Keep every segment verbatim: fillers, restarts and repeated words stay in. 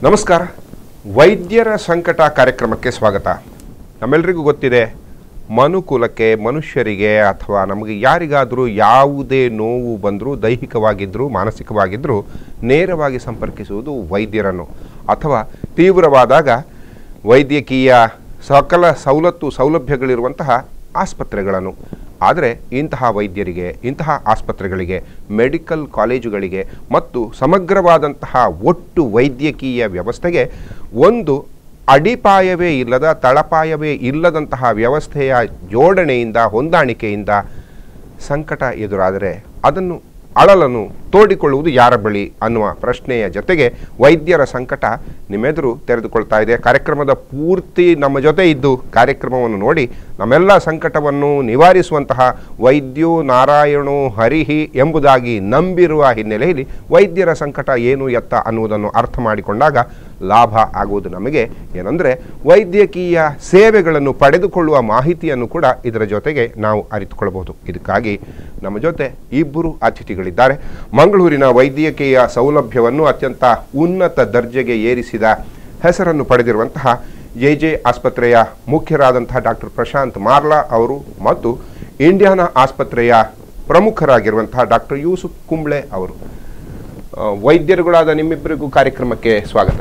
ನಮಸ್ಕಾರ. ವೈದ್ಯರ ಸಂಕಟ ಕಾರ್ಯಕ್ರಮಕ್ಕೆ ಸ್ವಾಗತ. ನಮ್ಮೆಲ್ಲರಿಗೂ ಗೊತ್ತಿದೆ, ಮನುಕುಲಕ್ಕೆ, ಮನುಷ್ಯರಿಗೆ ಅಥವಾ ನಮಗೆ ಯಾರಿಗಾದರೂ ಯಾವುದೇ ನೋವು ಬಂದರೂ, ದೈಹಿಕವಾಗಿದ್ದರೂ ಮಾನಸಿಕವಾಗಿದ್ದರೂ ನೇರವಾಗಿ ಸಂಪರ್ಕಿಸುವುದು ವೈದ್ಯರನ್ನು, ಅಥವಾ ತೀವ್ರವಾದಾಗ ವೈದ್ಯಕೀಯ ಸಕಲ ಸವಲತ್ತು ಸೌಲಭ್ಯಗಳಿರುವಂತಹ ಆಸ್ಪತ್ರೆಗಳನ್ನು. ಆದರೆ ಇಂತಹ ವೈದ್ಯರಿಗೆ, ಇಂತಹ ಆಸ್ಪತ್ರೆಗಳಿಗೆ, ಮೆಡಿಕಲ್ ಕಾಲೇಜುಗಳಿಗೆ ಮತ್ತು ಸಮಗ್ರವಾದಂತಹ ಒಟ್ಟು ವೈದ್ಯಕೀಯ ವ್ಯವಸ್ಥೆಗೆ ಒಂದು ಅಡಿಪಾಯವೇ ಇಲ್ಲದ, ತಳಪಾಯವೇ ಇಲ್ಲದಂತಹ ವ್ಯವಸ್ಥೆಯ ಜೋಡಣೆಯಿಂದ, ಹೊಂದಾಣಿಕೆಯಿಂದ ಸಂಕಟ ಎದುರಾದರೆ ಅದನ್ನು ಅಳಲನ್ನು ತೋಡಿಕೊಳ್ಳುವುದು ಯಾರ ಬಳಿ ಅನ್ನುವ ಪ್ರಶ್ನೆಯ ಜೊತೆಗೆ ವೈದ್ಯರ ಸಂಕಟ ನಿಮ್ಮೆದುರು ತೆರೆದುಕೊಳ್ತಾ ಇದೆ. ಕಾರ್ಯಕ್ರಮದ ಪೂರ್ತಿ ನಮ್ಮ ಜೊತೆ ಇದ್ದು ಕಾರ್ಯಕ್ರಮವನ್ನು ನೋಡಿ ನಮ್ಮೆಲ್ಲ ಸಂಕಟವನ್ನು ನಿವಾರಿಸುವಂತಹ ವೈದ್ಯೋ ನಾರಾಯಣೋ ಹರಿಹಿ ಎಂಬುದಾಗಿ ನಂಬಿರುವ ಹಿನ್ನೆಲೆಯಲ್ಲಿ ವೈದ್ಯರ ಸಂಕಟ ಏನು ಎತ್ತ ಅನ್ನುವುದನ್ನು ಅರ್ಥ ಮಾಡಿಕೊಂಡಾಗ ಲಾಭ ಆಗುವುದು ನಮಗೆ. ಏನಂದರೆ ವೈದ್ಯಕೀಯ ಸೇವೆಗಳನ್ನು ಪಡೆದುಕೊಳ್ಳುವ ಮಾಹಿತಿಯನ್ನು ಕೂಡ ಇದರ ಜೊತೆಗೆ ನಾವು ಅರಿತುಕೊಳ್ಳಬಹುದು. ಇದಕ್ಕಾಗಿ ನಮ್ಮ ಜೊತೆ ಇಬ್ಬರು ಅತಿಥಿಗಳಿದ್ದಾರೆ. ಮಂಗಳೂರಿನ ವೈದ್ಯಕೀಯ ಸೌಲಭ್ಯವನ್ನು ಅತ್ಯಂತ ಉನ್ನತ ದರ್ಜೆಗೆ ಏರಿಸಿದ ಹೆಸರನ್ನು ಪಡೆದಿರುವಂತಹ ಜೆ ಜೆ ಆಸ್ಪತ್ರೆಯ ಮುಖ್ಯರಾದಂತಹ ಡಾಕ್ಟರ್ ಪ್ರಶಾಂತ್ ಮಾರ್ಲಾ ಅವರು ಮತ್ತು ಇಂಡಿಯಾನಾ ಆಸ್ಪತ್ರೆಯ ಪ್ರಮುಖರಾಗಿರುವಂತಹ ಡಾಕ್ಟರ್ ಯೂಸುಫ್ ಕುಂಬ್ಳೆ ಅವರು. ವೈದ್ಯರುಗಳಾದ ನಿಮ್ಮಿಬ್ಬರಿಗೂ ಕಾರ್ಯಕ್ರಮಕ್ಕೆ ಸ್ವಾಗತ.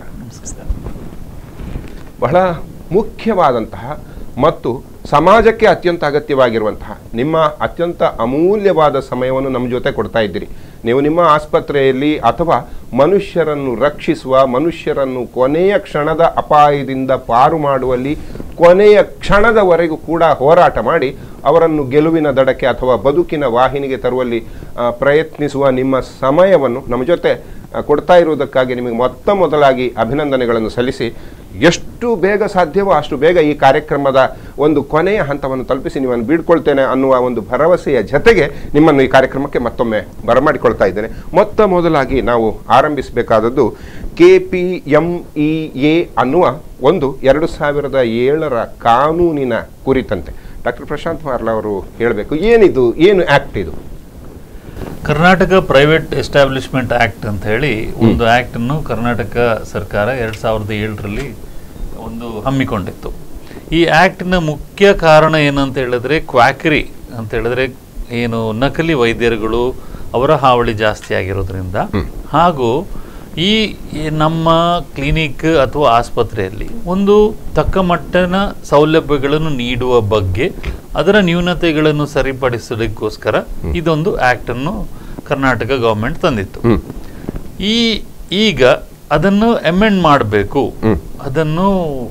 ಬಹಳ ಮುಖ್ಯವಾದಂತಹ ಮತ್ತು ಸಮಾಜಕ್ಕೆ ಅತ್ಯಂತ ಅಗತ್ಯವಾಗಿರುವಂತಹ ನಿಮ್ಮ ಅತ್ಯಂತ ಅಮೂಲ್ಯವಾದ ಸಮಯವನ್ನು ನಮ್ಮ ಜೊತೆ ಕೊಡ್ತಾ ಇದ್ದೀರಿ. ನೀವು ನಿಮ್ಮ ಆಸ್ಪತ್ರೆಯಲ್ಲಿ ಅಥವಾ ಮನುಷ್ಯರನ್ನು ರಕ್ಷಿಸುವ, ಮನುಷ್ಯರನ್ನು ಕೊನೆಯ ಕ್ಷಣದ ಅಪಾಯದಿಂದ ಪಾರು ಮಾಡುವಲ್ಲಿ ಕೊನೆಯ ಕ್ಷಣದವರೆಗೂ ಕೂಡ ಹೋರಾಟ ಮಾಡಿ ಅವರನ್ನು ಗೆಲುವಿನ ದಡಕ್ಕೆ ಅಥವಾ ಬದುಕಿನ ವಾಹಿನಿಗೆ ತರುವಲ್ಲಿ ಪ್ರಯತ್ನಿಸುವ ನಿಮ್ಮ ಸಮಯವನ್ನು ನಮ್ಮ ಜೊತೆ ಕೊಡ್ತಾ ಇರುವುದಕ್ಕಾಗಿ ನಿಮಗೆ ಮೊತ್ತ ಮೊದಲಾಗಿ ಅಭಿನಂದನೆಗಳನ್ನು ಸಲ್ಲಿಸಿ, ಎಷ್ಟು ಬೇಗ ಸಾಧ್ಯವೋ ಅಷ್ಟು ಬೇಗ ಈ ಕಾರ್ಯಕ್ರಮದ ಒಂದು ಕೊನೆಯ ಹಂತವನ್ನು ತಲುಪಿಸಿ ನಿಮ್ಮನ್ನು ಬೀಡ್ಕೊಳ್ತೇನೆ ಅನ್ನುವ ಒಂದು ಭರವಸೆಯ ಜೊತೆಗೆ ನಿಮ್ಮನ್ನು ಈ ಕಾರ್ಯಕ್ರಮಕ್ಕೆ ಮತ್ತೊಮ್ಮೆ ಬರಮಾಡಿಕೊಳ್ತಾ ಇದ್ದೇನೆ. ಮೊತ್ತ ಮೊದಲಾಗಿ ನಾವು ಆರಂಭಿಸಬೇಕಾದದ್ದು K P M E A ಅನ್ನುವ ಒಂದು ಎರಡು ಸಾವಿರದ ಏಳರ ಕಾನೂನಿನ ಕುರಿತಂತೆ ಡಾಕ್ಟರ್ ಪ್ರಶಾಂತ್ ಮಾರ್ಲಾ ಅವರು ಹೇಳಬೇಕು. ಏನಿದು, ಏನು ಆ್ಯಕ್ಟ್ ಇದು? ಕರ್ನಾಟಕ ಪ್ರೈವೇಟ್ ಎಸ್ಟಾಬ್ಲಿಷ್ಮೆಂಟ್ ಆ್ಯಕ್ಟ್ ಅಂತ ಹೇಳಿ ಒಂದು ಆ್ಯಕ್ಟನ್ನು ಕರ್ನಾಟಕ ಸರ್ಕಾರ ಎರಡು ಸಾವಿರದ ಏಳರಲ್ಲಿ ಒಂದು ಹಮ್ಮಿಕೊಂಡಿತ್ತು. ಈ ಆ್ಯಕ್ಟ್ನ ಮುಖ್ಯ ಕಾರಣ ಏನಂತ ಹೇಳಿದ್ರೆ ಕ್ವಾಕರಿ ಅಂತ ಹೇಳಿದ್ರೆ ಏನು ನಕಲಿ ವೈದ್ಯರುಗಳು ಅವರ ಹಾವಳಿ ಜಾಸ್ತಿ ಆಗಿರೋದ್ರಿಂದ, ಹಾಗೂ ಈ ನಮ್ಮ ಕ್ಲಿನಿಕ್ ಅಥವಾ ಆಸ್ಪತ್ರೆಯಲ್ಲಿ ಒಂದು ತಕ್ಕ ಮಟ್ಟನ ಸೌಲಭ್ಯಗಳನ್ನು ನೀಡುವ ಬಗ್ಗೆ ಅದರ ನ್ಯೂನತೆಗಳನ್ನು ಸರಿಪಡಿಸಲಿಕ್ಕೋಸ್ಕರ ಇದೊಂದು ಆ್ಯಕ್ಟನ್ನು ಕರ್ನಾಟಕ ಗೌರ್ಮೆಂಟ್ ತಂದಿತ್ತು. ಈ ಈಗ ಅದನ್ನು ಅಮೆಂಡ್ ಮಾಡಬೇಕು, ಅದನ್ನು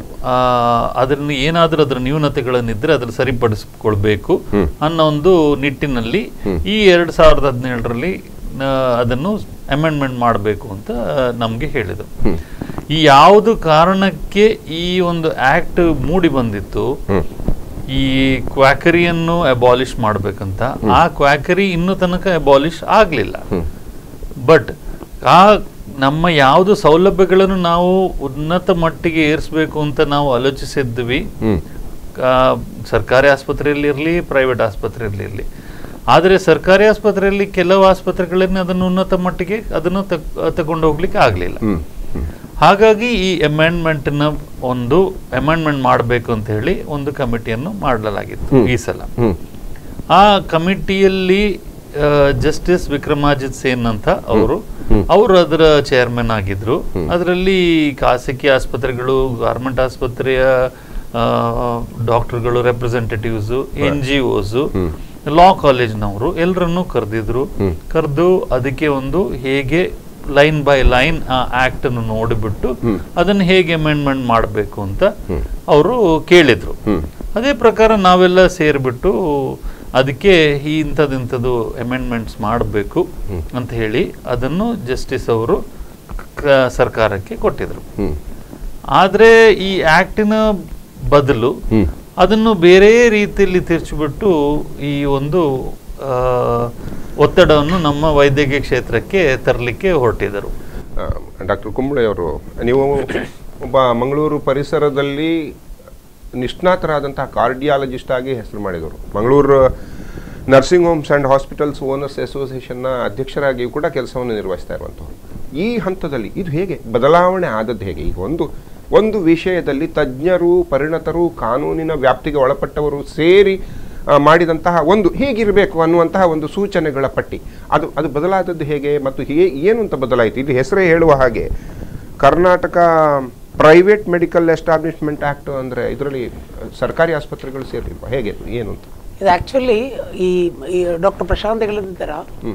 ಅದನ್ನು ಏನಾದರೂ ಅದರ ನ್ಯೂನತೆಗಳನ್ನಿದ್ರೆ ಅದನ್ನು ಸರಿಪಡಿಸಿಕೊಳ್ಬೇಕು ಅನ್ನೋ ಒಂದು ನಿಟ್ಟಿನಲ್ಲಿ ಈ ಎರಡು ಸಾವಿರದ ಹದಿನೇಳರಲ್ಲಿ ಅದನ್ನು ಅಮೆಂಡ್ಮೆಂಟ್ ಮಾಡಬೇಕು ಅಂತ ನಮಗೆ ಹೇಳಿದರು. ಈ ಯಾವುದು ಕಾರಣಕ್ಕೆ ಈ ಒಂದು ಆಕ್ಟ್ ಮೂಡಿ ಬಂದಿತ್ತು, ಈ ಕ್ವಾಕರಿಯನ್ನು ಅಬಾಲಿಷ್ ಮಾಡಬೇಕಂತ. ಆ ಕ್ವಾಕರಿ ಇನ್ನೂ ತನಕ ಅಬಾಲಿಷ್ ಆಗಲಿಲ್ಲ. ಬಟ್ ಆ ನಮ್ಮ ಯಾವುದು ಸೌಲಭ್ಯಗಳನ್ನು ನಾವು ಉನ್ನತ ಮಟ್ಟಿಗೆ ಏರಿಸಬೇಕು ಅಂತ ನಾವು ಆಲೋಚಿಸಿದ್ವಿ, ಸರ್ಕಾರಿ ಆಸ್ಪತ್ರೆಯಲ್ಲಿ ಇರಲಿ, ಪ್ರೈವೇಟ್ ಆಸ್ಪತ್ರೆಯಲ್ಲಿ ಇರಲಿ. ಆದರೆ ಸರ್ಕಾರಿ ಆಸ್ಪತ್ರೆಯಲ್ಲಿ ಕೆಲವು ಆಸ್ಪತ್ರೆಗಳಲ್ಲಿ ಅದನ್ನು ಉನ್ನತ ಮಟ್ಟಿಗೆ ಅದನ್ನು ತಗೊಂಡು ಹೋಗ್ಲಿಕ್ಕೆ ಆಗಲಿಲ್ಲ. ಹಾಗಾಗಿ ಈ ಅಮೆಂಡ್ಮೆಂಟ್ನ ಒಂದು ಅಮೆಂಡ್ಮೆಂಟ್ ಮಾಡಬೇಕು ಅಂತ ಹೇಳಿ ಒಂದು ಕಮಿಟಿಯನ್ನು ಮಾಡಲಾಗಿತ್ತು ಈ ಸಲ. ಆ ಕಮಿಟಿಯಲ್ಲಿ ಜಸ್ಟಿಸ್ ವಿಕ್ರಮಾಜಿತ್ ಸೇನ್ ಅಂತ ಅವರು ಅವರು ಅದರ ಚೇರ್ಮನ್ ಆಗಿದ್ರು. ಅದರಲ್ಲಿ ಖಾಸಗಿ ಆಸ್ಪತ್ರೆಗಳು, ಗವರ್ಮೆಂಟ್ ಆಸ್ಪತ್ರೆಯ ಡಾಕ್ಟರ್ಗಳು, representatives, N G Os, law ಕಾಲೇಜ್ನವರು ಎಲ್ಲರನ್ನು ಕರೆದಿದ್ರು. ಕರೆದು ಅದಕ್ಕೆ ಒಂದು ಹೇಗೆ ಲೈನ್ ಬೈ ಲೈನ್ ಆ ಆಕ್ಟ್ ಅನ್ನು ನೋಡಿಬಿಟ್ಟು ಅದನ್ನು ಹೇಗೆ ಅಮೆಂಡ್ಮೆಂಟ್ ಮಾಡಬೇಕು ಅಂತ ಅವರು ಕೇಳಿದ್ರು. ಅದೇ ಪ್ರಕಾರ ನಾವೆಲ್ಲ ಸೇರಿಬಿಟ್ಟು ಅದಕ್ಕೆ ಈ ಇಂಥದ್ದಿಂಥದ್ದು ಅಮೆಂಡ್ಮೆಂಟ್ಸ್ ಮಾಡಬೇಕು ಅಂತ ಹೇಳಿ ಅದನ್ನು ಜಸ್ಟಿಸ್ ಅವರು ಸರ್ಕಾರಕ್ಕೆ ಕೊಟ್ಟಿದ್ರು. ಆದರೆ ಈ ಆಕ್ಟಿನ ಬದಲು ಅದನ್ನು ಬೇರೆ ರೀತಿಯಲ್ಲಿ ತಿರ್ಚಿಬಿಟ್ಟು ಈ ಒಂದು ಒತ್ತಡವನ್ನು ನಮ್ಮ ವೈದ್ಯಕೀಯ ಕ್ಷೇತ್ರಕ್ಕೆ ತರಲಿಕ್ಕೆ ಹೊರಟಿದರು. ಡಾಕ್ಟರ್ ಕುಂಬ್ಳೆ ಅವರು, ನೀವು ಒಬ್ಬ ಮಂಗಳೂರು ಪರಿಸರದಲ್ಲಿ ನಿಷ್ಣಾತರಾದಂತಹ ಕಾರ್ಡಿಯಾಲಜಿಸ್ಟ್ ಆಗಿ ಹೆಸರು ಮಾಡಿದರು. Mangaluru nursing homes and hospitals owners ಅಸೋಸಿಯೇಷನ್ನ ಅಧ್ಯಕ್ಷರಾಗಿಯೂ ಕೂಡ ಕೆಲಸವನ್ನು ನಿರ್ವಹಿಸ್ತಾ ಇರುವಂಥವ್ರು. ಈ ಹಂತದಲ್ಲಿ ಇದು ಹೇಗೆ ಬದಲಾವಣೆ ಆದದ್ದು ಹೇಗೆ? ಈಗ ಒಂದು ಒಂದು ವಿಷಯದಲ್ಲಿ ತಜ್ಞರು, ಪರಿಣತರು, ಕಾನೂನಿನ ವ್ಯಾಪ್ತಿಗೆ ಒಳಪಟ್ಟವರು ಸೇರಿ ಮಾಡಿದಂತಹ ಒಂದು ಹೀಗಿರಬೇಕು ಅನ್ನುವಂತಹ ಒಂದು ಸೂಚನೆಗಳ ಪಟ್ಟಿ ಅದು ಅದು ಬದಲಾದದ್ದು ಹೇಗೆ ಮತ್ತು ಹೇ ಏನು ಅಂತ ಬದಲಾಯಿತು? ಇಲ್ಲಿ ಹೆಸರೇ ಹೇಳುವ ಹಾಗೆ Karnataka private medical establishment act ಅಂದರೆ ಇದರಲ್ಲಿ ಸರ್ಕಾರಿ ಆಸ್ಪತ್ರೆಗಳು ಸೇರಿಲ್ವಾ, ಹೇಗೆ ಏನು ಅಂತ? ಇದು ಆ್ಯಕ್ಚುಲಿ ಈ ಡಾಕ್ಟರ್ ಪ್ರಶಾಂತ್ ಹೇಳಿದ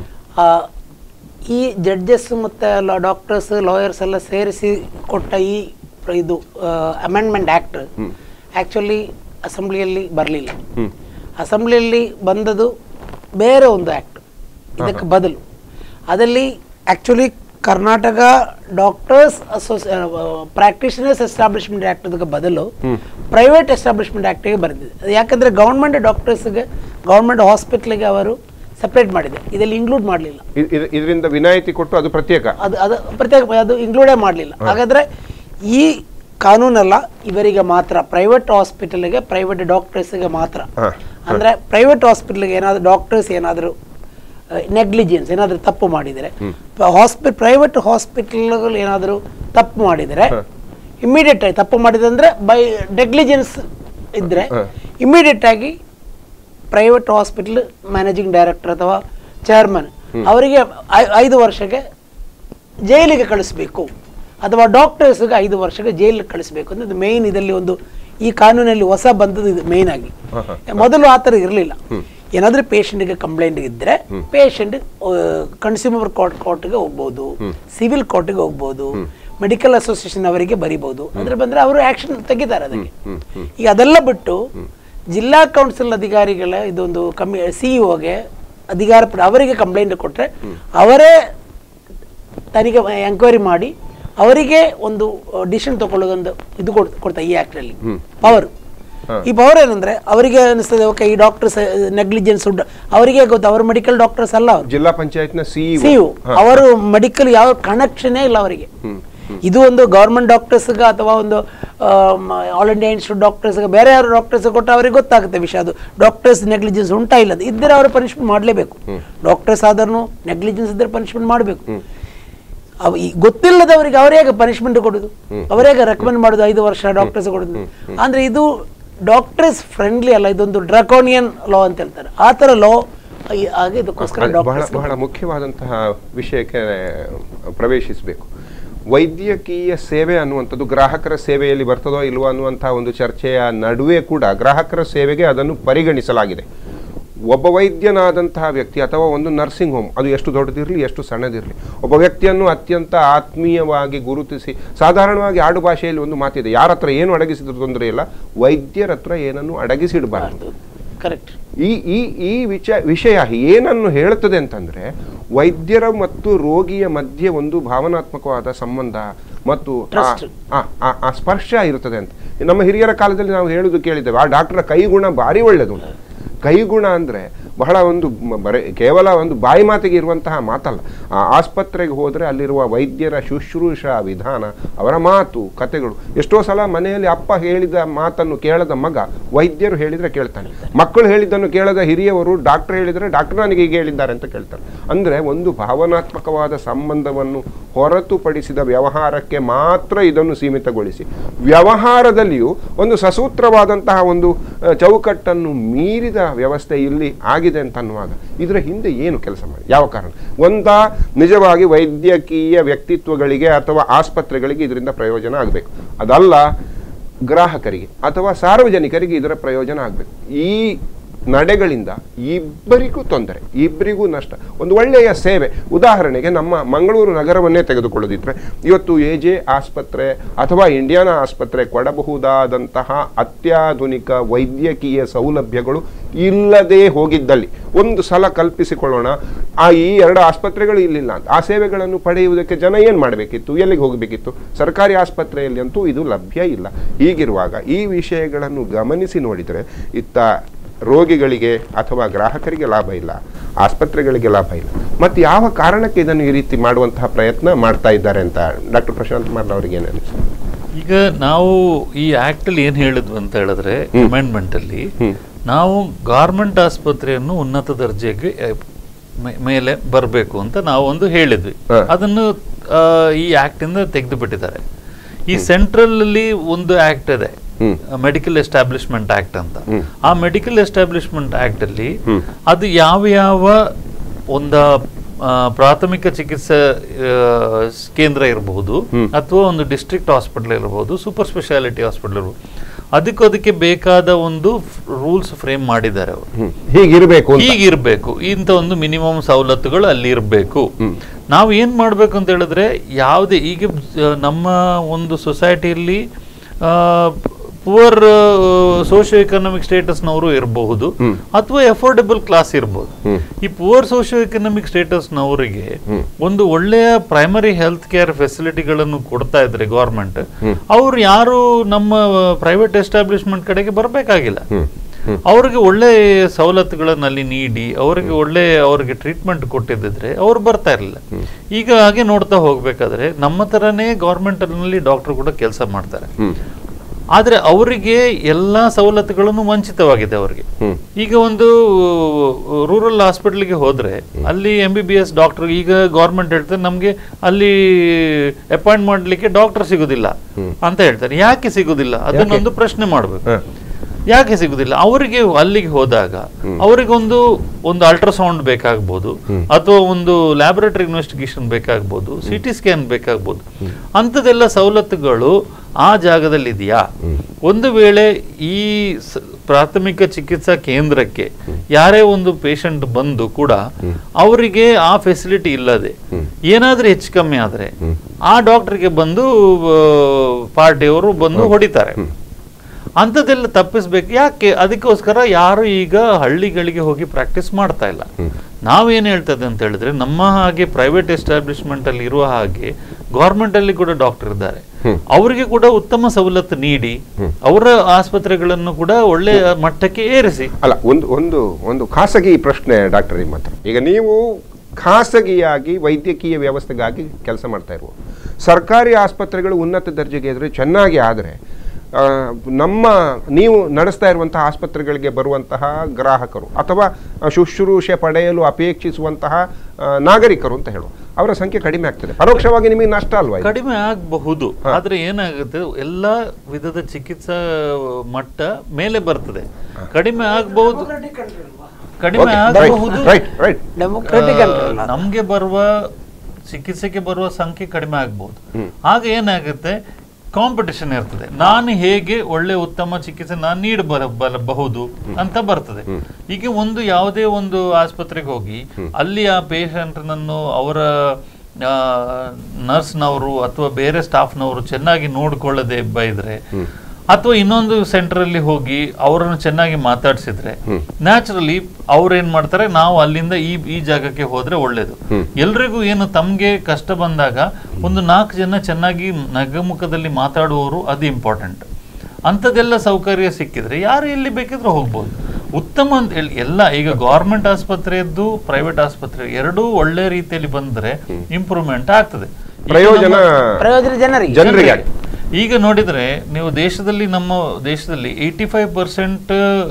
ಈ ಜಡ್ಜಸ್ ಮತ್ತು ಡಾಕ್ಟರ್ಸ್ ಲಾಯರ್ಸ್ ಎಲ್ಲ ಸೇರಿಸಿ ಕೊಟ್ಟ ಈ ಇದು ಅಮೆಂಡ್ಮೆಂಟ್ ಆ್ಯಕ್ಟ್ ಆ್ಯಕ್ಚುಲಿ ಅಸೆಂಬ್ಲಿಯಲ್ಲಿ ಬರಲಿಲ್ಲ. ಅಸೆಂಬ್ಲಿಯಲ್ಲಿ ಬಂದದು ಬೇರೆ ಒಂದು ಆ್ಯಕ್ಟ್ ಇದಕ್ಕೆ ಬದಲು. ಅದರಲ್ಲಿ ಆ್ಯಕ್ಚುಲಿ ಕರ್ನಾಟಕ ಡಾಕ್ಟರ್ಸ್ ಅಸೋಸಿಯೇ ಪ್ರಾಕ್ಟೀಷನರ್ಸ್ ಎಸ್ಟಾಬ್ಲಿಷ್ಮೆಂಟ್ ಆ್ಯಕ್ಟ್ ಅದಕ್ಕೆ ಬದಲು ಪ್ರೈವೇಟ್ ಎಸ್ಟಾಬ್ಲಿಷ್ಮೆಂಟ್ ಆ್ಯಕ್ಟಿಗೆ ಬರೆದಿದೆ. ಯಾಕಂದರೆ ಗೌರ್ಮೆಂಟ್ ಡಾಕ್ಟರ್ಸ್ಗೆ ಗೌರ್ಮೆಂಟ್ ಹಾಸ್ಪಿಟ್ಲಿಗೆ ಅವರು ಸಪ್ರೇಟ್ ಮಾಡಿದೆ, ಇದರಲ್ಲಿ ಇನ್ಕ್ಲೂಡ್ ಮಾಡಲಿಲ್ಲ. ಇದರಿಂದ ವಿನಾಯಿತಿ ಕೊಟ್ಟು ಅದು ಪ್ರತ್ಯೇಕ ಅದು ಅದು ಪ್ರತ್ಯೇಕ ಅದು ಇನ್ಕ್ಲೂಡೇ ಮಾಡಲಿಲ್ಲ. ಹಾಗಾದರೆ ಈ ಕಾನೂನೆಲ್ಲ ಇವರಿಗೆ ಮಾತ್ರ, ಪ್ರೈವೇಟ್ ಹಾಸ್ಪಿಟಲ್ಗೆ ಪ್ರೈವೇಟ್ ಡಾಕ್ಟರ್ಸ್ಗೆ ಮಾತ್ರ. ಅಂದರೆ ಪ್ರೈವೇಟ್ ಹಾಸ್ಪಿಟಲ್ಗೆ ಏನಾದರೂ ಡಾಕ್ಟರ್ಸ್ ಏನಾದರೂ ನೆಗ್ಲಿಜೆನ್ಸ್ ಏನಾದರೂ ತಪ್ಪು ಮಾಡಿದರೆ, ಹಾಸ್ಪಿ ಪ್ರೈವೇಟ್ ಹಾಸ್ಪಿಟಲ್ಗಳು ಏನಾದರೂ ತಪ್ಪು ಮಾಡಿದರೆ ಇಮಿಡಿಯೇಟ್ ಆಗಿ ತಪ್ಪು ಮಾಡಿದೆ ಅಂದರೆ ಬೈ ನೆಗ್ಲಿಜೆನ್ಸ್ ಇದ್ದರೆ ಇಮಿಡಿಯೇಟ್ ಆಗಿ ಪ್ರೈವೇಟ್ ಹಾಸ್ಪಿಟಲ್ ಮ್ಯಾನೇಜಿಂಗ್ ಡೈರೆಕ್ಟರ್ ಅಥವಾ ಚೇರ್ಮನ್ ಅವರಿಗೆ ಐದು ವರ್ಷಕ್ಕೆ ಜೈಲಿಗೆ ಕಳಿಸ್ಬೇಕು ಅಥವಾ ಡಾಕ್ಟರ್ಸ್ಗೆ ಐದು ವರ್ಷಕ್ಕೆ ಜೈಲಿಗೆ ಕಳಿಸ್ಬೇಕು ಅನ್ನೋದು ಮೇಯ್ನ್. ಇದರಲ್ಲಿ ಒಂದು ಈ ಕಾನೂನಲ್ಲಿ ಹೊಸ ಬಂದದ್ದು ಇದು ಮೇಯ್ನ್ ಆಗಿ. ಮೊದಲು ಆ ಥರ ಇರಲಿಲ್ಲ. ಏನಾದರೂ ಪೇಷಂಟ್ಗೆ ಕಂಪ್ಲೇಂಟ್ ಇದ್ದರೆ ಪೇಷಂಟ್ ಕನ್ಸ್ಯೂಮರ್ ಕೋರ್ಟ್ ಕೋರ್ಟ್ಗೆ ಹೋಗ್ಬೋದು, ಸಿವಿಲ್ ಕೋರ್ಟ್ಗೆ ಹೋಗ್ಬೋದು, ಮೆಡಿಕಲ್ ಅಸೋಸಿಯೇಷನ್ ಅವರಿಗೆ ಬರಿಬೋದು. ಅದ್ರ ಬಂದರೆ ಅವರು ಆ್ಯಕ್ಷನ್ ತೆಗಿತಾರೆ ಅದಕ್ಕೆ. ಈಗ ಅದೆಲ್ಲ ಬಿಟ್ಟು ಜಿಲ್ಲಾ ಕೌನ್ಸಿಲ್ ಅಧಿಕಾರಿಗಳ ಇದೊಂದು ಕಮ್ಮಿ ಸಿ ಇ ಒಗೆ ಅಧಿಕಾರ ಪಡ ಅವರಿಗೆ ಕಂಪ್ಲೇಂಟ್ ಕೊಟ್ಟರೆ ಅವರೇ ತನಿಖೆ ಎಂಕ್ವೈರಿ ಮಾಡಿ ಅವರಿಗೆ ಒಂದು ಡಿಸಿಷನ್ ತಗೊಳ್ಳೋದೊಂದು ಇದು ಕೊಡ್ತಾರೆ ಈ ಆ್ಯಕ್ಟಲ್ಲಿ ಪವರ್. ಈ ಪವರ್ ಏನಂದ್ರೆ ಅವರಿಗೆ ಅನಿಸ್ತದೆ ಓಕೆ ಈ ಡಾಕ್ಟರ್ಸ್ ನೆಗ್ಲಿಜೆನ್ಸ್ ಉಂಟು ಅವರಿಗೆ ಗೊತ್ತು, ಅವರು ಮೆಡಿಕಲ್ ಡಾಕ್ಟರ್ಸ್ ಅಲ್ಲ, ಅವರು ಜಿಲ್ಲಾ ಪಂಚಾಯತ್ನ ಸಿಇಒ, ಅವರು ಮೆಡಿಕಲ್ ಯಾವ ಕನೆಕ್ಷನೇ ಇಲ್ಲ ಅವರಿಗೆ. ಇದು ಒಂದು ಗೌರ್ಮೆಂಟ್ ಡಾಕ್ಟರ್ಸ್ಗೆ ಅಥವಾ ಒಂದು ಆಲ್ ಇಂಡಿಯಾ ಇನ್ಸ್ಟಿಟ್ಯೂಟ್ ಡಾಕ್ಟರ್ಸ್ಗೆ ಬೇರೆ ಯಾರು ಡಾಕ್ಟರ್ಸ್ ಕೊಟ್ಟು ಅವರಿಗೆ ಗೊತ್ತಾಗುತ್ತೆ ವಿಷಯ, ಅದು ಡಾಕ್ಟರ್ಸ್ ನೆಗ್ಲಿಜೆನ್ಸ್ ಉಂಟಾ ಇಲ್ಲ ಇದ್ದರೆ ಅವರು ಪನಿಷ್ಮೆಂಟ್ ಮಾಡಲೇಬೇಕು. ಡಾಕ್ಟರ್ಸ್ ಆದ್ರೂ ನೆಗ್ಲಿಜೆನ್ಸ್ ಇದ್ದರೆ ಪನಿಷ್ಮೆಂಟ್ ಮಾಡಬೇಕು. ಅವ ಈ ಗೊತ್ತಿಲ್ಲದವರಿಗೆ ಅವರೇಗ ಪನಿಷ್ಮೆಂಟ್ ಕೊಡೋದು, ಅವರೇಗ ರೆಕಮೆಂಡ್ ಮಾಡೋದು ಐದು ವರ್ಷ ಡಾಕ್ಟರ್ಸ್ ಕೊಡೋದು ಅಂದ್ರೆ ಇದು ಡಾಕ್ಟರ್ಸ್ ಫ್ರೆಂಡ್ಲಿ ಅಲ್ಲ, ಇದೊಂದು ಡ್ರಾಕೋನಿಯನ್ ಲಾ ಅಂತ ಹೇಳ್ತಾರೆ, ಆ ಥರ ಲಾ. ಹಾಗೆ ಇದಕ್ಕೋಸ್ಕರ ಬಹಳ ಬಹಳ ಮುಖ್ಯವಾದಂತಹ ವಿಷಯಕ್ಕೆ ಪ್ರವೇಶಿಸಬೇಕು. ವೈದ್ಯಕೀಯ ಸೇವೆ ಅನ್ನುವಂಥದ್ದು ಗ್ರಾಹಕರ ಸೇವೆಯಲ್ಲಿ ಬರ್ತದೋ ಇಲ್ವೋ ಅನ್ನುವಂತಹ ಒಂದು ಚರ್ಚೆಯ ನಡುವೆ ಕೂಡ ಗ್ರಾಹಕರ ಸೇವೆಗೆ ಅದನ್ನು ಪರಿಗಣಿಸಲಾಗಿದೆ. ಒಬ್ಬ ವೈದ್ಯನಾದಂತಹ ವ್ಯಕ್ತಿ ಅಥವಾ ಒಂದು ನರ್ಸಿಂಗ್ ಹೋಮ್ ಅದು ಎಷ್ಟು ದೊಡ್ಡದಿರಲಿ ಎಷ್ಟು ಸಣ್ಣದಿರಲಿ, ಒಬ್ಬ ವ್ಯಕ್ತಿಯನ್ನು ಅತ್ಯಂತ ಆತ್ಮೀಯವಾಗಿ ಗುರುತಿಸಿ, ಸಾಧಾರಣವಾಗಿ ಆಡು ಭಾಷೆಯಲ್ಲಿ ಒಂದು ಮಾತಿದೆ, ಯಾರ ಹತ್ರ ಏನು ಅಡಗಿಸಿದ್ರು ತೊಂದರೆ ಇಲ್ಲ, ವೈದ್ಯರ ಹತ್ರ ಏನನ್ನು ಅಡಗಿಸಿಡಬಾರದು. ಕರೆಕ್ಟ್. ಈ ಈ ಈ ವಿಚ ವಿಷಯ ಏನನ್ನು ಹೇಳುತ್ತದೆ ಅಂತಂದ್ರೆ ವೈದ್ಯರ ಮತ್ತು ರೋಗಿಯ ಮಧ್ಯೆ ಒಂದು ಭಾವನಾತ್ಮಕವಾದ ಸಂಬಂಧ ಮತ್ತು ಆ ಸ್ಪರ್ಶ ಇರುತ್ತದೆ ಅಂತ. ನಮ್ಮ ಹಿರಿಯರ ಕಾಲದಲ್ಲಿ ನಾವು ಹೇಳುದು ಕೇಳಿದ್ದೇವೆ, ಆ ಡಾಕ್ಟರ್ ಕೈಗುಣ ಭಾರಿ ಒಳ್ಳೆಯದು. ಕೈಗುಣ ಅಂದರೆ ಬಹಳ ಒಂದು ಬರೀ ಕೇವಲ ಒಂದು ಬಾಯಿ ಮಾತಿಗೆ ಇರುವಂತಹ ಮಾತಲ್ಲ. ಆ ಆಸ್ಪತ್ರೆಗೆ ಹೋದರೆ ಅಲ್ಲಿರುವ ವೈದ್ಯರ ಶುಶ್ರೂಷಾ ವಿಧಾನ, ಅವರ ಮಾತು ಕತೆಗಳು. ಎಷ್ಟೋ ಸಲ ಮನೆಯಲ್ಲಿ ಅಪ್ಪ ಹೇಳಿದ ಮಾತನ್ನು ಕೇಳದ ಮಗ ವೈದ್ಯರು ಹೇಳಿದರೆ ಕೇಳ್ತಾನೆ, ಮಕ್ಕಳು ಹೇಳಿದ್ದನ್ನು ಕೇಳದ ಹಿರಿಯವರು ಡಾಕ್ಟರ್ ಹೇಳಿದರೆ ಡಾಕ್ಟರ್ ನನಗೆ ಹೀಗೆ ಹೇಳಿದ್ದಾರೆ ಅಂತ ಕೇಳ್ತಾರೆ. ಅಂದರೆ ಒಂದು ಭಾವನಾತ್ಮಕವಾದ ಸಂಬಂಧವನ್ನು ಹೊರತುಪಡಿಸಿದ ವ್ಯವಹಾರಕ್ಕೆ ಮಾತ್ರ ಇದನ್ನು ಸೀಮಿತಗೊಳಿಸಿ, ವ್ಯವಹಾರದಲ್ಲಿಯೂ ಒಂದು ಸಸೂತ್ರವಾದಂತಹ ಒಂದು ಚೌಕಟ್ಟನ್ನು ಮೀರಿದ ವ್ಯವಸ್ಥೆ ಇಲ್ಲಿ ಆಗಿದೆ ಅಂತ ಅನ್ನುವಾಗ ಇದರ ಹಿಂದೆ ಏನು ಕೆಲಸ ಮಾಡಿ, ಯಾವ ಕಾರಣ? ಒಂದಾ ನಿಜವಾಗಿ ವೈದ್ಯಕೀಯ ವ್ಯಕ್ತಿತ್ವಗಳಿಗೆ ಅಥವಾ ಆಸ್ಪತ್ರೆಗಳಿಗೆ ಇದರಿಂದ ಪ್ರಯೋಜನ ಆಗಬೇಕು, ಅದಲ್ಲ ಗ್ರಾಹಕರಿಗೆ ಅಥವಾ ಸಾರ್ವಜನಿಕರಿಗೆ ಇದರ ಪ್ರಯೋಜನ ಆಗಬೇಕು. ಈ ನಡೆಗಳಿಂದ ಇಬ್ಬರಿಗೂ ತೊಂದರೆ, ಇಬ್ಬರಿಗೂ ನಷ್ಟ. ಒಂದು ಒಳ್ಳೆಯ ಸೇವೆ, ಉದಾಹರಣೆಗೆ ನಮ್ಮ ಮಂಗಳೂರು ನಗರವನ್ನೇ ತೆಗೆದುಕೊಳ್ಳೋದಿದ್ರೆ ಇವತ್ತು ಎ ಜೆ ಆಸ್ಪತ್ರೆ ಅಥವಾ ಇಂಡಿಯಾನಾ ಆಸ್ಪತ್ರೆ ಕೊಡಬಹುದಾದಂತಹ ಅತ್ಯಾಧುನಿಕ ವೈದ್ಯಕೀಯ ಸೌಲಭ್ಯಗಳು ಇಲ್ಲದೆ ಹೋಗಿದ್ದಲ್ಲಿ ಒಂದು ಸಲ ಕಲ್ಪಿಸಿಕೊಳ್ಳೋಣ, ಆ ಈ ಎರಡು ಆಸ್ಪತ್ರೆಗಳು ಇಲ್ಲಿಲ್ಲ ಅಂತ. ಆ ಸೇವೆಗಳನ್ನು ಪಡೆಯುವುದಕ್ಕೆ ಜನ ಏನು ಮಾಡಬೇಕಿತ್ತು, ಎಲ್ಲಿಗೆ ಹೋಗಬೇಕಿತ್ತು? ಸರ್ಕಾರಿ ಆಸ್ಪತ್ರೆಯಲ್ಲಿ ಅಂತೂ ಇದು ಲಭ್ಯ ಇಲ್ಲ. ಹೀಗಿರುವಾಗ ಈ ವಿಷಯಗಳನ್ನು ಗಮನಿಸಿ ನೋಡಿದರೆ ಇತ್ತ ರೋಗಿಗಳಿಗೆ ಅಥವಾ ಗ್ರಾಹಕರಿಗೆ ಲಾಭ ಇಲ್ಲ, ಆಸ್ಪತ್ರೆಗಳಿಗೆ ಲಾಭ ಇಲ್ಲ. ಮತ್ತು ಯಾವ ಕಾರಣಕ್ಕೆ ಇದನ್ನು ಈ ರೀತಿ ಮಾಡುವಂತಹ ಪ್ರಯತ್ನ ಮಾಡ್ತಾ ಇದ್ದಾರೆ ಅಂತ ಡಾಕ್ಟರ್ ಪ್ರಶಾಂತ್ ಕುಮಾರ್ ಅವರಿಗೆ ಏನು ಅನಿಸುತ್ತೆ? ಈಗ ನಾವು ಈ ಆಕ್ಟ್ ಅಲ್ಲಿ ಏನ್ ಹೇಳಿದ್ವಿ ಅಂತ ಹೇಳಿದ್ರೆ, ಅಮೆಂಡ್ಮೆಂಟ್ ಅಲ್ಲಿ ನಾವು ಗವರ್ಮೆಂಟ್ ಆಸ್ಪತ್ರೆಯನ್ನು ಉನ್ನತ ದರ್ಜೆಗೆ ಮೇಲೆ ಬರಬೇಕು ಅಂತ ನಾವು ಒಂದು ಹೇಳಿದ್ವಿ. ಅದನ್ನು ಈ ಆಕ್ಟ್ ಇಂದ ತೆಗೆದು ಬಿಟ್ಟಿದ್ದಾರೆ. ಈ ಸೆಂಟ್ರಲ್ ಅಲ್ಲಿ ಒಂದು ಆಕ್ಟ್ ಇದೆ, ಮೆಡಿಕಲ್ ಎಸ್ಟಾಬ್ಲಿಷ್ಮೆಂಟ್ ಆಕ್ಟ್ ಅಂತ. ಆ ಮೆಡಿಕಲ್ ಎಸ್ಟಾಬ್ಲಿಷ್ಮೆಂಟ್ ಆಕ್ಟ್ ಅಲ್ಲಿ ಅದು ಯಾವ ಯಾವ ಒಂದು ಪ್ರಾಥಮಿಕ ಚಿಕಿತ್ಸಾ ಕೇಂದ್ರ ಇರಬಹುದು ಅಥವಾ ಒಂದು ಡಿಸ್ಟ್ರಿಕ್ಟ್ ಹಾಸ್ಪಿಟಲ್ ಇರಬಹುದು, ಸೂಪರ್ ಸ್ಪೆಷಾಲಿಟಿ ಹಾಸ್ಪಿಟಲ್ ಇರಬಹುದು, ಅದಕ್ಕೆ ಅದಕ್ಕೆ ಬೇಕಾದ ಒಂದು ರೂಲ್ಸ್ ಫ್ರೇಮ್ ಮಾಡಿದ್ದಾರೆ ಅವರು. ಹೀಗಿರ್ಬೇಕು ಹೀಗಿರ್ಬೇಕು ಇಂಥ ಒಂದು ಮಿನಿಮಮ್ ಸವಲತ್ತುಗಳು ಅಲ್ಲಿ ಇರಬೇಕು. ನಾವು ಏನ್ ಮಾಡ್ಬೇಕು ಅಂತ ಹೇಳಿದ್ರೆ, ಯಾವುದೇ ಈಗ ನಮ್ಮ ಒಂದು ಸೊಸೈಟಿಯಲ್ಲಿ ಪುವರ್ ಸೋಶಿಯೋ ಎಕನಾಮಿಕ್ ಸ್ಟೇಟಸ್ನವರು ಇರಬಹುದು ಅಥವಾ ಅಫೋರ್ಡೆಬಲ್ ಕ್ಲಾಸ್ ಇರಬಹುದು. ಈ ಪುವರ್ ಸೋಶಿಯೋ ಎಕನಾಮಿಕ್ ಸ್ಟೇಟಸ್ನವರಿಗೆ ಒಂದು ಒಳ್ಳೆಯ ಪ್ರೈಮರಿ ಹೆಲ್ತ್ ಕೇರ್ ಫೆಸಿಲಿಟಿಗಳನ್ನು ಕೊಡ್ತಾ ಇದ್ರೆ ಗವರ್ಮೆಂಟ್, ಅವ್ರು ಯಾರು ನಮ್ಮ ಪ್ರೈವೇಟ್ ಎಸ್ಟಾಬ್ಲಿಷ್ಮೆಂಟ್ ಕಡೆಗೆ ಬರಬೇಕಾಗಿಲ್ಲ. ಅವ್ರಿಗೆ ಒಳ್ಳೆ ಸವಲತ್ತುಗಳನ್ನಲ್ಲಿ ನೀಡಿ ಅವರಿಗೆ ಒಳ್ಳೆ ಅವ್ರಿಗೆ ಟ್ರೀಟ್ಮೆಂಟ್ ಕೊಟ್ಟಿದ್ದಿದ್ರೆ ಅವ್ರು ಬರ್ತಾ ಇರಲಿಲ್ಲ. ಈಗ ಹಾಗೆ ನೋಡ್ತಾ ಹೋಗ್ಬೇಕಾದ್ರೆ ನಮ್ಮ ತರನೇ ಗವರ್ಮೆಂಟ್ ನಲ್ಲಿ ಡಾಕ್ಟರ್ ಕೂಡ ಕೆಲಸ ಮಾಡ್ತಾರೆ, ಆದ್ರೆ ಅವರಿಗೆ ಎಲ್ಲಾ ಸವಲತ್ತುಗಳನ್ನು ವಂಚಿತವಾಗಿದೆ ಅವರಿಗೆ. ಈಗ ಒಂದು ರೂರಲ್ ಹಾಸ್ಪಿಟಲ್ಗೆ ಹೋದ್ರೆ ಅಲ್ಲಿ M B B S doctor, ಈಗ ಗವರ್ಮೆಂಟ್ ಹೇಳ್ತಾರೆ ನಮ್ಗೆ ಅಲ್ಲಿ ಅಪಾಯಿಂಟ್ ಮಾಡ್ಲಿಕ್ಕೆ ಡಾಕ್ಟರ್ ಸಿಗುದಿಲ್ಲ ಅಂತ ಹೇಳ್ತಾರೆ. ಯಾಕೆ ಸಿಗುದಿಲ್ಲ ಅದನ್ನೊಂದು ಪ್ರಶ್ನೆ ಮಾಡ್ಬೇಕು. ಯಾಕೆ ಸಿಗುದಿಲ್ಲ? ಅವರಿಗೆ ಅಲ್ಲಿಗೆ ಹೋದಾಗ ಅವರಿಗೊಂದು ಒಂದು ಅಲ್ಟ್ರಾಸೌಂಡ್ ಬೇಕಾಗ್ಬೋದು ಅಥವಾ ಒಂದು ಲ್ಯಾಬೊರೇಟರಿ ಇನ್ವೆಸ್ಟಿಗೇಷನ್ ಬೇಕಾಗ್ಬೋದು, ಸಿ ಟಿ ಸ್ಕ್ಯಾನ್ ಬೇಕಾಗ್ಬೋದು. ಅಂಥದ್ದೆಲ್ಲ ಸವಲತ್ತುಗಳು ಆ ಜಾಗದಲ್ಲಿ ಇದೆಯಾ? ಒಂದು ವೇಳೆ ಈ ಪ್ರಾಥಮಿಕ ಚಿಕಿತ್ಸಾ ಕೇಂದ್ರಕ್ಕೆ ಯಾರೇ ಒಂದು ಪೇಷಂಟ್ ಬಂದು ಕೂಡ ಅವರಿಗೆ ಆ ಫೆಸಿಲಿಟಿ ಇಲ್ಲದೆ ಏನಾದ್ರೂ ಹೆಚ್ಚು ಕಮ್ಮಿ ಆದ್ರೆ ಆ ಡಾಕ್ಟರ್ಗೆ ಬಂದು ಪಾರ್ಟಿಯವರು ಬಂದು ಹೊಡಿತಾರೆ. ಅಂಥದ್ದೆಲ್ಲ ತಪ್ಪಿಸ್ಬೇಕು. ಯಾಕೆ? ಅದಕ್ಕೋಸ್ಕರ ಯಾರು ಈಗ ಹಳ್ಳಿಗಳಿಗೆ ಹೋಗಿ ಪ್ರಾಕ್ಟೀಸ್ ಮಾಡ್ತಾ ಇಲ್ಲ. ನಾವೇನು ಹೇಳ್ತದೆ ಅಂತ ಹೇಳಿದ್ರೆ, ನಮ್ಮ ಹಾಗೆ ಪ್ರೈವೇಟ್ ಎಸ್ಟಾಬ್ಲಿಷ್ಮೆಂಟ್ ಅಲ್ಲಿ ಇರುವ ಹಾಗೆ ಗವರ್ಮೆಂಟ್ ಅಲ್ಲಿ ಕೂಡ ಡಾಕ್ಟರ್ ಇದ್ದಾರೆ, ಅವರಿಗೆ ಕೂಡ ಉತ್ತಮ ಸವಲತ್ತು ನೀಡಿ ಅವರ ಆಸ್ಪತ್ರೆಗಳನ್ನು ಕೂಡ ಒಳ್ಳೆ ಮಟ್ಟಕ್ಕೆ ಏರಿಸಿ. ಅಲ್ಲ, ಒಂದು ಒಂದು ಒಂದು ಖಾಸಗಿ ಪ್ರಶ್ನೆ ಡಾಕ್ಟರ್ ನಿಮ್ಮ ಹತ್ರ. ಈಗ ನೀವು ಖಾಸಗಿಯಾಗಿ ವೈದ್ಯಕೀಯ ವ್ಯವಸ್ಥೆಗಾಗಿ ಕೆಲಸ ಮಾಡ್ತಾ ಇರುವ ಸರ್ಕಾರಿ ಆಸ್ಪತ್ರೆಗಳು ಉನ್ನತ ದರ್ಜೆಗೆ ಇದ್ರೆ ಚೆನ್ನಾಗಿ ಆದರೆ ನಮ್ಮ ನೀವು ನಡೆಸ್ತಾ ಇರುವಂತಹ ಆಸ್ಪತ್ರೆಗಳಿಗೆ ಬರುವಂತಹ ಗ್ರಾಹಕರು ಅಥವಾ ಶುಶ್ರೂಷೆ ಪಡೆಯಲು ಅಪೇಕ್ಷಿಸುವಂತಹ ನಾಗರಿಕರು ಅಂತ ಹೇಳುವ ಅವರ ಸಂಖ್ಯೆ ಕಡಿಮೆ ಆಗ್ತದೆ. ಪರೋಕ್ಷವಾಗಿ ನಿಮಗೆ ನಷ್ಟ ಅಲ್ವಾ? ಕಡಿಮೆ ಆಗಬಹುದು, ಆದ್ರೆ ಏನಾಗುತ್ತೆ, ಎಲ್ಲಾ ವಿಧದ ಚಿಕಿತ್ಸಾ ಮಟ್ಟ ಮೇಲೆ ಬರ್ತದೆ. ಕಡಿಮೆ ಆಗಬಹುದು, ಕಡಿಮೆ ಆಗಬಹುದು. ನಮ್ಗೆ ಬರುವ ಚಿಕಿತ್ಸೆಗೆ ಬರುವ ಸಂಖ್ಯೆ ಕಡಿಮೆ ಆಗಬಹುದು. ಆಗ ಏನಾಗುತ್ತೆ, ಕಾಂಪಿಟೇಷನ್ ಇರ್ತದೆ. ನಾನು ಹೇಗೆ ಒಳ್ಳೆ ಉತ್ತಮ ಚಿಕಿತ್ಸೆ ನಾನು ನೀಡಬರಬಹುದು ಅಂತ ಬರ್ತದೆ. ಈಗ ಒಂದು ಯಾವುದೇ ಒಂದು ಆಸ್ಪತ್ರೆಗೆ ಹೋಗಿ ಅಲ್ಲಿ ಆ ಪೇಷಂಟ್ನನ್ನು ಅವರ ನರ್ಸ್ನವರು ಅಥವಾ ಬೇರೆ ಸ್ಟಾಫ್ನವರು ಚೆನ್ನಾಗಿ ನೋಡ್ಕೊಳ್ಳದೆ ಬೈದ್ರೆ, ಅಥವಾ ಇನ್ನೊಂದು ಸೆಂಟರ್ ಅಲ್ಲಿ ಹೋಗಿ ಅವರನ್ನು ಚೆನ್ನಾಗಿ ಮಾತಾಡ್ಸಿದ್ರೆ ನ್ಯಾಚುರಲಿ ಅವ್ರು ಏನ್ ಮಾಡ್ತಾರೆ, ನಾವು ಅಲ್ಲಿಂದ ಈ ಈ ಜಾಗಕ್ಕೆ ಹೋದ್ರೆ ಒಳ್ಳೇದು. ಎಲ್ರಿಗೂ ಏನು ತಮ್ಗೆ ಕಷ್ಟ ಬಂದಾಗ ಒಂದು ನಾಲ್ಕು ಜನ ಚೆನ್ನಾಗಿ ನಗಮುಖದಲ್ಲಿ ಮಾತಾಡುವವರು ಅದು ಇಂಪಾರ್ಟೆಂಟ್. ಅಂಥದ್ದೆಲ್ಲ ಸೌಕರ್ಯ ಸಿಕ್ಕಿದ್ರೆ ಯಾರು ಎಲ್ಲಿ ಬೇಕಿದ್ರು ಹೋಗ್ಬೋದು. ಉತ್ತಮ ಅಂತ ಹೇಳಿ ಎಲ್ಲ ಈಗ ಗವರ್ಮೆಂಟ್ ಆಸ್ಪತ್ರೆಯದ್ದು ಪ್ರೈವೇಟ್ ಆಸ್ಪತ್ರೆ ಎರಡೂ ಒಳ್ಳೆ ರೀತಿಯಲ್ಲಿ ಬಂದ್ರೆ ಇಂಪ್ರೂವ್ಮೆಂಟ್ ಆಗ್ತದೆ. ಪ್ರಯೋಜನ ಜನರಿಗೆ. ಈಗ ನೋಡಿದ್ರೆ ನೀವು ದೇಶದಲ್ಲಿ ನಮ್ಮ ದೇಶದಲ್ಲಿ eighty five percent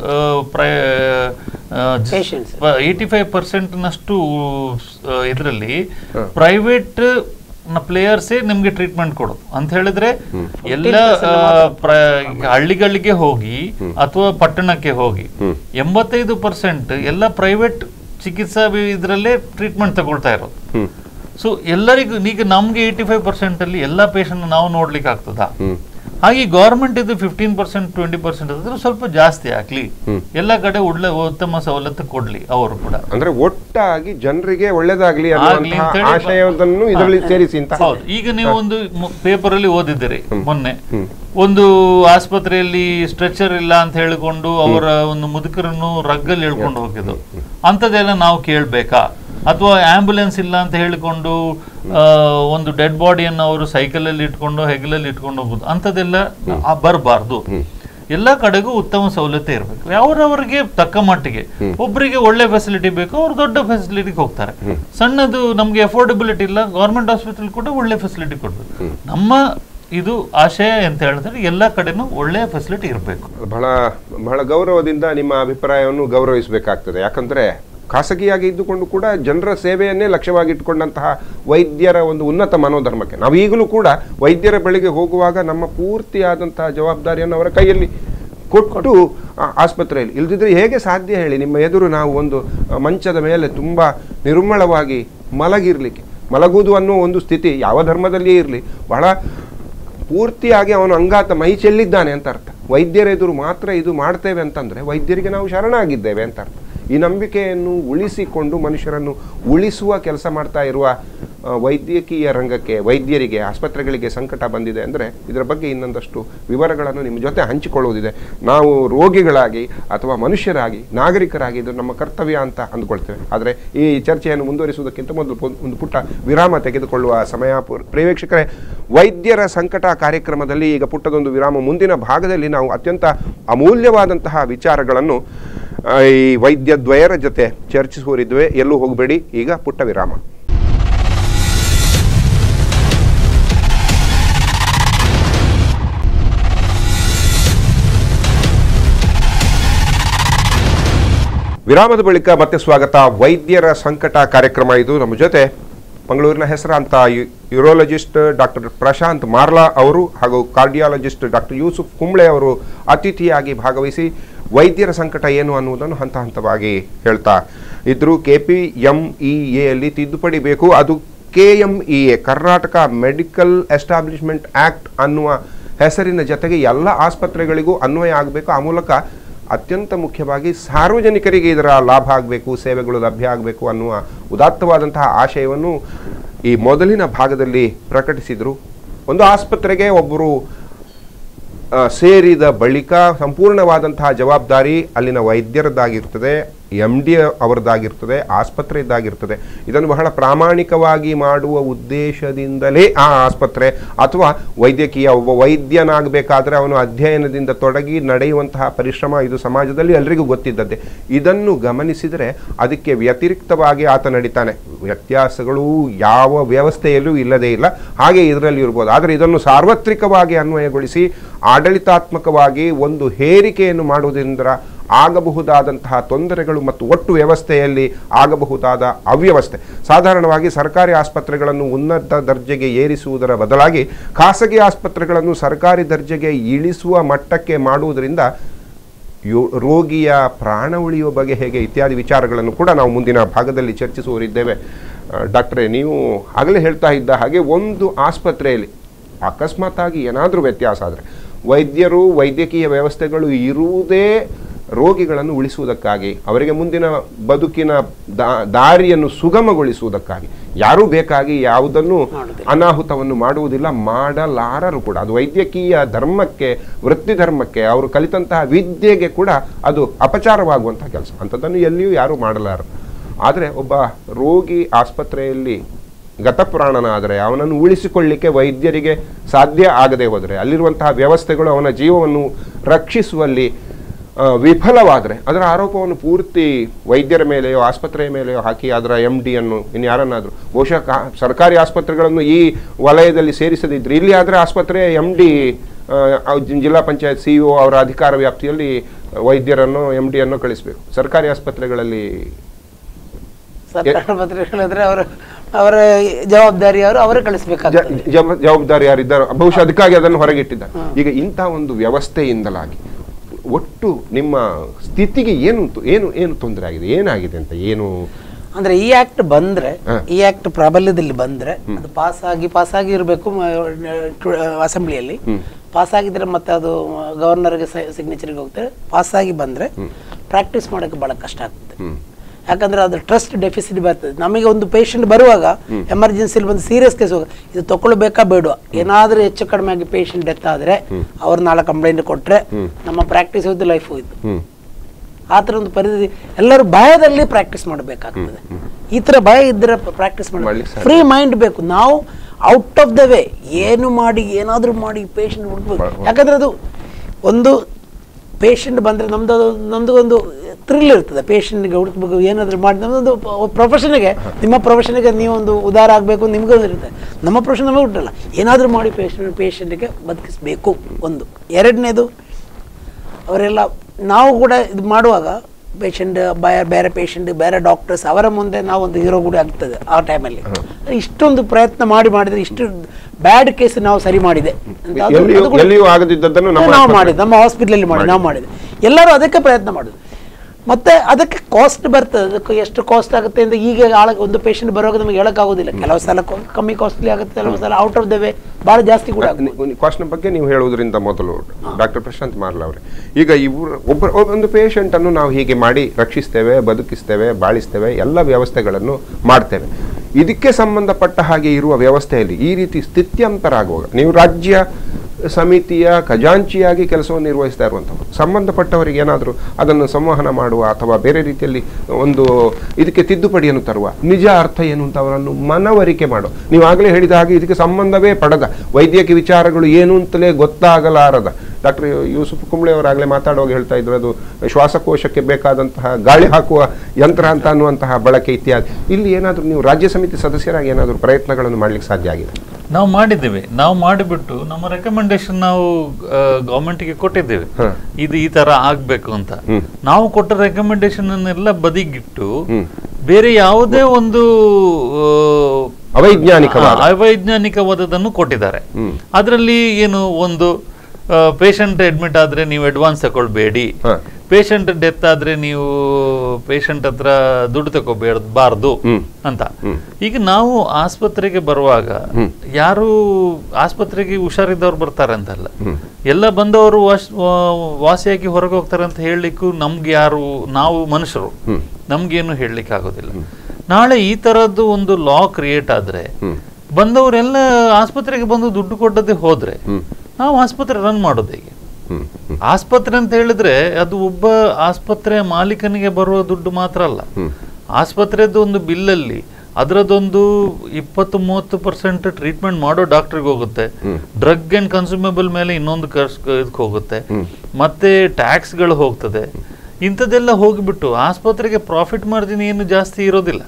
eighty five percent ನಷ್ಟು ಇದರಲ್ಲಿ ಪ್ರೈವೇಟ್ ಪ್ಲೇಯರ್ಸೇ ನಿಮ್ಗೆ ಟ್ರೀಟ್ಮೆಂಟ್ ಕೊಡೋದು ಅಂತ ಹೇಳಿದ್ರೆ, ಎಲ್ಲ ಹಳ್ಳಿಗಳಿಗೆ ಹೋಗಿ ಅಥವಾ ಪಟ್ಟಣಕ್ಕೆ ಹೋಗಿ ಎಂಬತ್ತೈದು ಪರ್ಸೆಂಟ್ ಎಲ್ಲ ಪ್ರೈವೇಟ್ ಚಿಕಿತ್ಸಾ ಇದರಲ್ಲೇ ಟ್ರೀಟ್ಮೆಂಟ್ ತಗೊಳ್ತಾ ಇರೋದು. ಸೊ ಎಲ್ಲರಿಗೂ ಈಗ ನಮ್ಗೆ ಏಯ್ಟಿ ಫೈವ್ ಪರ್ಸೆಂಟ್ ಅಲ್ಲಿ ಎಲ್ಲಾ ಪೇಷಂಟ್ ನಾವು ನೋಡ್ಲಿಕ್ಕೆ ಆಗ್ತದ? ಹಾಗೆ ಗವರ್ಮೆಂಟ್ ಇದು ಫಿಫ್ಟೀನ್ ಪರ್ಸೆಂಟ್ ಟ್ವೆಂಟಿ ಪರ್ಸೆಂಟ್ ಅದ್ರ ಸ್ವಲ್ಪ ಜಾಸ್ತಿ ಆಗ್ಲಿ, ಎಲ್ಲ ಕಡೆ ಒಳ್ಳೆ ಉತ್ತಮ ಸವಲತ್ತು ಕೊಡ್ಲಿ ಅವರು ಕೂಡ. ಅಂದ್ರೆ ಒಟ್ಟಾಗಿ ಜನರಿಗೆ ಒಳ್ಳೇದಾಗ್ಲಿ ಆಶಯವನ್ನು ಇದರಲ್ಲಿ ಸೇರಿಸಿ ಅಂತ. ಹೌದು. ಈಗ ನೀವು ಒಂದು ಪೇಪರ್ ಅಲ್ಲಿ ಓದಿದ್ದೀರಿ ಮೊನ್ನೆ, ಒಂದು ಆಸ್ಪತ್ರೆಯಲ್ಲಿ ಸ್ಟ್ರೆಚರ್ ಇಲ್ಲ ಅಂತ ಹೇಳಿಕೊಂಡು ಅವರ ಒಂದು ಮುದುಕರನ್ನು ರಗ್ಗಲ್ಲಿ ಹೇಳ್ಕೊಂಡು ಹೋಗಿದ್ದು. ಅಂಥದ್ದೆಲ್ಲ ನಾವು ಕೇಳ್ಬೇಕಾ? ಅಥವಾ ಆಂಬ್ಯುಲೆನ್ಸ್ ಇಲ್ಲ ಅಂತ ಹೇಳಿಕೊಂಡು ಒಂದು ಡೆಡ್ ಬಾಡಿಯನ್ನು ಅವರು ಸೈಕಲ್ ಅಲ್ಲಿ ಇಟ್ಕೊಂಡು ಹೆಗಲಲ್ಲಿ ಇಟ್ಕೊಂಡು ಹೋಗ್ಬೋದು. ಅಂಥದ್ದೆಲ್ಲ ಬರಬಾರ್ದು. ಎಲ್ಲ ಕಡೆಗೂ ಉತ್ತಮ ಸವಲತ್ತು ಇರಬೇಕು. ಅವರವರಿಗೆ ತಕ್ಕ ಮಟ್ಟಿಗೆ. ಒಬ್ಬರಿಗೆ ಒಳ್ಳೆ ಫೆಸಿಲಿಟಿ ಬೇಕು, ಅವ್ರು ದೊಡ್ಡ ಫೆಸಿಲಿಟಿಗೆ ಹೋಗ್ತಾರೆ. ಸಣ್ಣದು ನಮ್ಗೆ ಅಫೋರ್ಡಬಿಲಿಟಿ ಇಲ್ಲ, ಗವರ್ಮೆಂಟ್ ಹಾಸ್ಪಿಟಲ್ ಕೂಡ ಒಳ್ಳೆ ಫೆಸಿಲಿಟಿ ಕೊಡ್ಬೇಕು. ನಮ್ಮ ಇದು ಆಶಯ ಅಂತ ಹೇಳಿದ್ರೆ ಎಲ್ಲ ಕಡೆನೂ ಒಳ್ಳೆಯ ಫೆಸಿಲಿಟಿ ಇರಬೇಕು. ಬಹಳ ಬಹಳ ಗೌರವದಿಂದ ನಿಮ್ಮ ಅಭಿಪ್ರಾಯವನ್ನು ಗೌರವಿಸಬೇಕಾಗ್ತದೆ. ಯಾಕಂದ್ರೆ ಖಾಸಗಿಯಾಗಿ ಇದ್ದುಕೊಂಡು ಕೂಡ ಜನರ ಸೇವೆಯನ್ನೇ ಲಕ್ಷ್ಯವಾಗಿಟ್ಟುಕೊಂಡಂತಹ ವೈದ್ಯರ ಒಂದು ಉನ್ನತ ಮನೋಧರ್ಮಕ್ಕೆ ನಾವು ಈಗಲೂ ಕೂಡ ವೈದ್ಯರ ಬಳಿಗೆ ಹೋಗುವಾಗ ನಮ್ಮ ಪೂರ್ತಿಯಾದಂತಹ ಜವಾಬ್ದಾರಿಯನ್ನು ಅವರ ಕೈಯಲ್ಲಿ ಕೊಟ್ಟು ಆಸ್ಪತ್ರೆಯಲ್ಲಿ, ಇಲ್ದಿದ್ರೆ ಹೇಗೆ ಸಾಧ್ಯ ಹೇಳಿ ನಿಮ್ಮ ಎದುರು ನಾವು ಒಂದು ಮಂಚದ ಮೇಲೆ ತುಂಬ ನಿರ್ಮಳವಾಗಿ ಮಲಗಿರ್ಲಿಕ್ಕೆ, ಮಲಗುವುದು ಅನ್ನೋ ಒಂದು ಸ್ಥಿತಿ ಯಾವ ಧರ್ಮದಲ್ಲಿಯೇ ಇರಲಿ ಬಹಳ ಪೂರ್ತಿಯಾಗಿ ಅವನು ಅಂಗಾತ ಮೈ ಚೆಲ್ಲಿದ್ದಾನೆ ಅಂತ ಅರ್ಥ. ವೈದ್ಯರ ಎದುರು ಮಾತ್ರ ಇದು ಮಾಡ್ತೇವೆ ಅಂತಂದರೆ ವೈದ್ಯರಿಗೆ ನಾವು ಶರಣಾಗಿದ್ದೇವೆ ಅಂತ ಅರ್ಥ. ಈ ನಂಬಿಕೆಯನ್ನು ಉಳಿಸಿಕೊಂಡು ಮನುಷ್ಯರನ್ನು ಉಳಿಸುವ ಕೆಲಸ ಮಾಡ್ತಾ ಇರುವ ವೈದ್ಯಕೀಯ ರಂಗಕ್ಕೆ, ವೈದ್ಯರಿಗೆ, ಆಸ್ಪತ್ರೆಗಳಿಗೆ ಸಂಕಟ ಬಂದಿದೆ ಅಂದರೆ ಇದರ ಬಗ್ಗೆ ಇನ್ನೊಂದಷ್ಟು ವಿವರಗಳನ್ನು ನಿಮ್ಮ ಜೊತೆ ಹಂಚಿಕೊಳ್ಳುವುದಿದೆ. ನಾವು ರೋಗಿಗಳಾಗಿ ಅಥವಾ ಮನುಷ್ಯರಾಗಿ, ನಾಗರಿಕರಾಗಿ ಇದು ನಮ್ಮ ಕರ್ತವ್ಯ ಅಂತ ಅಂದ್ಕೊಳ್ತೇವೆ. ಆದರೆ ಈ ಚರ್ಚೆಯನ್ನು ಮುಂದುವರಿಸುವುದಕ್ಕಿಂತ ಮೊದಲು ಒಂದು ಪುಟ್ಟ ವಿರಾಮ ತೆಗೆದುಕೊಳ್ಳುವ ಸಮಯ. ಪ್ರೇಕ್ಷಕರೇ, ವೈದ್ಯರ ಸಂಕಟ ಕಾರ್ಯಕ್ರಮದಲ್ಲಿ ಈಗ ಪುಟ್ಟದೊಂದು ವಿರಾಮ. ಮುಂದಿನ ಭಾಗದಲ್ಲಿ ನಾವು ಅತ್ಯಂತ ಅಮೂಲ್ಯವಾದಂತಹ ವಿಚಾರಗಳನ್ನು ಈ ವೈದ್ಯ ದ್ವಯರ ಜೊತೆ ಚರ್ಚಿಸುವರಿದ್ವೆ. ಎಲ್ಲೂ ಹೋಗಬೇಡಿ, ಈಗ ಪುಟ್ಟ ವಿರಾಮ. ವಿರಾಮದ ಬಳಿಕ ಮತ್ತೆ ಸ್ವಾಗತ. ವೈದ್ಯರ ಸಂಕಟ ಕಾರ್ಯಕ್ರಮ ಇದು. ನಮ್ಮ ಜೊತೆ ಮಂಗಳೂರಿನ ಹೆಸರಾಂತ ಯೂರೋಲಜಿಸ್ಟ್ ಡಾಕ್ಟರ್ ಪ್ರಶಾಂತ್ ಮಾರ್ಲಾ ಅವರು ಹಾಗೂ ಕಾರ್ಡಿಯಾಲಜಿಸ್ಟ್ ಡಾಕ್ಟರ್ ಯೂಸುಫ್ ಕುಂಬ್ಳೆ ಅವರು ಅತಿಥಿಯಾಗಿ ಭಾಗವಹಿಸಿ ವೈದ್ಯರ ಸಂಕಟ ಏನು ಅನ್ನುವುದನ್ನು ಹಂತ ಹಂತವಾಗಿ ಹೇಳ್ತಾ ಇದ್ರು. ಕೆ ಪಿ ಎಂ ಇ ಎಲ್ಲಿ ತಿದ್ದುಪಡಿ ಬೇಕು, ಅದು K M E A Karnataka medical establishment act ಅನ್ನುವ ಹೆಸರಿನ ಜೊತೆಗೆ ಎಲ್ಲ ಆಸ್ಪತ್ರೆಗಳಿಗೂ ಅನ್ವಯ ಆಗಬೇಕು. ಆ ಮೂಲಕ ಅತ್ಯಂತ ಮುಖ್ಯವಾಗಿ ಸಾರ್ವಜನಿಕರಿಗೆ ಇದರ ಲಾಭ ಆಗಬೇಕು, ಸೇವೆಗಳು ಲಭ್ಯ ಆಗಬೇಕು ಅನ್ನುವ ಉದಾತ್ತವಾದಂತಹ ಆಶಯವನ್ನು ಈ ಮೊದಲಿನ ಭಾಗದಲ್ಲಿ ಪ್ರಕಟಿಸಿದರು. ಒಂದು ಆಸ್ಪತ್ರೆಗೆ ಒಬ್ಬರು ಸೇರಿದ ಬಳಿಕ ಸಂಪೂರ್ಣವಾದಂತಹ ಜವಾಬ್ದಾರಿ ಅಲ್ಲಿನ ವೈದ್ಯರದ್ದಾಗಿರ್ತದೆ, ಎಂ ಡಿ ಅವರದ್ದಾಗಿರ್ತದೆ, ಆಸ್ಪತ್ರೆಯದ್ದಾಗಿರ್ತದೆ. ಇದನ್ನು ಬಹಳ ಪ್ರಾಮಾಣಿಕವಾಗಿ ಮಾಡುವ ಉದ್ದೇಶದಿಂದಲೇ ಆ ಆಸ್ಪತ್ರೆ ಅಥವಾ ವೈದ್ಯಕೀಯ ಒಬ್ಬ ವೈದ್ಯನಾಗಬೇಕಾದ್ರೆ ಅವನು ಅಧ್ಯಯನದಿಂದ ತೊಡಗಿ ನಡೆಯುವಂತಹ ಪರಿಶ್ರಮ ಇದು ಸಮಾಜದಲ್ಲಿ ಎಲ್ಲರಿಗೂ ಗೊತ್ತಿದ್ದದ್ದೇ. ಇದನ್ನು ಗಮನಿಸಿದರೆ ಅದಕ್ಕೆ ವ್ಯತಿರಿಕ್ತವಾಗಿ ಆತ ನಡೀತಾನೆ. ವ್ಯತ್ಯಾಸಗಳು ಯಾವ ವ್ಯವಸ್ಥೆಯಲ್ಲೂ ಇಲ್ಲದೇ ಇಲ್ಲ, ಹಾಗೆ ಇದರಲ್ಲಿ ಇರ್ಬೋದು. ಆದರೆ ಇದನ್ನು ಸಾರ್ವತ್ರಿಕವಾಗಿ ಅನ್ವಯಗೊಳಿಸಿ ಆಡಳಿತಾತ್ಮಕವಾಗಿ ಒಂದು ಹೇರಿಕೆಯನ್ನು ಮಾಡುವುದರಿಂದ ಆಗಬಹುದಾದಂತಹ ತೊಂದರೆಗಳು ಮತ್ತು ಒಟ್ಟು ವ್ಯವಸ್ಥೆಯಲ್ಲಿ ಆಗಬಹುದಾದ ಅವ್ಯವಸ್ಥೆ. ಸಾಧಾರಣವಾಗಿ ಸರ್ಕಾರಿ ಆಸ್ಪತ್ರೆಗಳನ್ನು ಉನ್ನತ ದರ್ಜೆಗೆ ಏರಿಸುವುದರ ಬದಲಾಗಿ ಖಾಸಗಿ ಆಸ್ಪತ್ರೆಗಳನ್ನು ಸರ್ಕಾರಿ ದರ್ಜೆಗೆ ಇಳಿಸುವ ಮಟ್ಟಕ್ಕೆ ಮಾಡುವುದರಿಂದ ರೋಗಿಯ ಪ್ರಾಣ ಉಳಿಯುವ ಬಗ್ಗೆ ಹೇಗೆ ಇತ್ಯಾದಿ ವಿಚಾರಗಳನ್ನು ಕೂಡ ನಾವು ಮುಂದಿನ ಭಾಗದಲ್ಲಿ ಚರ್ಚಿಸುವರಿದ್ದೇವೆ. ಡಾಕ್ಟ್ರೇ, ನೀವು ಆಗಲೇ ಹೇಳ್ತಾ ಇದ್ದ ಹಾಗೆ ಒಂದು ಆಸ್ಪತ್ರೆಯಲ್ಲಿ ಅಕಸ್ಮಾತ್ತಾಗಿ ಏನಾದರೂ ವ್ಯತ್ಯಾಸ ಆದರೆ ವೈದ್ಯರು, ವೈದ್ಯಕೀಯ ವ್ಯವಸ್ಥೆಗಳು ಇರುವುದೇ ರೋಗಿಗಳನ್ನು ಉಳಿಸುವುದಕ್ಕಾಗಿ, ಅವರಿಗೆ ಮುಂದಿನ ಬದುಕಿನ ದಾರಿಯನ್ನು ಸುಗಮಗೊಳಿಸುವುದಕ್ಕಾಗಿ. ಯಾರೂ ಬೇಕಾಗಿ ಯಾವುದನ್ನು ಅನಾಹುತವನ್ನು ಮಾಡುವುದಿಲ್ಲ, ಮಾಡಲಾರರು ಕೂಡ. ಅದು ವೈದ್ಯಕೀಯ ಧರ್ಮಕ್ಕೆ, ವೃತ್ತಿ ಧರ್ಮಕ್ಕೆ, ಅವರು ಕಲಿತಂತಹ ವಿದ್ಯೆಗೆ ಕೂಡ ಅದು ಅಪಚಾರವಾಗುವಂತಹ ಕೆಲಸ. ಅಂಥದ್ದನ್ನು ಎಲ್ಲಿಯೂ ಯಾರೂ ಮಾಡಲಾರರು. ಆದರೆ ಒಬ್ಬ ರೋಗಿ ಆಸ್ಪತ್ರೆಯಲ್ಲಿ ಗತಪ್ರಾಣನಾದರೆ ಅವನನ್ನು ಉಳಿಸಿಕೊಳ್ಳಿಕ್ಕೆ ವೈದ್ಯರಿಗೆ ಸಾಧ್ಯ ಆಗದೆ ಹೋದರೆ, ಅಲ್ಲಿರುವಂತಹ ವ್ಯವಸ್ಥೆಗಳು ಅವನ ಜೀವವನ್ನು ರಕ್ಷಿಸುವಲ್ಲಿ ವಿಫಲವಾದರೆ ಅದರ ಆರೋಪವನ್ನು ಪೂರ್ತಿ ವೈದ್ಯರ ಮೇಲೆಯೋ ಆಸ್ಪತ್ರೆಯ ಮೇಲೆಯೋ ಹಾಕಿ ಅದರ ಎಂ ಡಿಯನ್ನು ಇನ್ನು ಯಾರನ್ನಾದರೂ, ಬಹುಶಃ ಕಾ ಸರ್ಕಾರಿ ಆಸ್ಪತ್ರೆಗಳನ್ನು ಈ ವಲಯದಲ್ಲಿ ಸೇರಿಸದಿದ್ದರೆ, ಇಲ್ಲಿ ಆದರೆ ಆಸ್ಪತ್ರೆಯ ಎಂ ಡಿ ಜಿಲ್ಲಾ ಪಂಚಾಯತ್ ಸಿ ಇ ಒ ಅವರ ಅಧಿಕಾರ ವ್ಯಾಪ್ತಿಯಲ್ಲಿ ವೈದ್ಯರನ್ನು ಎಂ ಡಿಯನ್ನು ಕಳಿಸಬೇಕು. ಸರ್ಕಾರಿ ಆಸ್ಪತ್ರೆಗಳಲ್ಲಿ ಅವರ ಅವರ ಜವಾಬ್ದಾರಿ ಅವರು ಅವರೇ ಕಳಿಸಬೇಕಾಗ್ತದೆ. ಜವಾಬ್ದಾರಿ ಯಾರಿದ್ದಾರೋ ಬಹುಶಃ ಅದಕ್ಕಾಗಿ ಅದನ್ನು ಹೊರಗಿಟ್ಟಿದ್ದಾರೆ. ಈಗ ಇಂಥ ಒಂದು ವ್ಯವಸ್ಥೆಯಿಂದಲಾಗಿ ಒಟ್ಟು ನಿಮ್ಮ ಸ್ಥಿತಿಗೆ ಏನು ಏನು ಏನು ತೊಂದರೆ ಆಗಿದೆ, ಏನಾಗಿದೆ ಅಂತ ಏನು ಅಂದ್ರೆ ಈ ಆಕ್ಟ್ ಬಂದ್ರೆ, ಈ ಆಕ್ಟ್ ಪ್ರಾಬಲ್ಯದಲ್ಲಿ ಬಂದ್ರೆ ಅದು ಪಾಸ್ ಆಗಿ ಪಾಸ್ ಆಗಿ ಇರಬೇಕು ಅಸೆಂಬ್ಲಿಯಲ್ಲಿ. ಪಾಸ್ ಆಗಿದ್ರೆ ಮತ್ತೆ ಅದು ಗವರ್ನರ್ಗೆ ಸಿಗ್ನೇಚರ್ಗೆ ಹೋಗ್ತಾರೆ. ಪಾಸ್ ಆಗಿ ಬಂದ್ರೆ ಪ್ರಾಕ್ಟೀಸ್ ಮಾಡೋಕ್ಕೆ ಬಹಳ ಕಷ್ಟ ಆಗ್ತದೆ. ಯಾಕಂದ್ರೆ ಅದು ಟ್ರಸ್ಟ್ ಡೆಫಿಸಿಟ್ ಬರ್ತದೆ. ನಮಗೆ ಒಂದು ಪೇಷಂಟ್ ಬರುವಾಗ ಎಮರ್ಜೆನ್ಸಿಲಿ ಬಂದು ಸೀರಿಯಸ್ ಕೇಸ್ ಹೋಗ ಇದು ತಗೊಳ್ಬೇಕಾ ಬೇಡ, ಏನಾದ್ರೂ ಹೆಚ್ಚು ಕಡಿಮೆ ಆಗಿ ಪೇಷಂಟ್ ಡೆತ್ ಆದ್ರೆ ಅವ್ರ ನಾಳೆ ಕಂಪ್ಲೇಂಟ್ ಕೊಟ್ರೆ ನಮ್ಮ ಪ್ರಾಕ್ಟೀಸ್ ಹೋಯ್ತು, ಲೈಫ್ ಹೋಯ್ತು. ಆ ಥರ ಒಂದು ಪರಿಸ್ಥಿತಿ. ಎಲ್ಲರೂ ಭಯದಲ್ಲಿ ಪ್ರಾಕ್ಟೀಸ್ ಮಾಡಬೇಕಾಗ್ತದೆ. ಈ ತರ ಭಯ ಇದ್ರೆ ಪ್ರಾಕ್ಟೀಸ್ ಮಾಡಿ ಫ್ರೀ ಮೈಂಡ್ ಬೇಕು. ನಾವು ಔಟ್ ಆಫ್ ದ ವೇ ಏನು ಮಾಡಿ ಏನಾದ್ರೂ ಮಾಡಿ ಪೇಷಂಟ್ ಹುಡ್ಬೇಕು. ಯಾಕಂದ್ರೆ ಅದು ಒಂದು ಪೇಷಂಟ್ ಬಂದರೆ ನಮ್ದು ನಮ್ಮದು ಒಂದು ಥ್ರಿಲ್ ಇರ್ತದೆ. ಪೇಷಂಟ್ಗೆ ಹುಡುಕ್ಬೇಕು, ಏನಾದರೂ ಮಾಡಿ ನಮ್ಮದೊಂದು ಪ್ರೊಫೆಷನ್ಗೆ, ನಿಮ್ಮ ಪ್ರೊಫೆಷನ್ಗೆ ನೀವೊಂದು ಉದಾರ ಆಗಬೇಕು ನಿಮಗೂ ಇರುತ್ತೆ. ನಮ್ಮ ಪ್ರೊಫೆಷನ್ ನಮಗೆ ಹುಟ್ಟಲ್ಲ, ಏನಾದರೂ ಮಾಡಿ ಪೇಷಂಟ್ ಪೇಷಂಟ್ಗೆ ಬದುಕಿಸ್ಬೇಕು ಒಂದು. ಎರಡನೇದು ಅವರೆಲ್ಲ ನಾವು ಕೂಡ ಇದು ಮಾಡುವಾಗ ಪೇಷಂಟ್ ಬೇರೆ ಬೇರೆ ಪೇಷಂಟ್ ಬೇರೆ ಡಾಕ್ಟರ್ಸ್ ಅವರ ಮುಂದೆ ನಾವು ಒಂದು ಹೀರೋ ಕೂಡ ಆಗ್ತದೆ ಆ ಟೈಮಲ್ಲಿ. ಇಷ್ಟೊಂದು ಪ್ರಯತ್ನ ಮಾಡಿ ಮಾಡಿದ್ರೆ ಇಷ್ಟು ಬ್ಯಾಡ್ ಕೇಸ್ ನಾವು ಸರಿ ಮಾಡಿದೆ ನಾವು ಮಾಡಿದ್ದು ನಮ್ಮ ಹಾಸ್ಪಿಟಲ್ ಮಾಡಿ ನಾವು ಮಾಡಿದೆ. ಎಲ್ಲರೂ ಅದಕ್ಕೆ ಪ್ರಯತ್ನ ಮಾಡುದು. ಮತ್ತೆ ಅದಕ್ಕೆ ಕಾಸ್ಟ್ ಬರ್ತದೆ, ಅದಕ್ಕೆ ಎಷ್ಟು ಕಾಸ್ಟ್ ಆಗುತ್ತೆ ಅಂತ ಈಗ ಆಳ ಒಂದು ಪೇಷಂಟ್ ಬರುವಾಗ ನಮಗೆ ಹೇಳಕ್ಕಾಗೋದಿಲ್ಲ. ಕೆಲವು ಸಲ ಕಮ್ಮಿ ಕಾಸ್ಟ್ಲಿ ಆಗುತ್ತೆ, ಕೆಲವು ಸಲ ಔಟ್ ಆಫ್ ದ ವೇ ಬಹಳ ಜಾಸ್ತಿ ಕೂಡ. ಕಾಸ್ಟ್ನ ಬಗ್ಗೆ ನೀವು ಹೇಳುವುದರಿಂದ ಮೊದಲು ಡಾಕ್ಟರ್ ಪ್ರಶಾಂತ್ ಮಾರ್ಲ ಅವರೇ, ಈಗ ಇವರು ಒಬ್ಬ ಒಂದು ಪೇಷಂಟ್ ಅನ್ನು ನಾವು ಹೀಗೆ ಮಾಡಿ ರಕ್ಷಿಸ್ತೇವೆ, ಬದುಕಿಸ್ತೇವೆ, ಬಾಳಿಸ್ತೇವೆ, ಎಲ್ಲ ವ್ಯವಸ್ಥೆಗಳನ್ನು ಮಾಡ್ತೇವೆ. ಇದಕ್ಕೆ ಸಂಬಂಧಪಟ್ಟ ಹಾಗೆ ಇರುವ ವ್ಯವಸ್ಥೆಯಲ್ಲಿ ಈ ರೀತಿ ಸ್ಥಿತ್ಯಂತರ ಆಗುವಾಗ ನೀವು ರಾಜ್ಯ ಸಮಿತಿಯ ಖಜಾಂಚಿಯಾಗಿ ಕೆಲಸವನ್ನು ನಿರ್ವಹಿಸ್ತಾ ಇರುವಂಥವ್ರು, ಸಂಬಂಧಪಟ್ಟವರಿಗೆ ಏನಾದರೂ ಅದನ್ನು ಸಂವಹನ ಮಾಡುವ ಅಥವಾ ಬೇರೆ ರೀತಿಯಲ್ಲಿ ಒಂದು ಇದಕ್ಕೆ ತಿದ್ದುಪಡಿಯನ್ನು ತರುವ ನಿಜ ಅರ್ಥ ಏನು ಅಂತ ಅವರನ್ನು ಮನವರಿಕೆ ಮಾಡೋ. ನೀವು ಆಗಲೇ ಹೇಳಿದ ಹಾಗೆ ಇದಕ್ಕೆ ಸಂಬಂಧವೇ ಪಡೆದ ವೈದ್ಯಕೀಯ ವಿಚಾರಗಳು ಏನು ಅಂತಲೇ ಗೊತ್ತಾಗಲಾರದ ಡಾಕ್ಟರ್ ಯೂಸುಫ್ ಕುಂಬ್ಳೆ ಅವರಾಗಲೇ ಮಾತಾಡುವಾಗ ಹೇಳ್ತಾ ಇದ್ರು, ಅದು ಶ್ವಾಸಕೋಶಕ್ಕೆ ಬೇಕಾದಂತಹ ಗಾಳಿ ಹಾಕುವ ಯಂತ್ರ ಅಂತ ಅನ್ನುವಂತಹ ಬಳಕೆ ಇತ್ಯಾದಿ. ಇಲ್ಲಿ ಏನಾದರೂ ನೀವು ರಾಜ್ಯ ಸಮಿತಿ ಸದಸ್ಯರಾಗಿ ಏನಾದರೂ ಪ್ರಯತ್ನಗಳನ್ನು ಮಾಡ್ಲಿಕ್ಕೆ ಸಾಧ್ಯ ಆಗಿದೆ? ನಾವು ಮಾಡಿದ್ದೇವೆ. ನಾವು ಮಾಡಿಬಿಟ್ಟು ನಮ್ಮ ರೆಕಮೆಂಡೇಶನ್ ನಾವು ಗವರ್ಮೆಂಟ್ಗೆ ಕೊಟ್ಟಿದ್ದೇವೆ, ಇದು ಈ ತರ ಆಗ್ಬೇಕು ಅಂತ. ನಾವು ಕೊಟ್ಟ ರೆಕಮೆಂಡೇಶನ್ ಅನ್ನೆಲ್ಲ ಬದಿಗಿಟ್ಟು ಬೇರೆ ಯಾವುದೇ ಒಂದು ಅವೈಜ್ಞಾನಿಕ ಅವೈಜ್ಞಾನಿಕವಾದದನ್ನು ಕೊಟ್ಟಿದ್ದಾರೆ. ಅದರಲ್ಲಿ ಏನು ಒಂದು ಪೇಷಂಟ್ ಅಡ್ಮಿಟ್ ಆದ್ರೆ ನೀವು ಅಡ್ವಾನ್ಸ್ ತಗೊಳ್ಬೇಡಿ, ಪೇಷಂಟ್ ಡೆತ್ ಆದ್ರೆ ನೀವು ಪೇಷಂಟ್ ಹತ್ರ ದುಡ್ಡು ತಗೋಬೇಡಬಾರ್ದು ಅಂತ. ಈಗ ನಾವು ಆಸ್ಪತ್ರೆಗೆ ಬರುವಾಗ ಯಾರು ಆಸ್ಪತ್ರೆಗೆ ಹುಷಾರಿದ್ದವ್ರು ಬರ್ತಾರೆ ಅಂತಲ್ಲ, ಎಲ್ಲ ಬಂದವರು ವಾಸಿಯಾಗಿ ಹೊರಗೆ ಹೋಗ್ತಾರೆ ಅಂತ ಹೇಳಲಿಕ್ಕೂ ನಮ್ಗೆ ಯಾರು, ನಾವು ಮನುಷ್ಯರು, ನಮ್ಗೇನು ಹೇಳಲಿಕ್ಕೆ ಆಗೋದಿಲ್ಲ. ನಾಳೆ ಈ ತರದ್ದು ಒಂದು ಲಾ ಕ್ರಿಯೇಟ್ ಆದ್ರೆ ಬಂದವರೆಲ್ಲ ಆಸ್ಪತ್ರೆಗೆ ಬಂದು ದುಡ್ಡು ಕೊಡದೆ ಹೋದ್ರೆ ನಾವು ಆಸ್ಪತ್ರೆ ರನ್ ಮಾಡೋದು ಹೇಗೆ? ಆಸ್ಪತ್ರೆ ಅಂತ ಹೇಳಿದ್ರೆ ಅದು ಒಬ್ಬ ಆಸ್ಪತ್ರೆಯ ಮಾಲೀಕನಿಗೆ ಬರುವ ದುಡ್ಡು ಮಾತ್ರ ಅಲ್ಲ, ಆಸ್ಪತ್ರೆದು ಒಂದು ಬಿಲ್ಲಲ್ಲಿ ಅದರದೊಂದು ಇಪ್ಪತ್ತು ಮೂವತ್ತು ಪರ್ಸೆಂಟ್ ಟ್ರೀಟ್ಮೆಂಟ್ ಮಾಡೋ ಡಾಕ್ಟರ್ಗೆ ಹೋಗುತ್ತೆ, ಡ್ರಗ್ ಅಂಡ್ ಕನ್ಸ್ಯೂಮೇಬಲ್ ಮೇಲೆ ಇನ್ನೊಂದು ಇದಕ್ಕೆ ಹೋಗುತ್ತೆ, ಮತ್ತೆ ಟ್ಯಾಕ್ಸ್ಗಳು ಹೋಗ್ತದೆ. ಇಂಥದ್ದೆಲ್ಲ ಹೋಗಿಬಿಟ್ಟು ಆಸ್ಪತ್ರೆಗೆ ಪ್ರಾಫಿಟ್ ಮಾರ್ಜಿನ್ ಏನು ಜಾಸ್ತಿ ಇರೋದಿಲ್ಲ.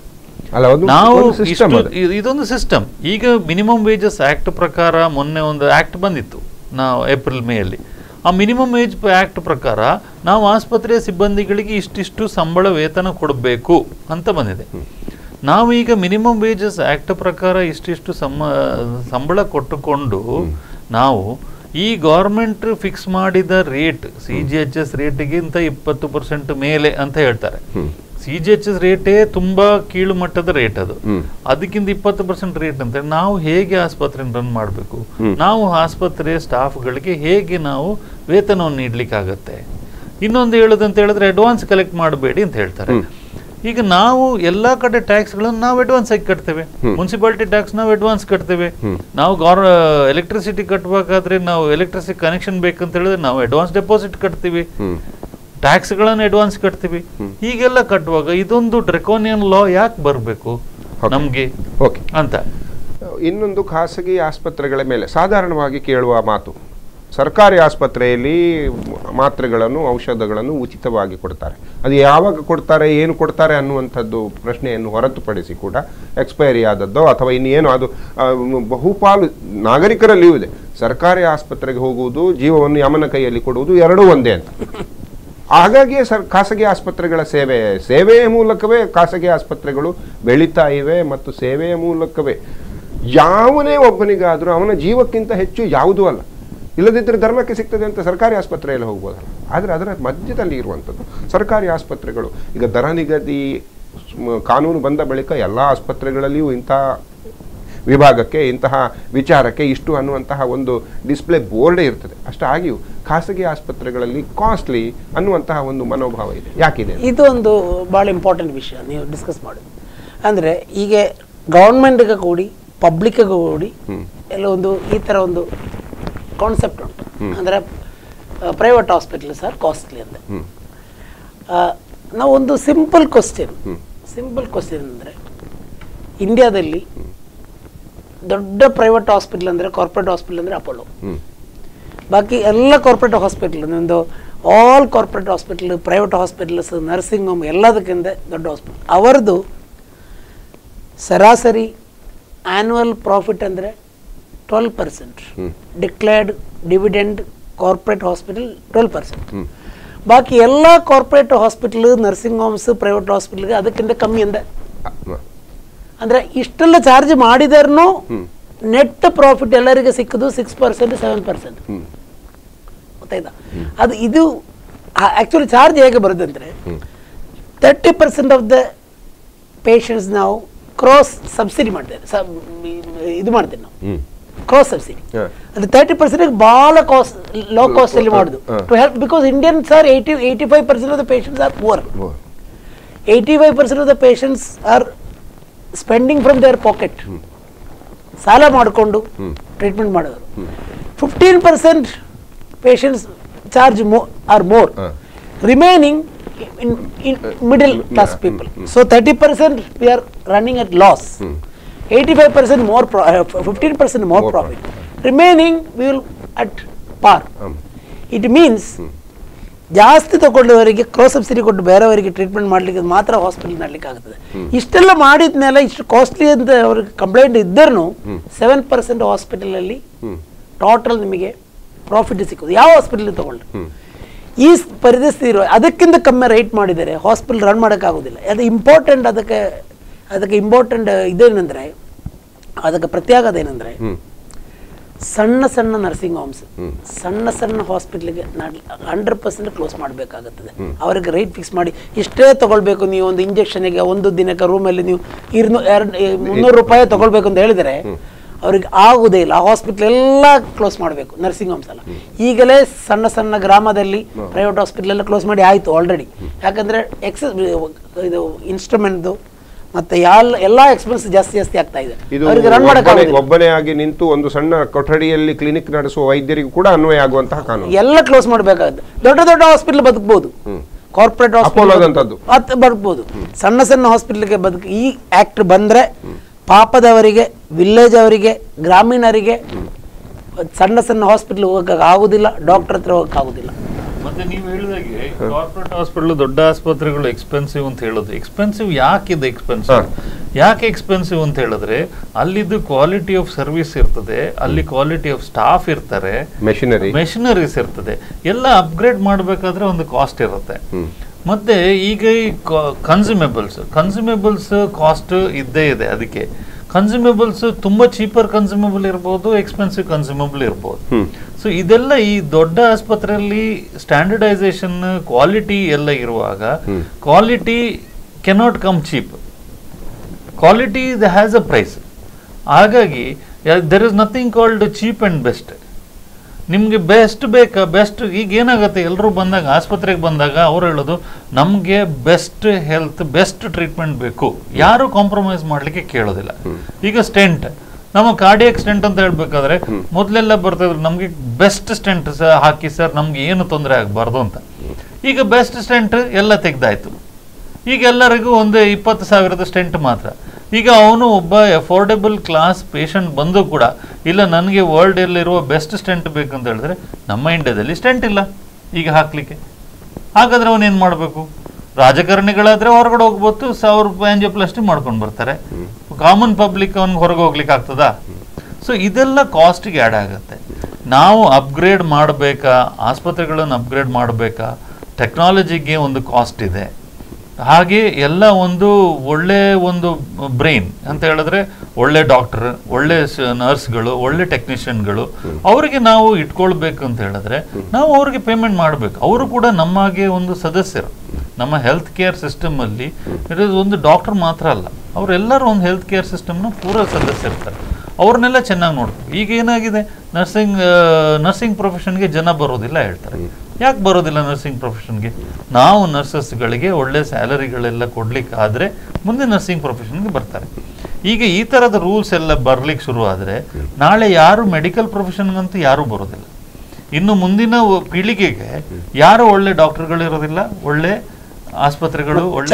ನಾವು ಇದೊಂದು ಸಿಸ್ಟಮ್. ಈಗ ಮಿನಿಮಮ್ ವೇಜಸ್ ಆಕ್ಟ್ ಪ್ರಕಾರ ಮೊನ್ನೆ ಒಂದು ಆಕ್ಟ್ ಬಂದಿತ್ತು ನಾವು ಏಪ್ರಿಲ್ ಮೇ ಅಲ್ಲಿ. ಆ ಮಿನಿಮಮ್ ವೇಜ್ ಆಕ್ಟ್ ಪ್ರಕಾರ ನಾವು ಆಸ್ಪತ್ರೆಯ ಸಿಬ್ಬಂದಿಗಳಿಗೆ ಇಷ್ಟಿಷ್ಟು ಸಂಬಳ ವೇತನ ಕೊಡಬೇಕು ಅಂತ ಬಂದಿದೆ. ನಾವು ಈಗ ಮಿನಿಮಮ್ ವೇಜಸ್ ಆಕ್ಟ್ ಪ್ರಕಾರ ಇಷ್ಟಿಷ್ಟು ಸಮ ಸಂಬಳ ಕೊಟ್ಟುಕೊಂಡು ನಾವು ಈ ಗೌರ್ಮೆಂಟ್ ಫಿಕ್ಸ್ ಮಾಡಿದ rate C G H S ರೇಟಿಗಿಂತ ಇಪ್ಪತ್ತು ಪರ್ಸೆಂಟ್ ಮೇಲೆ ಅಂತ ಹೇಳ್ತಾರೆ. ಸಿ ಜಿ ಎಚ್ ಎಸ್ ರೇಟೇ ತುಂಬಾ ಕೀಳು ಮಟ್ಟದ ರೇಟ್, ಅದು ಅದಕ್ಕಿಂತ ಇಪ್ಪತ್ತು ಪರ್ಸೆಂಟ್ ರೇಟ್ ಅಂತ ನಾವು ಹೇಗೆ ಆಸ್ಪತ್ರೆ ರನ್ ಮಾಡಬೇಕು? ನಾವು ಆಸ್ಪತ್ರೆ ಸ್ಟಾಫ್ಗಳಿಗೆ ಹೇಗೆ ನಾವು ವೇತನವನ್ನು ನೀಡ್ಲಿಕ್ಕೆ ಆಗತ್ತೆ? ಇನ್ನೊಂದು ಹೇಳೋದಂತ ಹೇಳಿದ್ರೆ ಅಡ್ವಾನ್ಸ್ ಕಲೆಕ್ಟ್ ಮಾಡಬೇಡಿ ಅಂತ ಹೇಳ್ತಾರೆ. ಈಗ ನಾವು ಎಲ್ಲಾ ಕಡೆ ಟ್ಯಾಕ್ಸ್ ಗಳನ್ನು ನಾವು ಅಡ್ವಾನ್ಸ್ ಆಗಿ ಕಟ್ತೇವೆ. ಮುನ್ಸಿಪಾಲಿಟಿ ಟ್ಯಾಕ್ಸ್ ನಾವು ಅಡ್ವಾನ್ಸ್ ಕಟ್ತೇವೆ. ನಾವು ಗೌರ್ ಎಲೆಕ್ಟ್ರಿಸಿಟಿ ಕಟ್ಟಬೇಕಾದ್ರೆ ನಾವು ಎಲೆಕ್ಟ್ರಿಸಿಟಿ ಕನೆಕ್ಷನ್ ಬೇಕಂತ ಹೇಳಿದ್ರೆ ನಾವು ಅಡ್ವಾನ್ಸ್ ಡೆಪಾಸಿಟ್ ಕಟ್ತೀವಿ, ಟ್ಯಾಕ್ಸ್ ಗಳನ್ನು ಅಡ್ವಾನ್ಸ್ ಕಟ್ತೀವಿ. ಹೀಗೆಲ್ಲ ಕಟ್ಟುವಾಗ ಇದೊಂದು ಡ್ರೆಕೋನಿಯನ್ ಲಾ ಯಾಕೆ ಬರಬೇಕು ನಮ್ಗೆ ಅಂತ. ಇನ್ನೊಂದು ಖಾಸಗಿ ಆಸ್ಪತ್ರೆಗಳ ಮೇಲೆ ಸಾಧಾರಣವಾಗಿ ಕೇಳುವ ಮಾತು, ಸರ್ಕಾರಿ ಆಸ್ಪತ್ರೆಯಲ್ಲಿ ಮಾತ್ರೆಗಳನ್ನು ಔಷಧಗಳನ್ನು ಉಚಿತವಾಗಿ ಕೊಡ್ತಾರೆ, ಅದು ಯಾವಾಗ ಕೊಡ್ತಾರೆ, ಏನು ಕೊಡ್ತಾರೆ ಅನ್ನುವಂಥದ್ದು ಪ್ರಶ್ನೆಯನ್ನು ಹೊರತುಪಡಿಸಿ ಕೂಡ ಎಕ್ಸ್ಪೈರಿ ಆದದ್ದೋ ಅಥವಾ ಇನ್ನೇನು ಅದು ಬಹುಪಾಲು ನಾಗರಿಕರಲ್ಲಿಯೂ ಇದೆ. ಸರ್ಕಾರಿ ಆಸ್ಪತ್ರೆಗೆ ಹೋಗುವುದು, ಜೀವವನ್ನು ಯಮನ ಕೈಯಲ್ಲಿ ಕೊಡುವುದು ಎರಡೂ ಒಂದೇ ಅಂತ. ಹಾಗಾಗಿಯೇ ಸರ್ ಖಾಸಗಿ ಆಸ್ಪತ್ರೆಗಳ ಸೇವೆ ಸೇವೆಯ ಮೂಲಕವೇ ಖಾಸಗಿ ಆಸ್ಪತ್ರೆಗಳು ಬೆಳೀತಾ ಇವೆ ಮತ್ತು ಸೇವೆಯ ಮೂಲಕವೇ ಯಾವನೇ ಒಬ್ಬನಿಗಾದರೂ ಅವನ ಜೀವಕ್ಕಿಂತ ಹೆಚ್ಚು ಯಾವುದೂ ಅಲ್ಲ. ಇಲ್ಲದಿದ್ದರೆ ಧರ್ಮಕ್ಕೆ ಸಿಗ್ತದೆ ಅಂತ ಸರ್ಕಾರಿ ಆಸ್ಪತ್ರೆಯಲ್ಲಿ ಹೋಗ್ಬೋದಲ್ಲ. ಆದರೆ ಅದರ ಮಧ್ಯದಲ್ಲಿ ಇರುವಂಥದ್ದು ಸರ್ಕಾರಿ ಆಸ್ಪತ್ರೆಗಳು. ಈಗ ದರ ನಿಗದಿ ಕಾನೂನು ಬಂದ ಬಳಿಕ ಎಲ್ಲ ಆಸ್ಪತ್ರೆಗಳಲ್ಲಿಯೂ ಇಂಥ ವಿಭಾಗಕ್ಕೆ ಇಂತಹ ವಿಚಾರಕ್ಕೆ ಇಷ್ಟು ಅನ್ನುವಂತಹ ಒಂದು ಡಿಸ್ಪ್ಲೇ ಬೋರ್ಡೇ ಇರ್ತದೆ. ಅಷ್ಟಾಗಿಯೂ ಖಾಸಗಿ ಆಸ್ಪತ್ರೆಗಳಲ್ಲಿ ಕಾಸ್ಟ್ಲಿ ಅನ್ನುವಂತಹ ಒಂದು ಮನೋಭಾವ ಇದೆ. ಯಾಕಿದೆ? ಇದು ಒಂದು ಭಾಳ ಇಂಪಾರ್ಟೆಂಟ್ ವಿಷಯ ನೀವು ಡಿಸ್ಕಸ್ ಮಾಡಿ. ಅಂದರೆ ಈಗ ಗೌರ್ಮೆಂಟ್ಗೆ ಕೂಡಿ ಪಬ್ಲಿಕ್ಗೆ ಕೂಡಿ ಎಲ್ಲ ಒಂದು ಈ ಥರ ಒಂದು ಕಾನ್ಸೆಪ್ಟ್ ಉಂಟು. ಅಂದರೆ ಪ್ರೈವೇಟ್ ಹಾಸ್ಪಿಟಲ್ ಸರ್ ಕಾಸ್ಟ್ಲಿ ಅಂತ. ನಾವು ಒಂದು ಸಿಂಪಲ್ ಕ್ವಶನ್ ಸಿಂಪಲ್ ಕ್ವಶನ್ ಅಂದರೆ ಇಂಡಿಯಾದಲ್ಲಿ ದೊಡ್ಡ ಪ್ರೈವೇಟ್ ಹಾಸ್ಪಿಟಲ್ ಅಂದರೆ ಕಾರ್ಪೊರೇಟ್ ಹಾಸ್ಪಿಟಲ್ ಅಂದರೆ ಅಪೋಲೋ. ಬಾಕಿ ಎಲ್ಲ ಕಾರ್ಪೊರೇಟ್ ಹಾಸ್ಪಿಟಲ್ ಒಂದು all corporate hospital, private hospitals, nursing home ಎಲ್ಲದಕ್ಕಿಂತ ದೊಡ್ಡ ಹಾಸ್ಪಿಟಲ್. ಅವರದು ಸರಾಸರಿ ಆ್ಯನ್ಯುವಲ್ ಪ್ರಾಫಿಟ್ ಅಂದರೆ twelve percent declared dividend corporate hospital twelve percent. ಬಾಕಿ ಎಲ್ಲ corporate hospital, nursing homes, private ಹಾಸ್ಪಿಟಲ್ಗೆ ಅದಕ್ಕಿಂತ ಕಮ್ಮಿ ಅಂದೆ. ಅಂದರೆ ಇಷ್ಟೆಲ್ಲ ಚಾರ್ಜ್ ಮಾಡಿದಾರೂ ನೆಟ್ ಪ್ರಾಫಿಟ್ ಎಲ್ಲರಿಗೆ ಸಿಕ್ಕದು ಸಿಕ್ಸ್ ಪರ್ಸೆಂಟ್ ಸೆವೆನ್ ಪರ್ಸೆಂಟ್ ಗೊತ್ತಾಯ್ತಾ. ಅದು ಇದು ಆ್ಯಕ್ಚುಲಿ ಚಾರ್ಜ್ ಹೇಗೆ ಬರುತ್ತೆ ಅಂದರೆ thirty percent of the patients ನಾವು ಕ್ರಾಸ್ ಸಬ್ಸಿಡಿ ಮಾಡ್ತೇವೆ, ಇದು ಮಾಡ್ತೇವೆ ನಾವು ಕ್ರಾಸ್ ಸಬ್ಸಿಡಿ. ಅದು ತರ್ಟಿ ಪರ್ಸೆಂಟ್ ಭಾಳ ಕಾಸ್ಟ್ ಲೋ ಕಾಸ್ಟ್ ಅಲ್ಲಿ ಮಾಡುದು to help, because Indians are eighty eighty five percent of the patients are poor. Eighty five percent of the patients are spending from their pocket, ಸಾಲ ಮಾಡಿಕೊಂಡು treatment ಮಾಡೋರು. Fifteen percent patients charge ಮೋ or more, remaining in, in middle class people. So thirty percent we are running at loss. eighty-five percent more, pro, uh, fifteen percent more, more profit. profit. Remaining we will at par. Um. It means ಜಾಸ್ತಿ ತಗೊಂಡವರಿಗೆ cross subsidy ಕೊಟ್ಟು ಬೇರೆಯವರಿಗೆ treatment ಮಾಡಲಿಕ್ಕೆ ಮಾತ್ರ hospital ನಡಲಿಕ್ಕೆ ಆಗ್ತದೆ. ಇಷ್ಟೆಲ್ಲ ಮಾಡಿದ ಮೇಲೆ ಇಷ್ಟು ಕಾಸ್ಟ್ಲಿ ಅಂತ ಅವ್ರಿಗೆ ಕಂಪ್ಲೇಂಟ್ ಇದ್ದರೂ ಸೆವೆನ್ ಪರ್ಸೆಂಟ್ ಹಾಸ್ಪಿಟಲಲ್ಲಿ ಟೋಟಲ್ ನಿಮಗೆ ಪ್ರಾಫಿಟ್ ಸಿಕ್ಕೋದು ಯಾವ ಹಾಸ್ಪಿಟಲ್ ತಗೊಂಡ್ರೆ. ಈ ಪರಿಸ್ಥಿತಿ ಇರುವ ಅದಕ್ಕಿಂತ ಕಮ್ಮಿ ರೇಟ್ ಮಾಡಿದರೆ ಹಾಸ್ಪಿಟಲ್ ರನ್ ಮಾಡೋಕ್ಕಾಗೋದಿಲ್ಲ. ಅದು ಇಂಪಾರ್ಟೆಂಟ್. ಅದಕ್ಕೆ ಅದಕ್ಕೆ ಇಂಪಾರ್ಟೆಂಟ್ ಇದೇನೆಂದರೆ, ಅದಕ್ಕೆ ಪ್ರತ್ಯಾಘಾತ ಏನಂದರೆ, ಸಣ್ಣ ಸಣ್ಣ ನರ್ಸಿಂಗ್ ಹೋಮ್ಸ್, ಸಣ್ಣ ಸಣ್ಣ ಹಾಸ್ಪಿಟ್ಲಿಗೆ ಹಂಡ್ರೆಡ್ ಪರ್ಸೆಂಟ್ ಕ್ಲೋಸ್ ಮಾಡಬೇಕಾಗುತ್ತದೆ. ಅವರಿಗೆ ರೇಟ್ ಫಿಕ್ಸ್ ಮಾಡಿ ಇಷ್ಟೇ ತಗೊಳ್ಬೇಕು, ನೀವು ಒಂದು ಇಂಜೆಕ್ಷನ್ಗೆ ಒಂದು ದಿನಕ್ಕೆ ರೂಮಲ್ಲಿ ನೀವು ಇರ್ನೂ ಎರಡು ಮುನ್ನೂರು ರೂಪಾಯಿ ತಗೊಳ್ಬೇಕು ಅಂತ ಹೇಳಿದರೆ ಅವ್ರಿಗೆ ಆಗುವುದೇ ಇಲ್ಲ. ಆ ಹಾಸ್ಪಿಟ್ಲ್ ಎಲ್ಲ ಕ್ಲೋಸ್ ಮಾಡಬೇಕು, ನರ್ಸಿಂಗ್ ಹೋಮ್ಸ್ ಎಲ್ಲ. ಈಗಲೇ ಸಣ್ಣ ಸಣ್ಣ ಗ್ರಾಮದಲ್ಲಿ ಪ್ರೈವೇಟ್ ಹಾಸ್ಪಿಟಲ್ ಎಲ್ಲ ಕ್ಲೋಸ್ ಮಾಡಿ ಆಯಿತು ಆಲ್ರೆಡಿ. ಯಾಕಂದರೆ ಎಕ್ಸಸ್ ಇದು ಇನ್ಸ್ಟ್ರೂಮೆಂಟ್ದು ಮತ್ತೆ ಎಲ್ಲ ಎಲ್ಲ ಎಕ್ಸ್ಪೆನ್ಸ್ ಜಾಸ್ತಿ ಜಾಸ್ತಿ ಆಗ್ತಾ ಇದೆ. ಅವರಿಗೆ ರನ್ ಮಾಡೋಕ್ಕಾಗೋದಿಲ್ಲ. ಒಬ್ಬನೇ ಆಗಿ ನಿಂತು ಒಂದು ಸಣ್ಣ ಕೊಠಡಿಯಲ್ಲಿ ಕ್ಲಿನಿಕ್ ನಡೆಸುವ ವೈದ್ಯರಿಗೂ ಕೂಡ ಅನ್ವಯ ಆಗುವಂತಹ ಕಾನೂನು ಎಲ್ಲ ಕ್ಲೋಸ್ ಮಾಡಬೇಕಾಗುತ್ತೆ. ದೊಡ್ಡ ದೊಡ್ಡ ಹಾಸ್ಪಿಟಲ್ ಬದುಕಬಹುದು, ಕಾರ್ಪೊರೇಟ್ ಹಾಸ್ಪಿಟಲ್ ಬದುಕಬಹುದು. ಸಣ್ಣ ಸಣ್ಣ ಹಾಸ್ಪಿಟಲ್ಗೆ ಬದುಕು ಈ ಆಕ್ಟ್ ಬಂದ್ರೆ ಪಾಪದವರಿಗೆ, ವಿಲೇಜ್ ಅವರಿಗೆ, ಗ್ರಾಮೀಣರಿಗೆ ಸಣ್ಣ ಸಣ್ಣ ಹಾಸ್ಪಿಟಲ್ ಹೋಗಕ್ಕೆ ಆಗುದಿಲ್ಲ, ಡಾಕ್ಟರ್ ಹತ್ರ ಹೋಗಕ್ಕೆ ಆಗುದಿಲ್ಲ. ಮತ್ತೆ ನೀವು ಹೇಳಿದಾಗೆ ಕಾರ್ಪೊರೇಟ್ ಹಾಸ್ಪಿಟಲ್, ದೊಡ್ಡ ಆಸ್ಪತ್ರೆಗಳು ಎಕ್ಸ್ಪೆನ್ಸಿವ್ ಅಂತ ಹೇಳೋದು. ಎಕ್ಸ್ಪೆನ್ಸಿವ್ ಯಾಕಿದೆ? ಎಕ್ಸ್ಪೆನ್ಸಿವ್ ಯಾಕೆ ಎಕ್ಸ್ಪೆನ್ಸಿವ್ ಅಂತ ಹೇಳಿದ್ರೆ ಅಲ್ಲಿದ್ದು ಕ್ವಾಲಿಟಿ ಆಫ್ ಸರ್ವಿಸ್ ಇರ್ತದೆ, ಅಲ್ಲಿ ಕ್ವಾಲಿಟಿ ಆಫ್ ಸ್ಟಾಫ್ ಇರ್ತಾರೆ, ಮೆಷಿನರಿ ಮೆಷಿನರೀಸ್ ಇರ್ತದೆ. ಎಲ್ಲ ಅಪ್ಗ್ರೇಡ್ ಮಾಡಬೇಕಾದ್ರೆ ಒಂದು ಕಾಸ್ಟ್ ಇರುತ್ತೆ. ಮತ್ತೆ ಈಗ ಈ ಕನ್ಸ್ಯೂಮೇಬಲ್ಸ್ ಕನ್ಸ್ಯೂಮೇಬಲ್ಸ್ ಕಾಸ್ಟ್ ಇದ್ದೇ ಇದೆ. ಅದಕ್ಕೆ ಕನ್ಸ್ಯೂಮೇಬಲ್ಸ್ ತುಂಬಾ ಚೀಪರ್ ಕನ್ಸ್ಯೂಮೇಬಲ್ ಇರ್ಬೋದು, ಎಕ್ಸ್ಪೆನ್ಸಿವ್ ಕನ್ಸ್ಯೂಮೇಬಲ್ ಇರ್ಬೋದು. ಸೊ ಇದೆಲ್ಲ ಈ ದೊಡ್ಡ ಆಸ್ಪತ್ರೆಯಲ್ಲಿ ಸ್ಟ್ಯಾಂಡರ್ಡೈಸೇಷನ್, ಕ್ವಾಲಿಟಿ ಎಲ್ಲ ಇರುವಾಗ quality cannot come cheap. Quality has a price. ಹಾಗಾಗಿ there is nothing called cheap and best. ನಿಮಗೆ ಬೆಸ್ಟ್ ಬೇಕಾ? ಬೆಸ್ಟ್ ಈಗ ಏನಾಗುತ್ತೆ, ಎಲ್ಲರೂ ಬಂದಾಗ ಆಸ್ಪತ್ರೆಗೆ ಬಂದಾಗ ಅವ್ರು ಹೇಳೋದು ನಮಗೆ ಬೆಸ್ಟ್ ಹೆಲ್ತ್, ಬೆಸ್ಟ್ ಟ್ರೀಟ್ಮೆಂಟ್ ಬೇಕು, ಯಾರು ಕಾಂಪ್ರಮೈಸ್ ಮಾಡಲಿಕ್ಕೆ ಕೇಳೋದಿಲ್ಲ. ಈಗ ಸ್ಟೆಂಟ್, ನಮ್ಮ ಕಾರ್ಡಿಯಾಕ್ ಸ್ಟೆಂಟ್ ಅಂತ ಹೇಳ್ಬೇಕಾದ್ರೆ ಮೊದಲೆಲ್ಲ ಬರ್ತಿದ್ರು ನಮಗೆ ಬೆಸ್ಟ್ ಸ್ಟೆಂಟ್ ಹಾಕಿ ಸರ್, ನಮ್ಗೆ ಏನು ತೊಂದರೆ ಆಗಬಾರ್ದು ಅಂತ. ಈಗ ಬೆಸ್ಟ್ ಸ್ಟೆಂಟ್ ಎಲ್ಲ ತೆಗ್ದಾಯ್ತು. ಈಗ ಎಲ್ಲರಿಗೂ ಒಂದು ಇಪ್ಪತ್ತು ಸಾವಿರದ ಸ್ಟೆಂಟ್ ಮಾತ್ರ. ಈಗ ಅವನು ಒಬ್ಬ ಅಫೋರ್ಡೆಬಲ್ ಕ್ಲಾಸ್ ಪೇಷಂಟ್ ಬಂದು ಕೂಡ ಇಲ್ಲ ನನಗೆ ವರ್ಲ್ಡ್ ಎಲ್ಲಿರುವ ಬೆಸ್ಟ್ ಸ್ಟೆಂಟ್ ಬೇಕಂತ ಹೇಳಿದ್ರೆ ನಮ್ಮ ಇಂಡಿಯಾದಲ್ಲಿ ಸ್ಟೆಂಟ್ ಇಲ್ಲ ಈಗ ಹಾಕ್ಲಿಕ್ಕೆ. ಹಾಗಾದ್ರೆ ಅವನೇನು ಮಾಡಬೇಕು? ರಾಜಕಾರಣಿಗಳಾದ್ರೆ ಹೊರಗಡೆ ಹೋಗ್ಬೋದು, ಸಾವಿರ ರೂಪಾಯಿ ಆಂಜಿಯೋಪ್ಲಾಸ್ಟಿ ಮಾಡ್ಕೊಂಡು ಬರ್ತಾರೆ. ಕಾಮನ್ ಪಬ್ಲಿಕ್ ಅವ್ನಿಗೆ ಹೊರಗೆ ಹೋಗ್ಲಿಕ್ಕೆ ಆಗ್ತದಾ? ಸೊ ಇದೆಲ್ಲ ಕಾಸ್ಟಿಗೆ ಆ್ಯಡ್ ಆಗುತ್ತೆ. ನಾವು ಅಪ್ಗ್ರೇಡ್ ಮಾಡಬೇಕಾ, ಆಸ್ಪತ್ರೆಗಳನ್ನು ಅಪ್ಗ್ರೇಡ್ ಮಾಡಬೇಕಾ, ಟೆಕ್ನಾಲಜಿಗೆ ಒಂದು ಕಾಸ್ಟ್ ಇದೆ. ಹಾಗೆ ಎಲ್ಲ ಒಂದು ಒಳ್ಳೆ ಒಂದು ಬ್ರೈನ್ ಅಂತ ಹೇಳಿದ್ರೆ ಒಳ್ಳೆ ಡಾಕ್ಟರ್, ಒಳ್ಳೆ ನರ್ಸ್ಗಳು, ಒಳ್ಳೆ ಟೆಕ್ನಿಷಿಯನ್ಗಳು ಅವರಿಗೆ ನಾವು ಇಟ್ಕೊಳ್ಬೇಕು ಅಂತ ಹೇಳಿದ್ರೆ ನಾವು ಅವ್ರಿಗೆ ಪೇಮೆಂಟ್ ಮಾಡಬೇಕು. ಅವರು ಕೂಡ ನಮ್ಮಾಗೆ ಒಂದು ಸದಸ್ಯರು. ನಮ್ಮ ಹೆಲ್ತ್ ಕೇರ್ ಸಿಸ್ಟಮ್ ಅಲ್ಲಿ ಒಂದು ಡಾಕ್ಟರ್ ಮಾತ್ರ ಅಲ್ಲ, ಅವರೆಲ್ಲರೂ ಒಂದು ಹೆಲ್ತ್ ಕೇರ್ ಸಿಸ್ಟಮ್ನ ಪೂರ ಸದಸ್ಯರಿರ್ತಾರೆ. ಅವ್ರನ್ನೆಲ್ಲ ಚೆನ್ನಾಗಿ ನೋಡ್ಬೇಕು. ಈಗ ಏನಾಗಿದೆ, ನರ್ಸಿಂಗ್ ನರ್ಸಿಂಗ್ ಪ್ರೊಫೆಷನ್ಗೆ ಜನ ಬರೋದಿಲ್ಲ ಹೇಳ್ತಾರೆ. ಯಾಕೆ ಬರೋದಿಲ್ಲ ನರ್ಸಿಂಗ್ ಪ್ರೊಫೆಷನ್ಗೆ? ನಾವು ನರ್ಸಸ್ಗಳಿಗೆ ಒಳ್ಳೆ ಸ್ಯಾಲರಿಗಳೆಲ್ಲ ಕೊಡ್ಲಿಕ್ಕೆ ಆದರೆ ಮುಂದೆ ನರ್ಸಿಂಗ್ ಪ್ರೊಫೆಷನ್ಗೆ ಬರ್ತಾರೆ. ಈಗ ಈ ಥರದ ರೂಲ್ಸ್ ಎಲ್ಲ ಬರ್ಲಿಕ್ಕೆ ಶುರು ಆದರೆ ನಾಳೆ ಯಾರು ಮೆಡಿಕಲ್ ಪ್ರೊಫೆಷನ್ಗಂತೂ ಯಾರೂ ಬರೋದಿಲ್ಲ. ಇನ್ನು ಮುಂದಿನ ಪೀಳಿಗೆಗೆ ಯಾರು ಒಳ್ಳೆ ಡಾಕ್ಟರ್ಗಳಿರೋದಿಲ್ಲ, ಒಳ್ಳೆ ಆಸ್ಪತ್ರೆಗಳು, ಒಳ್ಳೆ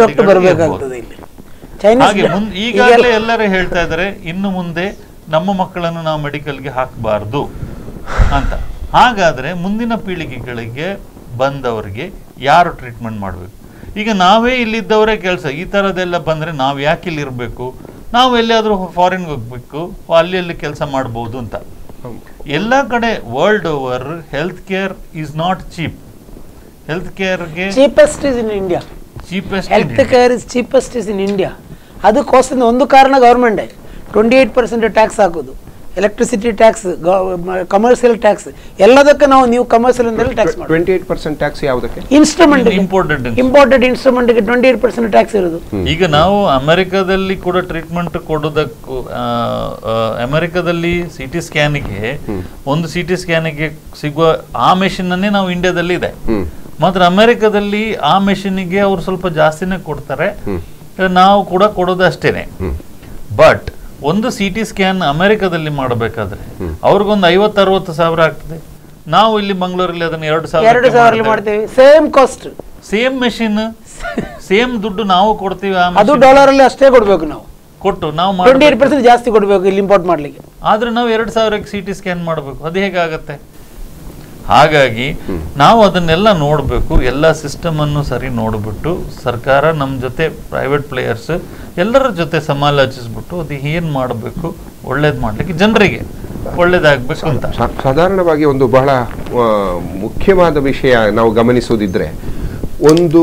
ಹಾಗೆ ಮುಂದೆ ಈಗಾಗಲೇ ಎಲ್ಲರೂ ಹೇಳ್ತಾ ಇದ್ದಾರೆ ಇನ್ನು ಮುಂದೆ ನಮ್ಮ ಮಕ್ಕಳನ್ನು ನಾವು ಮೆಡಿಕಲ್ಗೆ ಹಾಕಬಾರ್ದು ಅಂತ. ಹಾಗಾದರೆ ಮುಂದಿನ ಪೀಳಿಗೆಗಳಿಗೆ ಬಂದವರಿಗೆ ಯಾರು ಟ್ರೀಟ್ಮೆಂಟ್ ಮಾಡಬೇಕು? ಈಗ ನಾವೇ ಇಲ್ಲಿದ್ದವರೇ ಕೆಲಸ ಈ ಥರದ್ದೆಲ್ಲ ಬಂದರೆ ನಾವು ಯಾಕೆ ಇಲ್ಲಿ ಇರಬೇಕು? ನಾವು ಎಲ್ಲಿಯಾದರೂ ಫಾರಿನ್ಗೆ ಹೋಗ್ಬೇಕು, ಅಲ್ಲಿ ಅಲ್ಲಿ ಕೆಲಸ ಮಾಡ್ಬೋದು ಅಂತ. ಎಲ್ಲ ಕಡೆ world over health care is not cheap. Health ಕೇರ್ಗೆ cheapest is in India. Cheapest health care is cheapest is in India. ಅದಕ್ಕೋಸ್ಕರ ಒಂದು ಕಾರಣ ಗೌರ್ಮೆಂಟೇ ಟ್ವೆಂಟಿ ಏಟ್ ಪರ್ಸೆಂಟ್ ಟ್ಯಾಕ್ಸ್ ಹಾಕೋದು, ಎಲೆಕ್ಟ್ರಿಸಿಟಿ ಟ್ಯಾಕ್ಸ್, ಕಮರ್ಷಿಯಲ್ ಟ್ಯಾಕ್ಸ್, ಎಲ್ಲದಕ್ಕೆ ನಾವು ನೀವು ಕಮರ್ಷಿಯಲ್ ಅಂತ ಟ್ಯಾಕ್ಸ್ ಮಾಡಿ. ಟ್ವೆಂಟಿ ಏಟ್ ಪರ್ಸೆಂಟ್ ಟ್ಯಾಕ್ಸ್ ಯಾವುದಕ್ಕೆ? ಇನ್ಸ್ಟ್ರೂಮೆಂಟ್, ಇಂಪೋರ್ಟೆಡ್ ಇಂಪೋರ್ಟೆಡ್ ಇನ್ಸ್ಟ್ರೂಮೆಂಟ್ಗೆ ಟ್ವೆಂಟಿ ಏಟ್ ಪರ್ಸೆಂಟ್ ಟ್ಯಾಕ್ಸ್ ಇರೋದು. ಈಗ ನಾವು ಅಮೆರಿಕದಲ್ಲಿ ಕೂಡ ಟ್ರೀಟ್ಮೆಂಟ್ ಕೊಡೋದಕ್ಕೂ, ಅಮೆರಿಕದಲ್ಲಿ ಸಿ ಟಿ ಸ್ಕ್ಯಾನಿಗೆ ಒಂದು ಸಿ ಟಿ ಸ್ಕ್ಯಾನಿಗೆ ಸಿಗುವ ಆ ಮೆಷಿನ್ ಅನ್ನೇ ನಾವು ಇಂಡಿಯಾದಲ್ಲಿ ಇದೆ. ಮಾತ್ರ ಅಮೆರಿಕದಲ್ಲಿ ಆ ಮೆಷಿನ್ಗೆ ಅವ್ರು ಸ್ವಲ್ಪ ಜಾಸ್ತಿನೇ ಕೊಡ್ತಾರೆ, ನಾವು ಕೂಡ ಕೊಡೋದು ಅಷ್ಟೇನೆ. ಬಟ್ ಒಂದು ಸಿ ಟಿ ಸ್ಕ್ಯಾನ್ ಅಮೆರಿಕದಲ್ಲಿ ಮಾಡಬೇಕಾದ್ರೆ ಅವ್ರಿಗೊಂದು ಐವತ್ತು ಅರವತ್ತು ಸಾವಿರ ಆಗ್ತದೆ. ನಾವು ಇಲ್ಲಿ ಮಂಗಳೂರಲ್ಲಿ ಅದನ್ನ ಎರಡು ಸಾವಿರ ಮಾಡ್ತೇವೆ. Same cost, same machine, same ದುಡ್ಡು ನಾವು ಕೊಡ್ತೀವಿ. ಅದು ಡಾಲರ್ ಅಲ್ಲಿ ಅಷ್ಟೇ ಕೊಡ್ಬೇಕು, ನಾವು ಕೊಟ್ಟು ನಾವು ಟ್ವೆಂಟಿ ಏಟ್ ಪರ್ಸೆಂಟ್ ಜಾಸ್ತಿ ಕೊಡ್ಬೇಕು ಇಲ್ಲಿ ಇಂಪೋರ್ಟ್ ಮಾಡ್ಲಿಕ್ಕೆ. ಆದ್ರೆ ನಾವು ಎರಡು ಸಾವಿರಕ್ಕೆ ಸಿ ಟಿ ಸ್ಕ್ಯಾನ್ ಮಾಡಬೇಕು, ಅದು ಹೇಗಾಗತ್ತೆ? ಹಾಗಾಗಿ ನಾವು ಅದನ್ನೆಲ್ಲ ನೋಡಬೇಕು, ಎಲ್ಲ ಸಿಸ್ಟಮ್ ಅನ್ನು ಸರಿ ನೋಡ್ಬಿಟ್ಟು ಸರ್ಕಾರ ನಮ್ಮ ಜೊತೆ ಪ್ರೈವೇಟ್ ಪ್ಲೇಯರ್ಸ್ ಎಲ್ಲರ ಜೊತೆ ಸಮಾಲೋಚಿಸ್ಬಿಟ್ಟು ಅದು ಏನ್ ಮಾಡಬೇಕು, ಒಳ್ಳೇದು ಮಾಡ್ಲಿಕ್ಕೆ ಜನರಿಗೆ ಒಳ್ಳೇದಾಗಬೇಕು ಅಂತ. ಸಾಧಾರಣವಾಗಿ ಒಂದು ಬಹಳ ಮುಖ್ಯವಾದ ವಿಷಯ ನಾವು ಗಮನಿಸೋದಿದ್ರೆ, ಒಂದು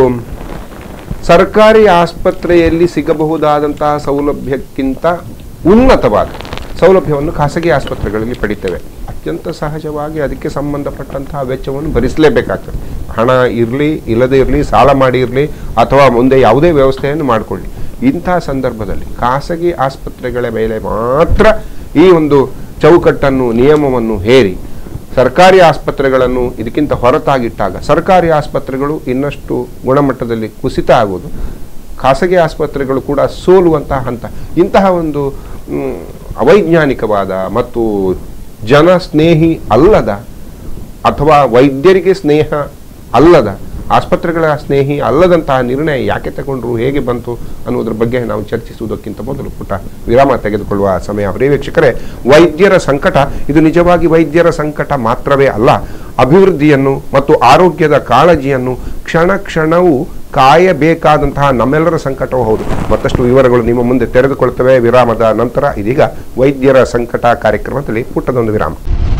ಸರ್ಕಾರಿ ಆಸ್ಪತ್ರೆಯಲ್ಲಿ ಸಿಗಬಹುದಾದಂತಹ ಸೌಲಭ್ಯಕ್ಕಿಂತ ಉನ್ನತವಾದ ಸೌಲಭ್ಯವನ್ನು ಖಾಸಗಿ ಆಸ್ಪತ್ರೆಗಳಲ್ಲಿ ಪಡಿತೇವೆ. ಅತ್ಯಂತ ಸಹಜವಾಗಿ ಅದಕ್ಕೆ ಸಂಬಂಧಪಟ್ಟಂತಹ ವೆಚ್ಚವನ್ನು ಭರಿಸಲೇಬೇಕಾಗ್ತದೆ. ಹಣ ಇರಲಿ ಇಲ್ಲದೇ ಇರಲಿ, ಸಾಲ ಮಾಡಿ ಇರಲಿ ಅಥವಾ ಮುಂದೆ ಯಾವುದೇ ವ್ಯವಸ್ಥೆಯನ್ನು ಮಾಡಿಕೊಳ್ಳಿ, ಇಂಥ ಸಂದರ್ಭದಲ್ಲಿ ಖಾಸಗಿ ಆಸ್ಪತ್ರೆಗಳ ಮೇಲೆ ಮಾತ್ರ ಈ ಒಂದು ಚೌಕಟ್ಟನ್ನು, ನಿಯಮವನ್ನು ಹೇರಿ ಸರ್ಕಾರಿ ಆಸ್ಪತ್ರೆಗಳನ್ನು ಇದಕ್ಕಿಂತ ಹೊರತಾಗಿಟ್ಟಾಗ ಸರ್ಕಾರಿ ಆಸ್ಪತ್ರೆಗಳು ಇನ್ನಷ್ಟು ಗುಣಮಟ್ಟದಲ್ಲಿ ಕುಸಿತ ಆಗುವುದು, ಖಾಸಗಿ ಆಸ್ಪತ್ರೆಗಳು ಕೂಡ ಸೋಲುವಂತಹ ಹಂತ. ಇಂತಹ ಒಂದು ಅವೈಜ್ಞಾನಿಕವಾದ ಮತ್ತು ಜನ ಸ್ನೇಹಿ ಅಲ್ಲದ ಅಥವಾ ವೈದ್ಯರಿಗೆ ಸ್ನೇಹ ಅಲ್ಲದ, ಆಸ್ಪತ್ರೆಗಳ ಸ್ನೇಹಿ ಅಲ್ಲದಂತಹ ನಿರ್ಣಯ ಯಾಕೆ ತಗೊಂಡ್ರು, ಹೇಗೆ ಬಂತು ಅನ್ನೋದ್ರ ಬಗ್ಗೆ ನಾವು ಚರ್ಚಿಸುವುದಕ್ಕಿಂತ ಮೊದಲು ಪುಟ ವಿರಾಮ ತೆಗೆದುಕೊಳ್ಳುವ ಸಮಯ. ಪ್ರಿಯ ವೀಕ್ಷಕರೇ, ವೈದ್ಯರ ಸಂಕಟ ಇದು ನಿಜವಾಗಿ ವೈದ್ಯರ ಸಂಕಟ ಮಾತ್ರವೇ ಅಲ್ಲ, ಅಭಿವೃದ್ಧಿಯನ್ನು ಮತ್ತು ಆರೋಗ್ಯದ ಕಾಳಜಿಯನ್ನು ಕ್ಷಣ ಕ್ಷಣವೂ ಕಾಯಬೇಕಾದಂತಹ ನಮ್ಮೆಲ್ಲರ ಸಂಕಟವೂ ಹೌದು. ಮತ್ತಷ್ಟು ವಿವರಗಳು ನಿಮ್ಮ ಮುಂದೆ ತೆರೆದುಕೊಳ್ತವೆ ವಿರಾಮದ ನಂತರ. ಇದೀಗ ವೈದ್ಯರ ಸಂಕಟ ಕಾರ್ಯಕ್ರಮದಲ್ಲಿ ಪುಟ್ಟದೊಂದು ವಿರಾಮ.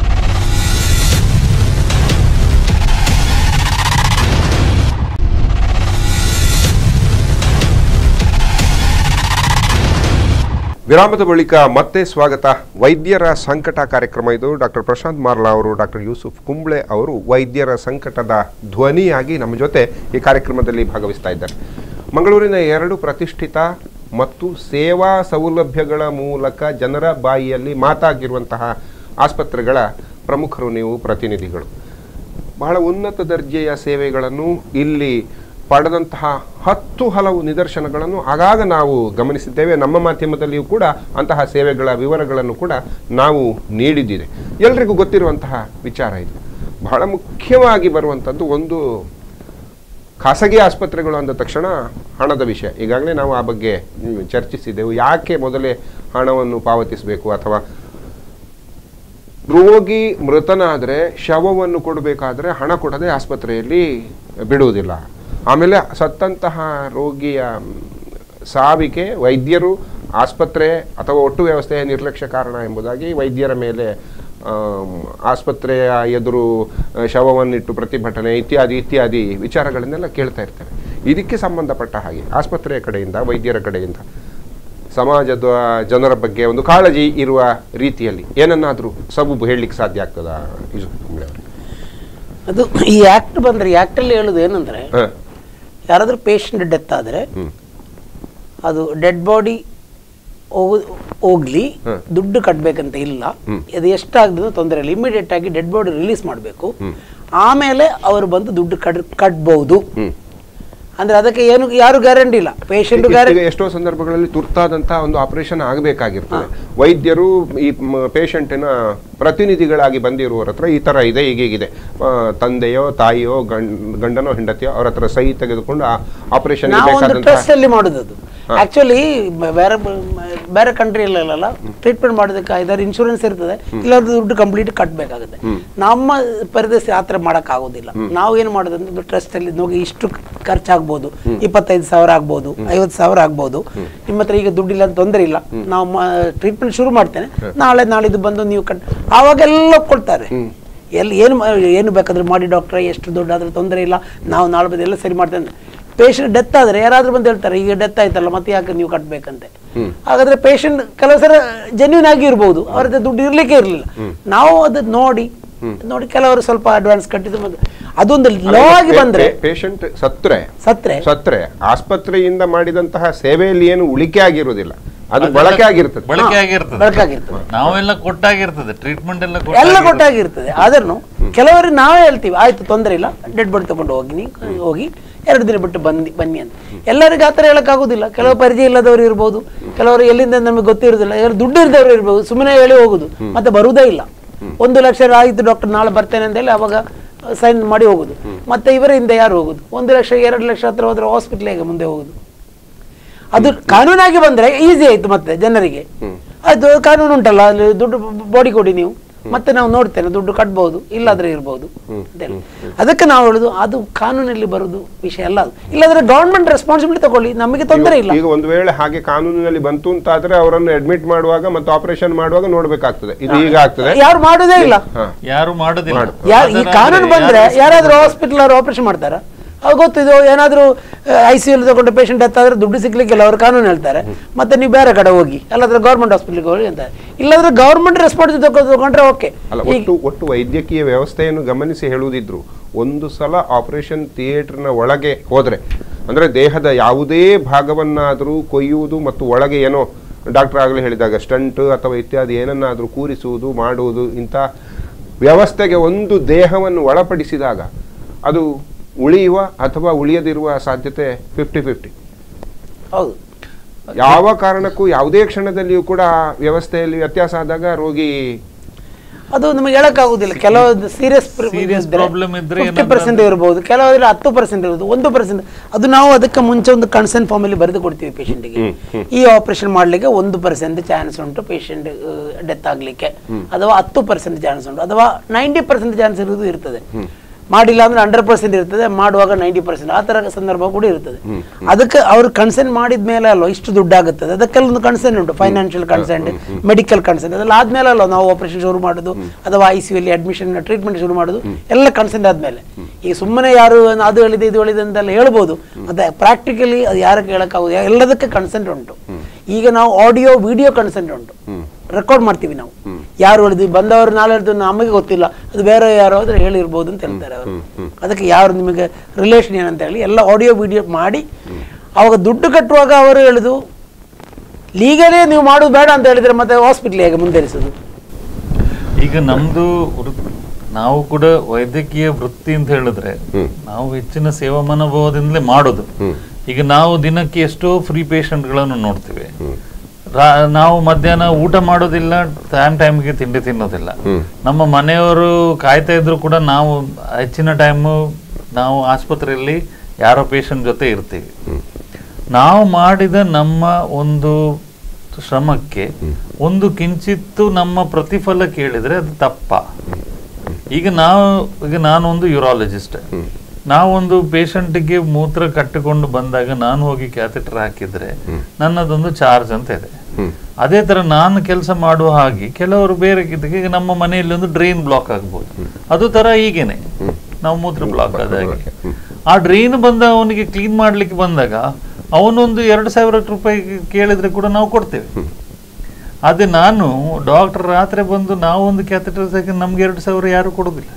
ವಿರಾಮದ ಬಳಿಕ ಮತ್ತೆ ಸ್ವಾಗತ. ವೈದ್ಯರ ಸಂಕಟ ಕಾರ್ಯಕ್ರಮ ಇದು. ಡಾಕ್ಟರ್ ಪ್ರಶಾಂತ್ ಮಾರ್ಲಾ ಅವರು, ಡಾಕ್ಟರ್ ಯೂಸುಫ್ ಕುಂಬ್ಳೆ ಅವರು ವೈದ್ಯರ ಸಂಕಟದ ಧ್ವನಿಯಾಗಿ ನಮ್ಮ ಜೊತೆ ಈ ಕಾರ್ಯಕ್ರಮದಲ್ಲಿ ಭಾಗವಹಿಸ್ತಾ ಇದ್ದಾರೆ. ಮಂಗಳೂರಿನ ಎರಡು ಪ್ರತಿಷ್ಠಿತ ಮತ್ತು ಸೇವಾ ಸೌಲಭ್ಯಗಳ ಮೂಲಕ ಜನರ ಬಾಯಿಯಲ್ಲಿ ಮಾತಾಗಿರುವಂತಹ ಆಸ್ಪತ್ರೆಗಳ ಪ್ರಮುಖರು ನೀವು, ಪ್ರತಿನಿಧಿಗಳು. ಬಹಳ ಉನ್ನತ ದರ್ಜೆಯ ಸೇವೆಗಳನ್ನು ಇಲ್ಲಿ ಪಡೆದಂತಹ ಹತ್ತು ಹಲವು ನಿದರ್ಶನಗಳನ್ನು ಆಗಾಗ ನಾವು ಗಮನಿಸಿದ್ದೇವೆ. ನಮ್ಮ ಮಾಧ್ಯಮದಲ್ಲಿಯೂ ಕೂಡ ಅಂತಹ ಸೇವೆಗಳ ವಿವರಗಳನ್ನು ಕೂಡ ನಾವು ನೀಡಿದ್ದಿದೆ. ಎಲ್ರಿಗೂ ಗೊತ್ತಿರುವಂತಹ ವಿಚಾರ ಇದು. ಬಹಳ ಮುಖ್ಯವಾಗಿ ಬರುವಂಥದ್ದು ಒಂದು, ಖಾಸಗಿ ಆಸ್ಪತ್ರೆಗಳು ಅಂದ ತಕ್ಷಣ ಹಣದ ವಿಷಯ. ಈಗಾಗಲೇ ನಾವು ಆ ಬಗ್ಗೆ ಚರ್ಚಿಸಿದ್ದೆವು. ಯಾಕೆ ಮೊದಲೇ ಹಣವನ್ನು ಪಾವತಿಸಬೇಕು, ಅಥವಾ ರೋಗಿ ಮೃತನಾದರೆ ಶವವನ್ನು ಕೊಡಬೇಕಾದ್ರೆ ಹಣ ಕೊಡದೆ ಆಸ್ಪತ್ರೆಯಲ್ಲಿ ಬಿಡುವುದಿಲ್ಲ. ಆಮೇಲೆ ಸತ್ತಂತಹ ರೋಗಿಯ ಸಾವಿಗೆ ವೈದ್ಯರು, ಆಸ್ಪತ್ರೆ ಅಥವಾ ಒಟ್ಟು ವ್ಯವಸ್ಥೆಯ ನಿರ್ಲಕ್ಷ್ಯ ಕಾರಣ ಎಂಬುದಾಗಿ ವೈದ್ಯರ ಮೇಲೆ ಆಸ್ಪತ್ರೆಯ ಎದುರು ಶವವನ್ನಿಟ್ಟು ಪ್ರತಿಭಟನೆ ಇತ್ಯಾದಿ ಇತ್ಯಾದಿ ವಿಚಾರಗಳನ್ನೆಲ್ಲ ಕೇಳ್ತಾ ಇರ್ತೇವೆ. ಇದಕ್ಕೆ ಸಂಬಂಧಪಟ್ಟ ಹಾಗೆ ಆಸ್ಪತ್ರೆಯ ಕಡೆಯಿಂದ, ವೈದ್ಯರ ಕಡೆಯಿಂದ ಸಮಾಜದ ಜನರ ಬಗ್ಗೆ ಒಂದು ಕಾಳಜಿ ಇರುವ ರೀತಿಯಲ್ಲಿ ಏನನ್ನಾದರೂ ಸಬೂಬು ಹೇಳಲಿಕ್ಕೆ ಸಾಧ್ಯ ಆಗ್ತದಾ? ಅದು ಈ ಆಕ್ಟ್ ಬಂದ್ರೆ, ಈ ಆಕ್ಟ್ ಅಲ್ಲಿ ಹೇಳುದು ಏನಂದ್ರೆ, ಯಾರಾದ್ರೂ ಪೇಷಂಟ್ ಡೆತ್ ಆದ್ರೆ ಅದು ಡೆಡ್ ಬಾಡಿ ಹೋಗ್ಲಿ, ದುಡ್ಡು ಕಟ್ಬೇಕಂತ ಇಲ್ಲ. ಅದು ಎಷ್ಟಾಗ್ತದೆ ತೊಂದರೆ ಇಲ್ಲ, ಇಮಿಡಿಯೇಟ್ ಆಗಿ ಡೆಡ್ ಬಾಡಿ ರಿಲೀಸ್ ಮಾಡಬೇಕು. ಆಮೇಲೆ ಅವರು ಬಂದು ದುಡ್ಡು ಕಟ್ ಕಟ್ಬಹುದು. ಅಂದ್ರೆ ಅದಕ್ಕೆ ಏನು ಯಾರು ಗ್ಯಾರಂಟಿ ಇಲ್ಲ. Patient guarantee. ಎಷ್ಟೋ ಸಂದರ್ಭಗಳಲ್ಲಿ ತುರ್ತಾದಂತಹ ಒಂದು ಆಪರೇಷನ್ ಆಗಬೇಕಾಗಿರ್ತದೆ. ವೈದ್ಯರು ಈ ಪೇಷಂಟಿನ ಪ್ರತಿನಿಧಿಗಳಾಗಿ ಬಂದಿರುವವರ ಹತ್ರ ಈ ತರ ಇದೆ, ಹೀಗೀಗಿದೆ, ತಂದೆಯೋ ತಾಯಿಯೋ ಗಂಡನೋ ಹೆಂಡತಿಯೋ ಅವ್ರ ಹತ್ರ ಸಹಿ ತೆಗೆದುಕೊಂಡು ಆಪರೇಷನ್ ಟ್ರಸ್ಟ್ ಅಲ್ಲಿ ಮಾಡುದು. ಆಕ್ಚುಲಿ ಬೇರೆ ಬೇರೆ ಕಂಟ್ರಿಯಲ್ಲೆಲ್ಲ ಟ್ರೀಟ್ಮೆಂಟ್ ಮಾಡೋದಕ್ಕೆ ಐದಾರು ಇನ್ಶೂರೆನ್ಸ್ ಇರ್ತದೆ, ಇಲ್ಲಾಂದ್ರೆ ದುಡ್ಡು ಕಂಪ್ಲೀಟ್ ಕಟ್ಟಬೇಕಾಗುತ್ತೆ. ನಮ್ಮ ಪ್ರದೇಶ ಯಾತ್ರೆ ಮಾಡಕ್ ಆಗೋದಿಲ್ಲ. ನಾವು ಏನ್ ಮಾಡೋದಂದ್ರೆ ಟ್ರಸ್ಟ್ ಅಲ್ಲಿ ಹೋಗಿ ಇಷ್ಟು ಖರ್ಚಾಗ್ಬೋದು, ಇಪ್ಪತ್ತೈದು ಸಾವಿರ ಆಗ್ಬೋದು, ಐವತ್ತು ಸಾವಿರ ಆಗ್ಬೋದು, ನಿಮ್ಮ ಹತ್ರ ಈಗ ದುಡ್ಡಿಲ್ಲ ಅಂತ ತೊಂದರೆ ಇಲ್ಲ, ನಾವು ಟ್ರೀಟ್ಮೆಂಟ್ ಶುರು ಮಾಡ್ತೇನೆ, ನಾಳೆ ನಾಳಿದ್ದು ಬಂದು ನೀವು ಕಟ್, ಆವಾಗೆಲ್ಲ ಕೊಡ್ತಾರೆ. ಎಲ್ಲಿ ಏನು ಏನು ಬೇಕಾದ್ರೆ ಮಾಡಿ ಡಾಕ್ಟ್ರೆ, ಎಷ್ಟು ದುಡ್ಡಾದ್ರೆ ತೊಂದರೆ ಇಲ್ಲ, ನಾವು ನಾಳೆ ಬಂದು ಎಲ್ಲ ಸರಿ ಮಾಡ್ತೇನೆ. ಪೇಷಂಟ್ ಡೆತ್ ಆದರೆ ಯಾರಾದರೂ ಬಂದು ಹೇಳ್ತಾರೆ ಈಗ ಡೆತ್ ಆಯ್ತಲ್ಲ ಮತ್ತೆ ಯಾಕೆ ನೀವು ಕಟ್ಟಬೇಕಂತೆ. ಹಾಗಾದ್ರೆ ಪೇಷಂಟ್ ಕೆಲವು ಸಲ ಜೆನ್ಯೂನ್ ಆಗಿ ಇರ್ಬೋದು, ಅವ್ರ ಹತ್ರ ದುಡ್ಡು ಇರ್ಲಿಕ್ಕೆ ಇರಲಿಲ್ಲ. ನಾವು ಅದು ನೋಡಿ ನೋಡಿ ಕೆಲವರು ಸ್ವಲ್ಪ ಅಡ್ವಾನ್ಸ್ ಕಟ್ಟಿದ್ದು ಅದೊಂದು ಲಾ ಆಗಿ ಬಂದ್ರೆ ಪೇಷಂಟ್ ಸತ್ರೆ ಸತ್ರೆ ಸತ್ರೆ ಆಸ್ಪತ್ರೆಯಿಂದ ಮಾಡಿದಂತಹ ಸೇವೆಯಲ್ಲಿ ಏನು ಉಳಿಕೆ ಆಗಿರುವುದಿಲ್ಲ, ಅದು ಬಳಕೆ ಆಗಿರ್ತದೆ. ಬಳಕೆ ಆಗಿರ್ತದೆ ಬಳಕೆ ಆಗಿರ್ತದೆ ನಾವೆಲ್ಲ ಕೊಟ್ಟಾಗಿರ್ತದೆ, ಟ್ರೀಟ್ಮೆಂಟ್ ಎಲ್ಲ ಎಲ್ಲ ಕೊಟ್ಟಾಗಿರ್ತದೆ. ಆದ್ರೂ ಕೆಲವರಿಗೆ ನಾವೇ ಹೇಳ್ತೀವಿ ಆಯ್ತು ತೊಂದರೆ ಇಲ್ಲ ಡೆಡ್ ಬಾಡಿ ತಗೊಂಡು ಹೋಗಿ ನೀವು ಹೋಗಿ ಎರಡು ದಿನ ಬಿಟ್ಟು ಬನ್ನಿ ಬನ್ನಿ ಅಂತ. ಎಲ್ಲರಿಗೂ ಆ ಥರ ಹೇಳೋಕ್ಕಾಗೋದಿಲ್ಲ. ಕೆಲವು ಪರಿಚಯ ಇಲ್ಲದವರು ಇರ್ಬೋದು, ಕೆಲವರು ಎಲ್ಲಿಂದ ನಮಗೆ ಗೊತ್ತಿರೋದಿಲ್ಲ, ಯಾರು ದುಡ್ಡು ಇರಿದವರು ಇರ್ಬೋದು, ಸುಮ್ಮನೆ ಹೇಳಿ ಹೋಗುದು ಮತ್ತೆ ಬರುವುದೇ ಇಲ್ಲ. ಒಂದು ಲಕ್ಷ ಆಯಿತು ಡಾಕ್ಟರ್ ನಾಳೆ ಬರ್ತೇನೆ ಅಂತ ಹೇಳಿ ಅವಾಗ ಸೈನ್ ಮಾಡಿ ಹೋಗುದು. ಮತ್ತೆ ಇವರಿಂದ ಯಾರು ಹೋಗುದು? ಒಂದು ಲಕ್ಷ ಎರಡು ಲಕ್ಷ ಹತ್ರ ಹೋದ್ರೆ ಹಾಸ್ಪಿಟ್ಲ್ ಹೇಗೆ ಮುಂದೆ ಹೋಗುದು? ಅದು ಕಾನೂನಾಗಿ ಬಂದ್ರೆ ಈಸಿ ಆಯ್ತು ಮತ್ತೆ ಜನರಿಗೆ. ಅದು ಕಾನೂನು ಉಂಟಲ್ಲ, ಅಲ್ಲಿ ದುಡ್ಡು ಬಾಡಿ ಕೊಡಿ ನೀವು, ಮತ್ತೆ ನಾವು ನೋಡ್ತೇನೆ ದುಡ್ಡು ಕಟ್ಬಹುದು ಇಲ್ಲಾದ್ರೆ ಇರ್ಬೋದು ಅಂತೇಳಿ. ಅದಕ್ಕೆ ನಾವು ಹೇಳುದು ಅದು ಕಾನೂನಲ್ಲಿ ಬರುದು ವಿಷಯ ಅಲ್ಲ. ಇಲ್ಲಾಂದ್ರೆ ಗವರ್ಮೆಂಟ್ ರೆಸ್ಪಾನ್ಸಿಬಿಲಿಟಿ ತಗೊಳ್ಳಿ, ನಮಗೆ ತೊಂದರೆ ಇಲ್ಲ. ಈಗ ಒಂದು ವೇಳೆ ಹಾಗೆ ಕಾನೂನಿನಲ್ಲಿ ಬಂತು ಅಂತಾದ್ರೆ ಅವರನ್ನು ಅಡ್ಮಿಟ್ ಮಾಡುವಾಗ ಮತ್ತು ಆಪರೇಷನ್ ಮಾಡುವಾಗ ನೋಡ್ಬೇಕಾಗ್ತದೆ. ಇದು ಈಗ ಆಗ್ತದೆ, ಯಾರು ಮಾಡುದೇ ಇಲ್ಲ, ಯಾರು ಮಾಡುದಿಲ್ಲ. ಈ ಕಾನೂನು ಬಂದ್ರೆ ಯಾರಾದ್ರೂ ಹಾಸ್ಪಿಟಲ್ ಅವ್ರು ಆಪರೇಷನ್ ಮಾಡ್ತಾರ? ಅವ್ರು ಗೊತ್ತಿದ್ದು ಏನಾದ್ರು ಐ ಸಿ ಯು ತಗೊಂಡು ಪೇಷಂಟ್ ಎತ್ತಾದ್ರೆ ದುಡ್ಡು ಸಿಗ್ಲಿಕ್ಕಿಲ್ಲ, ಅವ್ರು ಕಾನೂನು ಹೇಳ್ತಾರೆ. ಮತ್ತೆ ನೀವು ಬೇರೆ ಕಡೆ ಹೋಗಿ ಅಲ್ಲಾದ್ರೆ ಗೌರ್ಮೆಂಟ್ ಹಾಸ್ಪಿಟಲ್ಗೆ ಹೋಗಿ ಅಂತಾರೆ. ಇಲ್ಲಾಂದ್ರೆ ಗೌರ್ಮೆಂಟ್ ರೆಸ್ಪಾನ್ಸಿಬಿಲಿಟಿ ತಗೊಂಡ್ರೆ ಓಕೆ. ಅಲ್ಲ, ಒಟ್ಟು ಒಟ್ಟು ವೈದ್ಯಕೀಯ ವ್ಯವಸ್ಥೆಯನ್ನು ಗಮನಿಸಿ ಹೇಳುವುದಿದ್ರು, ಒಂದು ಸಲ ಆಪರೇಷನ್ ಥಿಯೇಟರ್ನ ಒಳಗೆ ಹೋದ್ರೆ ಅಂದ್ರೆ ದೇಹದ ಯಾವುದೇ ಭಾಗವನ್ನಾದರೂ ಕೊಯ್ಯುವುದು ಮತ್ತು ಒಳಗೆ ಏನೋ ಡಾಕ್ಟರ್ ಆಗಲೇ ಹೇಳಿದಾಗ ಸ್ಟಂಟ್ ಅಥವಾ ಇತ್ಯಾದಿ ಏನನ್ನಾದರೂ ಕೂರಿಸುವುದು ಮಾಡುವುದು, ಇಂಥ ವ್ಯವಸ್ಥೆಗೆ ಒಂದು ದೇಹವನ್ನು ಒಳಪಡಿಸಿದಾಗ ಅದು ಉಳಿಯುವ ಅಥವಾ ಉಳಿಯದಿರುವ ಸಾಧ್ಯತೆ ಫಿಫ್ಟಿ ಫಿಫ್ಟಿ. ಹೌದು, ಯಾವ ಕಾರಣಕ್ಕೂ ಯಾವುದೇ ಕ್ಷಣದಲ್ಲಿಯೂ ಕೂಡ ವ್ಯವಸ್ಥೆಯಲ್ಲಿ ವ್ಯತ್ಯಾಸ ಆದಾಗ ರೋಗಿ ಅದು ನಮಗೆ ಹೇಳಕ್ಕಾಗುದಿಲ್ಲ. ಕೆಲವು ಸೀರಿಯಸ್ ಪ್ರಾಬ್ಲಮ್ ಇದ್ರೆ ಫಿಫ್ಟಿ ಪರ್ಸೆಂಟ್ ಇರಬಹುದು, ಕೆಲವರಲ್ಲಿ ಹತ್ತು ಪರ್ಸೆಂಟ್ ಇರಬಹುದು, ಒಂದು ಪರ್ಸೆಂಟ್. ಅದು ನಾವು ಅದಕ್ಕೆ ಮುಂಚೆ ಒಂದು ಕನ್ಸರ್ನ್ ಫಾರ್ಮ್ ಅಲ್ಲಿ ಬರೆದು ಕೊಡ್ತೀವಿ ಪೇಷಂಟ್ಗೆ. ಈ ಆಪರೇಷನ್ ಮಾಡ್ಲಿಕ್ಕೆ ಒಂದು ಪರ್ಸೆಂಟ್ ಚಾನ್ಸ್ ಉಂಟು ಪೇಷಂಟ್ ಡೆತ್ ಆಗ್ಲಿಕ್ಕೆ, ಅಥವಾ ಹತ್ತು ಪರ್ಸೆಂಟ್ ಚಾನ್ಸ್ ಉಂಟು, ಅಥವಾ ನೈಂಟಿ ಪರ್ಸೆಂಟ್ ಚಾನ್ಸ್ ಇರುವುದು ಇರ್ತದೆ. ಮಾಡಿಲ್ಲ ಅಂದ್ರೆ ಹಂಡ್ರೆಡ್ ಪರ್ಸೆಂಟ್ ಇರ್ತದೆ, ಮಾಡುವಾಗ ನೈಂಟಿ ಪರ್ಸೆಂಟ್ ಆ ತರ ಸಂದರ್ಭ ಕೂಡ ಇರ್ತದೆ. ಅದಕ್ಕೆ ಅವ್ರು ಕನ್ಸೆಂಟ್ ಮಾಡಿದ ಮೇಲೆ ಅಲ್ವ ಇಷ್ಟು ದುಡ್ಡು ಆಗುತ್ತದೆ. ಅದಕ್ಕೆಲ್ಲ ಒಂದು ಕನ್ಸೆಂಟ್ ಉಂಟು, ಫೈನಾನ್ಷಿಯಲ್ ಕನ್ಸೆಂಟ್, ಮೆಡಿಕಲ್ ಕನ್ಸೆಂಟ್. ಅದೆಲ್ಲ ಆದ್ಮೇಲೆ ಅಲ್ವ ನಾವು ಆಪರೇಷನ್ ಶುರು ಮಾಡೋದು ಅಥವಾ ಐ ಸಿ ಯು ಅಲ್ಲಿ ಅಡ್ಮಿಷನ್ ಟ್ರೀಟ್ಮೆಂಟ್ ಶುರು ಮಾಡೋದು, ಎಲ್ಲ ಕನ್ಸೆಂಟ್ ಆದ್ಮೇಲೆ. ಈಗ ಸುಮ್ಮನೆ ಯಾರು ಅದು ಹೇಳಿದೆ ಇದು ಹೇಳಿದೆ ಅಂತೆಲ್ಲ ಹೇಳ್ಬೋದು, ಮತ್ತೆ ಪ್ರಾಕ್ಟಿಕಲಿ ಅದು ಯಾರಕ್ಕೆ ಹೇಳಕ್ಕಾಗೋದು? ಎಲ್ಲದಕ್ಕೆ ಕನ್ಸೆಂಟ್ ಉಂಟು. ಈಗ ನಾವು ಆಡಿಯೋ ವಿಡಿಯೋ ಕನ್ಸೆಂಟ್ ಉಂಟು, ರೆಕಾರ್ಡ್ ಮಾಡ್ತೀವಿ ನಾವು. ಯಾರು ಹೇಳಿದ್ವಿ ಬಂದವರು ನಾಳೆ ಹೇಳಿದ್ರು ನಮಗೆ ಗೊತ್ತಿಲ್ಲ, ಅದು ಬೇರೆ ಯಾರು ಆದ್ರೆ ಹೇಳಿರ್ಬೋದು ಅಂತ ಹೇಳ್ತಾರೆ ಅವರು. ಅದಕ್ಕೆ ಯಾರು ನಿಮಗೆ ರಿಲೇಷನ್ ಏನಂತ ಹೇಳಿ ಎಲ್ಲ ಆಡಿಯೋ ವಿಡಿಯೋ ಮಾಡಿ ಅವಾಗ ದುಡ್ಡು ಕಟ್ಟುವಾಗ ಅವರು ಹೇಳಿದು ಲೀಗಲೇ ನೀವು ಮಾಡೋದು ಬೇಡ ಅಂತ ಹೇಳಿದ್ರೆ ಮತ್ತೆ ಹಾಸ್ಪಿಟ್ಲ್ ಹೇಗೆ ಮುಂದುವರಿಸೋದು? ಈಗ ನಮ್ದು ನಾವು ಕೂಡ ವೈದ್ಯಕೀಯ ವೃತ್ತಿ ಅಂತ ಹೇಳಿದ್ರೆ ನಾವು ಹೆಚ್ಚಿನ ಸೇವಾ ಮನೋಭಾವದಿಂದಲೇ ಮಾಡೋದು. ಈಗ ನಾವು ದಿನಕ್ಕೆ ಎಷ್ಟೋ ಫ್ರೀ ಪೇಷಂಟ್ಗಳನ್ನು ನೋಡ್ತೀವಿ. ನಾವು ಮಧ್ಯಾಹ್ನ ಊಟ ಮಾಡೋದಿಲ್ಲ, ಟೈಮ್ ಟೈಮ್ಗೆ ತಿಂಡಿ ತಿನ್ನೋದಿಲ್ಲ. ನಮ್ಮ ಮನೆಯವರು ಕಾಯ್ತಾ ಇದ್ರು ಕೂಡ ನಾವು ಹೆಚ್ಚಿನ ಟೈಮು ನಾವು ಆಸ್ಪತ್ರೆಯಲ್ಲಿ ಯಾರೋ ಪೇಷಂಟ್ ಜೊತೆ ಇರ್ತೀವಿ. ನಾವು ಮಾಡಿದ ನಮ್ಮ ಒಂದು ಶ್ರಮಕ್ಕೆ ಒಂದು ಕಿಂಚಿತ್ತು ನಮ್ಮ ಪ್ರತಿಫಲ ಕೇಳಿದ್ರೆ ಅದು ತಪ್ಪ. ಈಗ ನಾವು ಈಗ ನಾನೊಂದು ಯೂರಾಲಜಿಸ್ಟ್, ನಾವೊಂದು ಪೇಷಂಟ್ಗೆ ಮೂತ್ರ ಕಟ್ಟಿಕೊಂಡು ಬಂದಾಗ ನಾನು ಹೋಗಿ ಕ್ಯಾಥೆಟರ್ ಹಾಕಿದ್ರೆ ನನ್ನದೊಂದು ಚಾರ್ಜ್ ಅಂತ ಇದೆ. ಅದೇ ತರ ನಾನು ಕೆಲಸ ಮಾಡುವ ಹಾಗೆ ಕೆಲವರು ಬೇರೆ ಈಗ ನಮ್ಮ ಮನೆಯಲ್ಲಿ ಒಂದು ಡ್ರೈನ್ ಬ್ಲಾಕ್ ಆಗ್ಬೋದು, ಅದು ತರ ಹೀಗೇನೆ ನಾವು ಮೂತ್ರ ಬ್ಲಾಕ್ ಆದಾಗ ಆ ಡ್ರೈನ್ ಬಂದ ಅವನಿಗೆ ಕ್ಲೀನ್ ಮಾಡ್ಲಿಕ್ಕೆ ಬಂದಾಗ ಅವನೊಂದು ಎರಡು ಸಾವಿರ ರೂಪಾಯಿ ಕೇಳಿದ್ರೆ ಕೂಡ ನಾವು ಕೊಡ್ತೇವೆ. ಅದೇ ನಾನು ಡಾಕ್ಟರ್ ರಾತ್ರಿ ಬಂದು ನಾವು ಒಂದು ಕ್ಯಾಥೆಟರ್ ಹಾಕಿ ನಮ್ಗೆ ಎರಡು ಸಾವಿರ ಯಾರು ಕೊಡೋದಿಲ್ಲ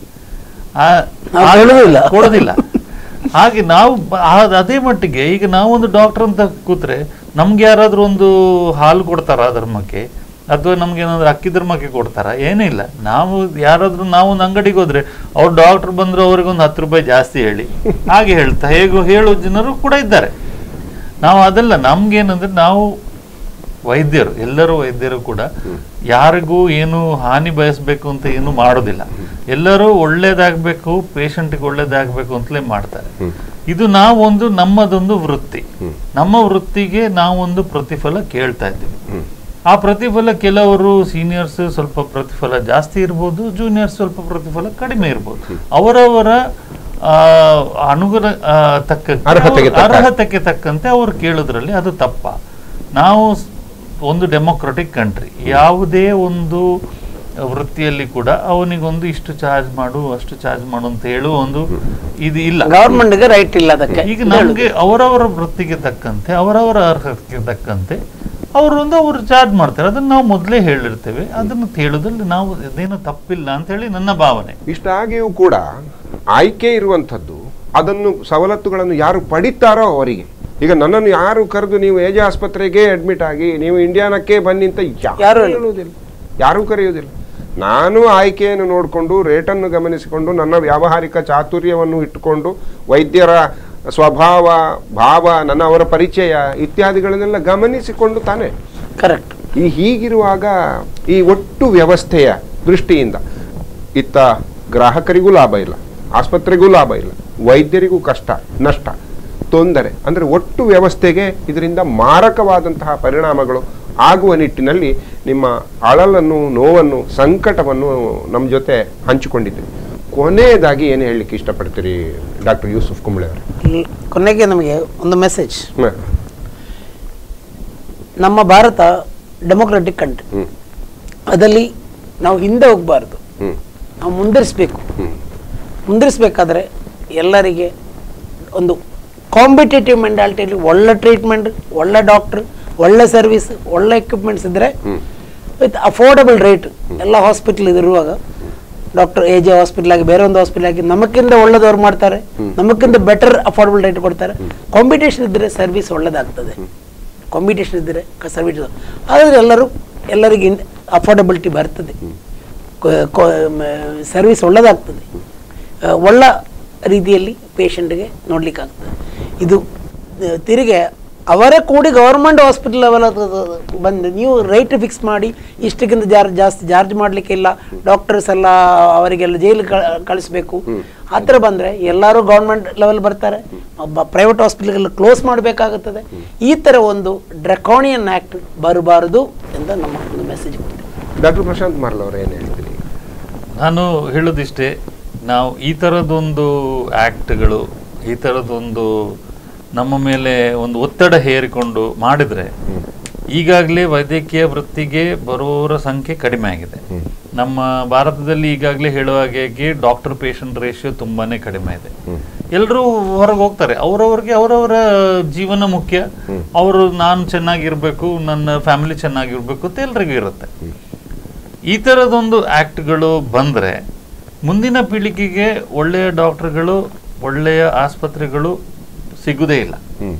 ಕೊಡೋದಿಲ್ಲ. ಹಾಗೆ ನಾವು ಅದೇ ಮಟ್ಟಿಗೆ ಈಗ ನಾವೊಂದು ಡಾಕ್ಟರ್ ಅಂತ ಕೂತ್ರೆ ನಮ್ಗೆ ಯಾರಾದ್ರೂ ಒಂದು ಹಾಲು ಕೊಡ್ತಾರ ಧರ್ಮಕ್ಕೆ, ಅಥವಾ ನಮ್ಗೆ ಏನಾದ್ರು ಅಕ್ಕಿ ಧರ್ಮಕ್ಕೆ ಕೊಡ್ತಾರ? ಏನೇ ಇಲ್ಲ. ನಾವು ಯಾರಾದ್ರೂ ನಾವೊಂದು ಅಂಗಡಿಗೆ ಹೋದ್ರೆ ಅವ್ರು ಡಾಕ್ಟರ್ ಬಂದ್ರು ಅವ್ರಿಗೊಂದು ಹತ್ತು ರೂಪಾಯಿ ಜಾಸ್ತಿ ಹೇಳಿ ಹಾಗೆ ಹೇಳ್ತಾ ಹೇಗೋ ಹೇಳೋ ಜನರು ಕೂಡ ಇದ್ದಾರೆ. ನಾವು ಅದೆಲ್ಲ ನಮ್ಗೇನಂದ್ರೆ ನಾವು ವೈದ್ಯರು, ಎಲ್ಲರೂ ವೈದ್ಯರು ಕೂಡ ಯಾರಿಗೂ ಏನು ಹಾನಿ ಬಯಸ್ಬೇಕು ಅಂತ ಏನು ಮಾಡೋದಿಲ್ಲ. ಎಲ್ಲರೂ ಒಳ್ಳೇದಾಗಬೇಕು, ಪೇಷಂಟ್ಗೆ ಒಳ್ಳೇದಾಗಬೇಕು ಅಂತಲೇ ಮಾಡ್ತಾರೆ. ಇದು ನಾವೊಂದು ನಮ್ಮದೊಂದು ವೃತ್ತಿ, ನಮ್ಮ ವೃತ್ತಿಗೆ ನಾವೊಂದು ಪ್ರತಿಫಲ ಕೇಳ್ತಾ ಇದ್ದೀವಿ. ಆ ಪ್ರತಿಫಲ ಕೆಲವರು ಸೀನಿಯರ್ಸ್ ಸ್ವಲ್ಪ ಪ್ರತಿಫಲ ಜಾಸ್ತಿ ಇರ್ಬೋದು, ಜೂನಿಯರ್ಸ್ ಸ್ವಲ್ಪ ಪ್ರತಿಫಲ ಕಡಿಮೆ ಇರ್ಬೋದು. ಅವರವರ ಅನುಗುಣ ತಕ್ಕ ಅರ್ಹತೆಗೆ ತಕ್ಕಂತೆ ಅವರು ಕೇಳೋದ್ರಲ್ಲಿ ಅದು ತಪ್ಪ. ನಾವು ಒಂದು ಡೆಮೊಕ್ರೆಟಿಕ್ ಕಂಟ್ರಿ, ಯಾವುದೇ ಒಂದು ವೃತ್ತಿಯಲ್ಲಿ ಕೂಡ ಅವನಿಗೊಂದು ಇಷ್ಟು ಚಾರ್ಜ್ ಮಾಡು ಅಷ್ಟು ಚಾರ್ಜ್ ಮಾಡು ಅಂತ ಹೇಳುವ ಒಂದು ಇದು ಇಲ್ಲ. ಗವರ್ಮೆಂಟ್ಗೆ ರೈಟ್ ಇಲ್ಲ ಅದಕ್ಕೆ. ಈಗ ನಮಗೆ ಅವರವರ ವೃತ್ತಿಗೆ ತಕ್ಕಂತೆ ಅವರವರ ಅರ್ಹತೆಗೆ ತಕ್ಕಂತೆ ಅವರೊಂದು ಅವರು ಚಾರ್ಜ್ ಮಾಡ್ತಾರೆ. ಅದನ್ನು ನಾವು ಮೊದಲೇ ಹೇಳಿರ್ತೇವೆ. ಅದನ್ನು ಹೇಳೋದ್ರಲ್ಲಿ ನಾವು ಅದೇನು ತಪ್ಪಿಲ್ಲ ಅಂತ ಹೇಳಿ ನನ್ನ ಭಾವನೆ. ಇಷ್ಟಾಗಿಯೂ ಕೂಡ ಆಯ್ಕೆ ಇರುವಂಥದ್ದು, ಅದನ್ನು ಸವಲತ್ತುಗಳನ್ನು ಯಾರು ಪಡಿತಾರೋ ಅವರಿಗೆ. ಈಗ ನನ್ನನ್ನು ಯಾರು ಕರೆದು ನೀವು ಎಜೆ ಆಸ್ಪತ್ರೆಗೆ ಅಡ್ಮಿಟ್ ಆಗಿ ನೀವು ಇಂಡಿಯಾನಕ್ಕೆ ಬನ್ನಿ ಅಂತ ಯಾರು ಹೇಳುವುದಿಲ್ಲ, ಯಾರೂ ಕರೆಯುವುದಿಲ್ಲ. ನಾನು ಆಯ್ಕೆಯನ್ನು ನೋಡಿಕೊಂಡು ರೇಟನ್ನು ಗಮನಿಸಿಕೊಂಡು ನನ್ನ ವ್ಯಾವಹಾರಿಕ ಚಾತುರ್ಯವನ್ನು ಇಟ್ಟುಕೊಂಡು ವೈದ್ಯರ ಸ್ವಭಾವ ಭಾವ ನನ್ನ ಅವರ ಪರಿಚಯ ಇತ್ಯಾದಿಗಳನ್ನೆಲ್ಲ ಗಮನಿಸಿಕೊಂಡು ತಾನೆ. ಕರೆಕ್ಟ್. ಈ ಹೀಗಿರುವಾಗ ಈ ಒಟ್ಟು ವ್ಯವಸ್ಥೆಯ ದೃಷ್ಟಿಯಿಂದ ಇತ್ತ ಗ್ರಾಹಕರಿಗೂ ಲಾಭ ಇಲ್ಲ, ಆಸ್ಪತ್ರೆಗೂ ಲಾಭ ಇಲ್ಲ, ವೈದ್ಯರಿಗೂ ಕಷ್ಟ ನಷ್ಟ ತೊಂದರೆ. ಅಂದರೆ ಒಟ್ಟು ವ್ಯವಸ್ಥೆಗೆ ಇದರಿಂದ ಮಾರಕವಾದಂತಹ ಪರಿಣಾಮಗಳು ಆಗುವ ನಿಟ್ಟಿನಲ್ಲಿ ನಿಮ್ಮ ಅಳಲನ್ನು ನೋವನ್ನು ಸಂಕಟವನ್ನು ನಮ್ಮ ಜೊತೆ ಹಂಚಿಕೊಂಡಿದ್ದೀವಿ. ಕೊನೆಯದಾಗಿ ಏನು ಹೇಳಲಿಕ್ಕೆ ಇಷ್ಟಪಡ್ತೀರಿ ಡಾಕ್ಟರ್ ಯೂಸುಫ್ ಕುಂಬ್ಳೆ ಅವರೇ? ಕೊನೆಗೆ ನಮಗೆ ಒಂದು ಮೆಸೇಜ್. ನಮ್ಮ ಭಾರತ ಡೆಮೊಕ್ರೆಟಿಕ್ ಕಂಟ್ರಿ, ಅದರಲ್ಲಿ ನಾವು ಹಿಂದೆ ಹೋಗಬಾರ್ದು, ನಾವು ಮುಂದುವರಿಸಬೇಕು. ಮುಂದುವರಿಸಬೇಕಾದ್ರೆ ಎಲ್ಲರಿಗೆ ಒಂದು ಕಾಂಪಿಟೇಟಿವ್ ಮೆಂಟಾಲಿಟಿಯಲ್ಲಿ ಒಳ್ಳೆ ಟ್ರೀಟ್ಮೆಂಟ್, ಒಳ್ಳೆ ಡಾಕ್ಟರ್, ಒಳ್ಳೆ ಸರ್ವಿಸ್, ಒಳ್ಳೆ ಎಕ್ವಿಪ್ಮೆಂಟ್ಸ್ ಇದ್ರೆ ವಿತ್ ಅಫೋರ್ಡಬಲ್ ರೇಟ್ ಎಲ್ಲ ಹಾಸ್ಪಿಟಲ್ ಇರುವಾಗ, ಡಾಕ್ಟರ್ ಎ ಜೆ ಹಾಸ್ಪಿಟಲ್ ಆಗಿ ಬೇರೆ ಒಂದು ಹಾಸ್ಪಿಟಲ್ ಆಗಿ ನಮಕ್ಕಿಂತ ಒಳ್ಳೆದವ್ರು ಮಾಡ್ತಾರೆ, ನಮಕ್ಕಿಂತ ಬೆಟರ್ ಅಫೋರ್ಡಬಲ್ ರೇಟ್ ಕೊಡ್ತಾರೆ. ಕಾಂಪಿಟೇಷನ್ ಇದ್ದರೆ ಸರ್ವಿಸ್ ಒಳ್ಳೇದಾಗ್ತದೆ. ಕಾಂಪಿಟೇಷನ್ ಇದ್ದರೆ ಸರ್ವಿಸ್ ಹಾಗಾದರೆ ಎಲ್ಲರೂ ಎಲ್ಲರಿಗೆ ಅಫೋರ್ಡಬಿಲಿಟಿ ಬರ್ತದೆ, ಸರ್ವಿಸ್ ಒಳ್ಳೇದಾಗ್ತದೆ, ಒಳ್ಳೆ ರೀತಿಯಲ್ಲಿ ಪೇಷಂಟ್ಗೆ ನೋಡ್ಲಿಕ್ಕಾಗ್ತದೆ. ಇದು ತಿರುಗಿ ಅವರೇ ಕೂಡಿ ಗೌರ್ಮೆಂಟ್ ಹಾಸ್ಪಿಟಲ್ ಲೆವೆಲ್ ಬಂದು ನೀವು ರೈಟ್ ಫಿಕ್ಸ್ ಮಾಡಿ ಇಷ್ಟಕ್ಕಿಂತ ಜಾರ್ ಜಾಸ್ತಿ ಚಾರ್ಜ್ ಮಾಡಲಿಕ್ಕಿಲ್ಲ, ಡಾಕ್ಟರ್ಸ್ ಎಲ್ಲ ಅವರಿಗೆಲ್ಲ ಜೈಲು ಕಳಿಸ್ಬೇಕು ಆ ಥರ ಬಂದರೆ ಎಲ್ಲರೂ ಗೌರ್ಮೆಂಟ್ ಲೆವೆಲ್ ಬರ್ತಾರೆ, ಪ್ರೈವೇಟ್ ಹಾಸ್ಪಿಟಲ್ಗೆಲ್ಲ ಕ್ಲೋಸ್ ಮಾಡಬೇಕಾಗುತ್ತದೆ. ಈ ಥರ ಒಂದು ಡ್ರಕೋನಿಯನ್ ಆ್ಯಕ್ಟ್ ಬರಬಾರದು ಅಂತ ನಮ್ಮ ಒಂದು ಮೆಸೇಜ್ ಕೊಡ್ತೀವಿ. ಡಾಕ್ಟರ್ ಪ್ರಶಾಂತ್ ಮಾರ್ಲ್ ಅವರು ಏನು ಹೇಳ್ತೀರಿ? ನಾನು ಹೇಳೋದಿಷ್ಟೇ, ನಾವು ಈ ಥರದೊಂದು ಆ್ಯಕ್ಟ್ಗಳು, ಈ ಥರದೊಂದು ನಮ್ಮ ಮೇಲೆ ಒಂದು ಒತ್ತಡ ಹೇರಿಕೊಂಡು ಮಾಡಿದರೆ ಈಗಾಗಲೇ ವೈದ್ಯಕೀಯ ವೃತ್ತಿಗೆ ಬರುವವರ ಸಂಖ್ಯೆ ಕಡಿಮೆ ಆಗಿದೆ. ನಮ್ಮ ಭಾರತದಲ್ಲಿ ಈಗಾಗಲೇ ಹೇಳುವ ಹಾಗೆ ಡಾಕ್ಟರ್ ಪೇಷಂಟ್ ರೇಷಿಯೋ ತುಂಬಾ ಕಡಿಮೆ ಇದೆ. ಎಲ್ಲರೂ ಹೊರಗೆ ಹೋಗ್ತಾರೆ, ಅವರವ್ರಿಗೆ ಅವರವರ ಜೀವನ ಮುಖ್ಯ, ಅವರು ನಾನು ಚೆನ್ನಾಗಿರ್ಬೇಕು, ನನ್ನ ಫ್ಯಾಮಿಲಿ ಚೆನ್ನಾಗಿರ್ಬೇಕು ಅಂತ ಎಲ್ರಿಗೂ ಇರುತ್ತೆ. ಈ ಥರದೊಂದು ಆ್ಯಕ್ಟ್ಗಳು ಬಂದರೆ ಮುಂದಿನ ಪೀಳಿಗೆಗೆ ಒಳ್ಳೆಯ ಡಾಕ್ಟರ್ಗಳು, ಒಳ್ಳೆಯ ಆಸ್ಪತ್ರೆಗಳು ಸಿಗುವುದೇ ಇಲ್ಲ.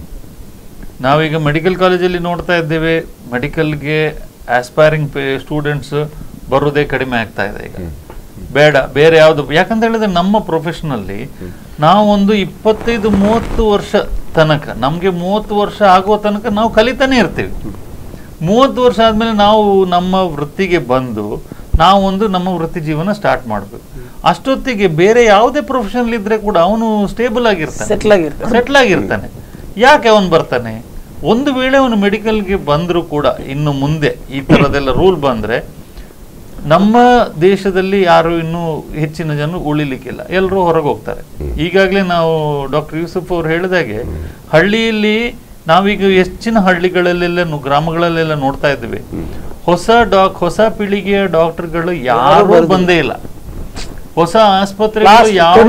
ನಾವೀಗ ಮೆಡಿಕಲ್ ಕಾಲೇಜಲ್ಲಿ ನೋಡ್ತಾ ಇದ್ದೇವೆ, ಮೆಡಿಕಲ್ಗೆ ಆಸ್ಪೈರಿಂಗ್ ಪೇ ಸ್ಟೂಡೆಂಟ್ಸ್ ಬರೋದೇ ಕಡಿಮೆ ಆಗ್ತಾ ಇದೆ. ಈಗ ಬೇಡ ಬೇರೆ ಯಾವುದು, ಯಾಕಂತ ಹೇಳಿದ್ರೆ ನಮ್ಮ ಪ್ರೊಫೆಷನಲ್ಲಿ ನಾವು ಒಂದು ಇಪ್ಪತ್ತೈದು ಮೂವತ್ತು ವರ್ಷ ತನಕ, ನಮಗೆ ಮೂವತ್ತು ವರ್ಷ ಆಗುವ ತನಕ ನಾವು ಕಲಿತಾನೆ ಇರ್ತೀವಿ. ಮೂವತ್ತು ವರ್ಷ ಆದಮೇಲೆ ನಾವು ನಮ್ಮ ವೃತ್ತಿಗೆ ಬಂದು ನಾವು ಒಂದು ನಮ್ಮ ವೃತ್ತಿ ಜೀವನ ಸ್ಟಾರ್ಟ್ ಮಾಡಬೇಕು. ಅಷ್ಟೊತ್ತಿಗೆ ಬೇರೆ ಯಾವುದೇ ಪ್ರೊಫೆಷನಲ್ ಇದ್ರೆ ಕೂಡ ಅವನು ಸ್ಟೇಬಲ್ ಆಗಿರ್ತಾನೆ, ಸೆಟ್ಲ್ ಆಗಿರ್ತಾನೆ ಸೆಟ್ಲ್ ಆಗಿರ್ತಾನೆ ಯಾಕೆ ಅವನು ಬರ್ತಾನೆ? ಒಂದು ವೇಳೆ ಅವನು ಮೆಡಿಕಲ್ಗೆ ಬಂದರೂ ಕೂಡ ಇನ್ನು ಮುಂದೆ ಈ ಥರದೆಲ್ಲ ರೂಲ್ ಬಂದರೆ ನಮ್ಮ ದೇಶದಲ್ಲಿ ಯಾರು ಇನ್ನೂ ಹೆಚ್ಚಿನ ಜನ ಉಳಿಲಿಕ್ಕಿಲ್ಲ, ಎಲ್ಲರೂ ಹೊರಗೆ ಹೋಗ್ತಾರೆ. ಈಗಾಗಲೇ ನಾವು ಡಾಕ್ಟರ್ ಯೂಸುಫ್ ಅವರು ಹೇಳಿದಾಗೆ ಹಳ್ಳಿಯಲ್ಲಿ ನಾವೀಗ ಹೆಚ್ಚಿನ ಹಳ್ಳಿಗಳಲ್ಲೆಲ್ಲ ಗ್ರಾಮಗಳಲ್ಲೆಲ್ಲ ನೋಡ್ತಾ ಇದ್ದೀವಿ, ಹೊಸ ಡಾಕ್ ಹೊಸ ಪೀಳಿಗೆಯ ಡಾಕ್ಟರ್ಗಳು ಯಾರು ಬಂದೇ ಇಲ್ಲ. ಹೊಸ ಆಸ್ಪತ್ರೆಗಳು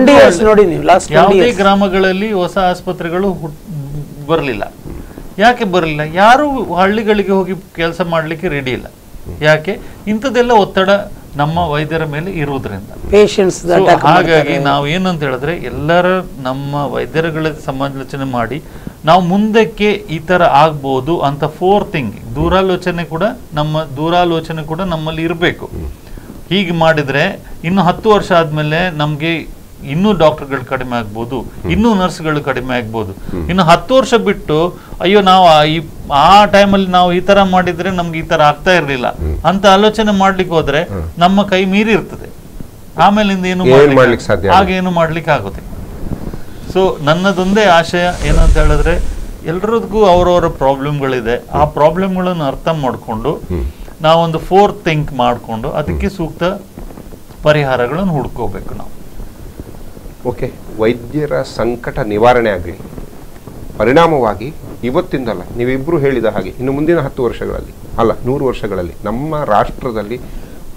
ಯಾವುದೇ ಗ್ರಾಮಗಳಲ್ಲಿ ಹೊಸ ಆಸ್ಪತ್ರೆಗಳು ಬರಲಿಲ್ಲ. ಯಾಕೆ ಬರಲಿಲ್ಲ? ಯಾರು ಹಳ್ಳಿಗಳಿಗೆ ಹೋಗಿ ಕೆಲಸ ಮಾಡಲಿಕ್ಕೆ ರೆಡಿ ಇಲ್ಲ. ಯಾಕೆ? ಇಂಥದ್ದೆಲ್ಲ ಒತ್ತಡ ನಮ್ಮ ವೈದ್ಯರ ಮೇಲೆ ಇರುವುದರಿಂದ. ಹಾಗಾಗಿ ನಾವು ಏನಂತ ಹೇಳಿದ್ರೆ ಎಲ್ಲರ ನಮ್ಮ ವೈದ್ಯರುಗಳ ಸಮಾಲೋಚನೆ ಮಾಡಿ ನಾವು ಮುಂದಕ್ಕೆ ಈ ತರ ಆಗ್ಬೋದು ಅಂತ ಫೋರ್ ಥಿಂಗ್ ದೂರಾಲೋಚನೆ ಕೂಡ ನಮ್ಮ ದೂರಾಲೋಚನೆ ಕೂಡ ನಮ್ಮಲ್ಲಿ ಇರಬೇಕು. ಹೀಗೆ ಮಾಡಿದ್ರೆ ಇನ್ನು ಹತ್ತು ವರ್ಷ ಆದ್ಮೇಲೆ ನಮ್ಗೆ ಇನ್ನೂ ಡಾಕ್ಟರ್ಗಳು ಕಡಿಮೆ ಆಗ್ಬೋದು, ಇನ್ನೂ ನರ್ಸ್ಗಳು ಕಡಿಮೆ ಆಗ್ಬೋದು. ಇನ್ನು ಹತ್ತು ವರ್ಷ ಬಿಟ್ಟು ಅಯ್ಯೋ ನಾವು ಆ ಟೈಮಲ್ಲಿ ನಾವು ಈ ತರ ಮಾಡಿದ್ರೆ ನಮ್ಗೆ ಈ ತರ ಆಗ್ತಾ ಇರ್ಲಿಲ್ಲ ಅಂತ ಆಲೋಚನೆ ಮಾಡ್ಲಿಕ್ಕೆ ಹೋದ್ರೆ ನಮ್ಮ ಕೈ ಮೀರಿ ಇರ್ತದೆ. ಆಮೇಲಿಂದ ಏನು ಹಾಗೇನು ಮಾಡ್ಲಿಕ್ಕೆ ಆಗುತ್ತೆ. ಸೊ ನನ್ನದೊಂದೇ ಆಶಯ ಏನಂತ ಹೇಳಿದ್ರೆ ಎಲ್ರಿಗೂ ಅವರವರ ಪ್ರಾಬ್ಲಮ್ಗಳಿದೆ, ಆ ಪ್ರಾಬ್ಲಮ್ಗಳನ್ನು ಅರ್ಥ ಮಾಡಿಕೊಂಡು ನಾವೊಂದು ಫೋರ್ ಥಿಂಕ್ ಮಾಡಿಕೊಂಡು ಅದಕ್ಕೆ ಸೂಕ್ತ ಪರಿಹಾರಗಳನ್ನು ಹುಡ್ಕೋಬೇಕು ನಾವು. ಓಕೆ, ವೈದ್ಯರ ಸಂಕಟ ನಿವಾರಣೆ ಆಗಲಿ, ಪರಿಣಾಮವಾಗಿ ಇವತ್ತಿಂದಲ್ಲ ನೀವಿಬ್ಬರು ಹೇಳಿದ ಹಾಗೆ ಇನ್ನು ಮುಂದಿನ ಹತ್ತು ವರ್ಷಗಳಲ್ಲಿ ಅಲ್ಲ ನೂರು ವರ್ಷಗಳಲ್ಲಿ ನಮ್ಮ ರಾಷ್ಟ್ರದಲ್ಲಿ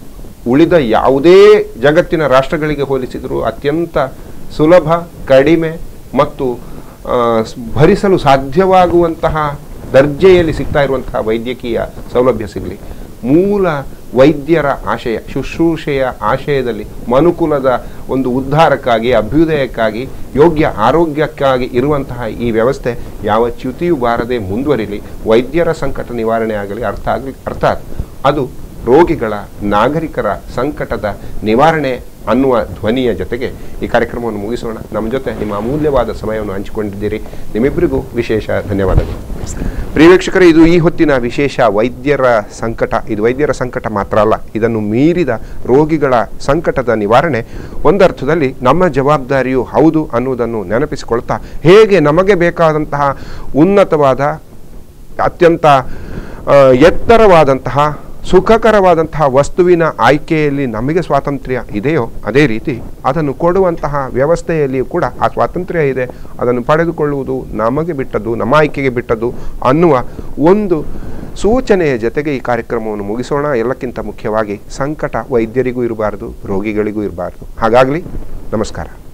ಉಳಿದ ಯಾವುದೇ ಜಗತ್ತಿನ ರಾಷ್ಟ್ರಗಳಿಗೆ ಹೋಲಿಸಿದರೂ ಅತ್ಯಂತ ಸುಲಭ, ಕಡಿಮೆ ಮತ್ತು ಭರಿಸಲು ಸಾಧ್ಯವಾಗುವಂತಹ ದರ್ಜೆಯಲ್ಲಿ ಸಿಗ್ತಾ ಇರುವಂತಹ ವೈದ್ಯಕೀಯ ಸೌಲಭ್ಯ ಸಿಗಲಿ. ಮೂಲ ವೈದ್ಯರ ಆಶಯ, ಶುಶ್ರೂಷೆಯ ಆಶಯದಲ್ಲಿ ಮನುಕುಲದ ಒಂದು ಉದ್ಧಾರಕ್ಕಾಗಿ, ಅಭ್ಯುದಯಕ್ಕಾಗಿ, ಯೋಗ್ಯ ಆರೋಗ್ಯಕ್ಕಾಗಿ ಇರುವಂತಹ ಈ ವ್ಯವಸ್ಥೆ ಯಾವ ಚ್ಯುತಿಯೂ ಬಾರದೆ ಮುಂದುವರಿಲಿ. ವೈದ್ಯರ ಸಂಕಟ ನಿವಾರಣೆ ಆಗಲಿ, ಅರ್ಥ ಆಗಲಿ ಅರ್ಥಾತ್ ಅದು ರೋಗಿಗಳ, ನಾಗರಿಕರ ಸಂಕಟದ ನಿವಾರಣೆ ಅನ್ನುವ ಧ್ವನಿಯ ಜೊತೆಗೆ ಈ ಕಾರ್ಯಕ್ರಮವನ್ನು ಮುಗಿಸೋಣ. ನಮ್ಮ ಜೊತೆ ನಿಮ್ಮ ಅಮೂಲ್ಯವಾದ ಸಮಯವನ್ನು ಹಂಚಿಕೊಂಡಿದ್ದೀರಿ. ನಿಮ್ಮಿಬ್ಬರಿಗೂ ವಿಶೇಷ ಧನ್ಯವಾದಗಳು. ಪ್ರಿಯ ವೀಕ್ಷಕರೇ, ಇದು ಈ ಹೊತ್ತಿನ ವಿಶೇಷ ವೈದ್ಯರ ಸಂಕಟ. ಇದು ವೈದ್ಯರ ಸಂಕಟ ಮಾತ್ರ ಅಲ್ಲ, ಇದನ್ನು ಮೀರಿದ ರೋಗಿಗಳ ಸಂಕಟದ ನಿವಾರಣೆ ಒಂದರ್ಥದಲ್ಲಿ ನಮ್ಮ ಜವಾಬ್ದಾರಿಯೂ ಹೌದು ಅನ್ನುವುದನ್ನು ನೆನಪಿಸಿಕೊಳ್ತಾ, ಹೇಗೆ ನಮಗೆ ಬೇಕಾದಂತಹ ಉನ್ನತವಾದ, ಅತ್ಯಂತ ಎತ್ತರವಾದಂತಹ, ಸುಖಕರವಾದಂತಹ ವಸ್ತುವಿನ ಆಯ್ಕೆಯಲ್ಲಿ ನಮಗೆ ಸ್ವಾತಂತ್ರ್ಯ ಇದೆಯೋ ಅದೇ ರೀತಿ ಅದನ್ನು ಕೊಡುವಂತಹ ವ್ಯವಸ್ಥೆಯಲ್ಲಿಯೂ ಕೂಡ ಆ ಸ್ವಾತಂತ್ರ್ಯ ಇದೆ. ಅದನ್ನು ಪಡೆದುಕೊಳ್ಳುವುದು ನಮಗೆ ಬಿಟ್ಟದ್ದು, ನಮ್ಮ ಆಯ್ಕೆಗೆ ಬಿಟ್ಟದ್ದು ಅನ್ನುವ ಒಂದು ಸೂಚನೆಯ ಜೊತೆಗೆ ಈ ಕಾರ್ಯಕ್ರಮವನ್ನು ಮುಗಿಸೋಣ. ಎಲ್ಲಕ್ಕಿಂತ ಮುಖ್ಯವಾಗಿ ಸಂಕಟ ವೈದ್ಯರಿಗೂ ಇರಬಾರ್ದು, ರೋಗಿಗಳಿಗೂ ಇರಬಾರ್ದು. ಹಾಗಾಗಲಿ. ನಮಸ್ಕಾರ.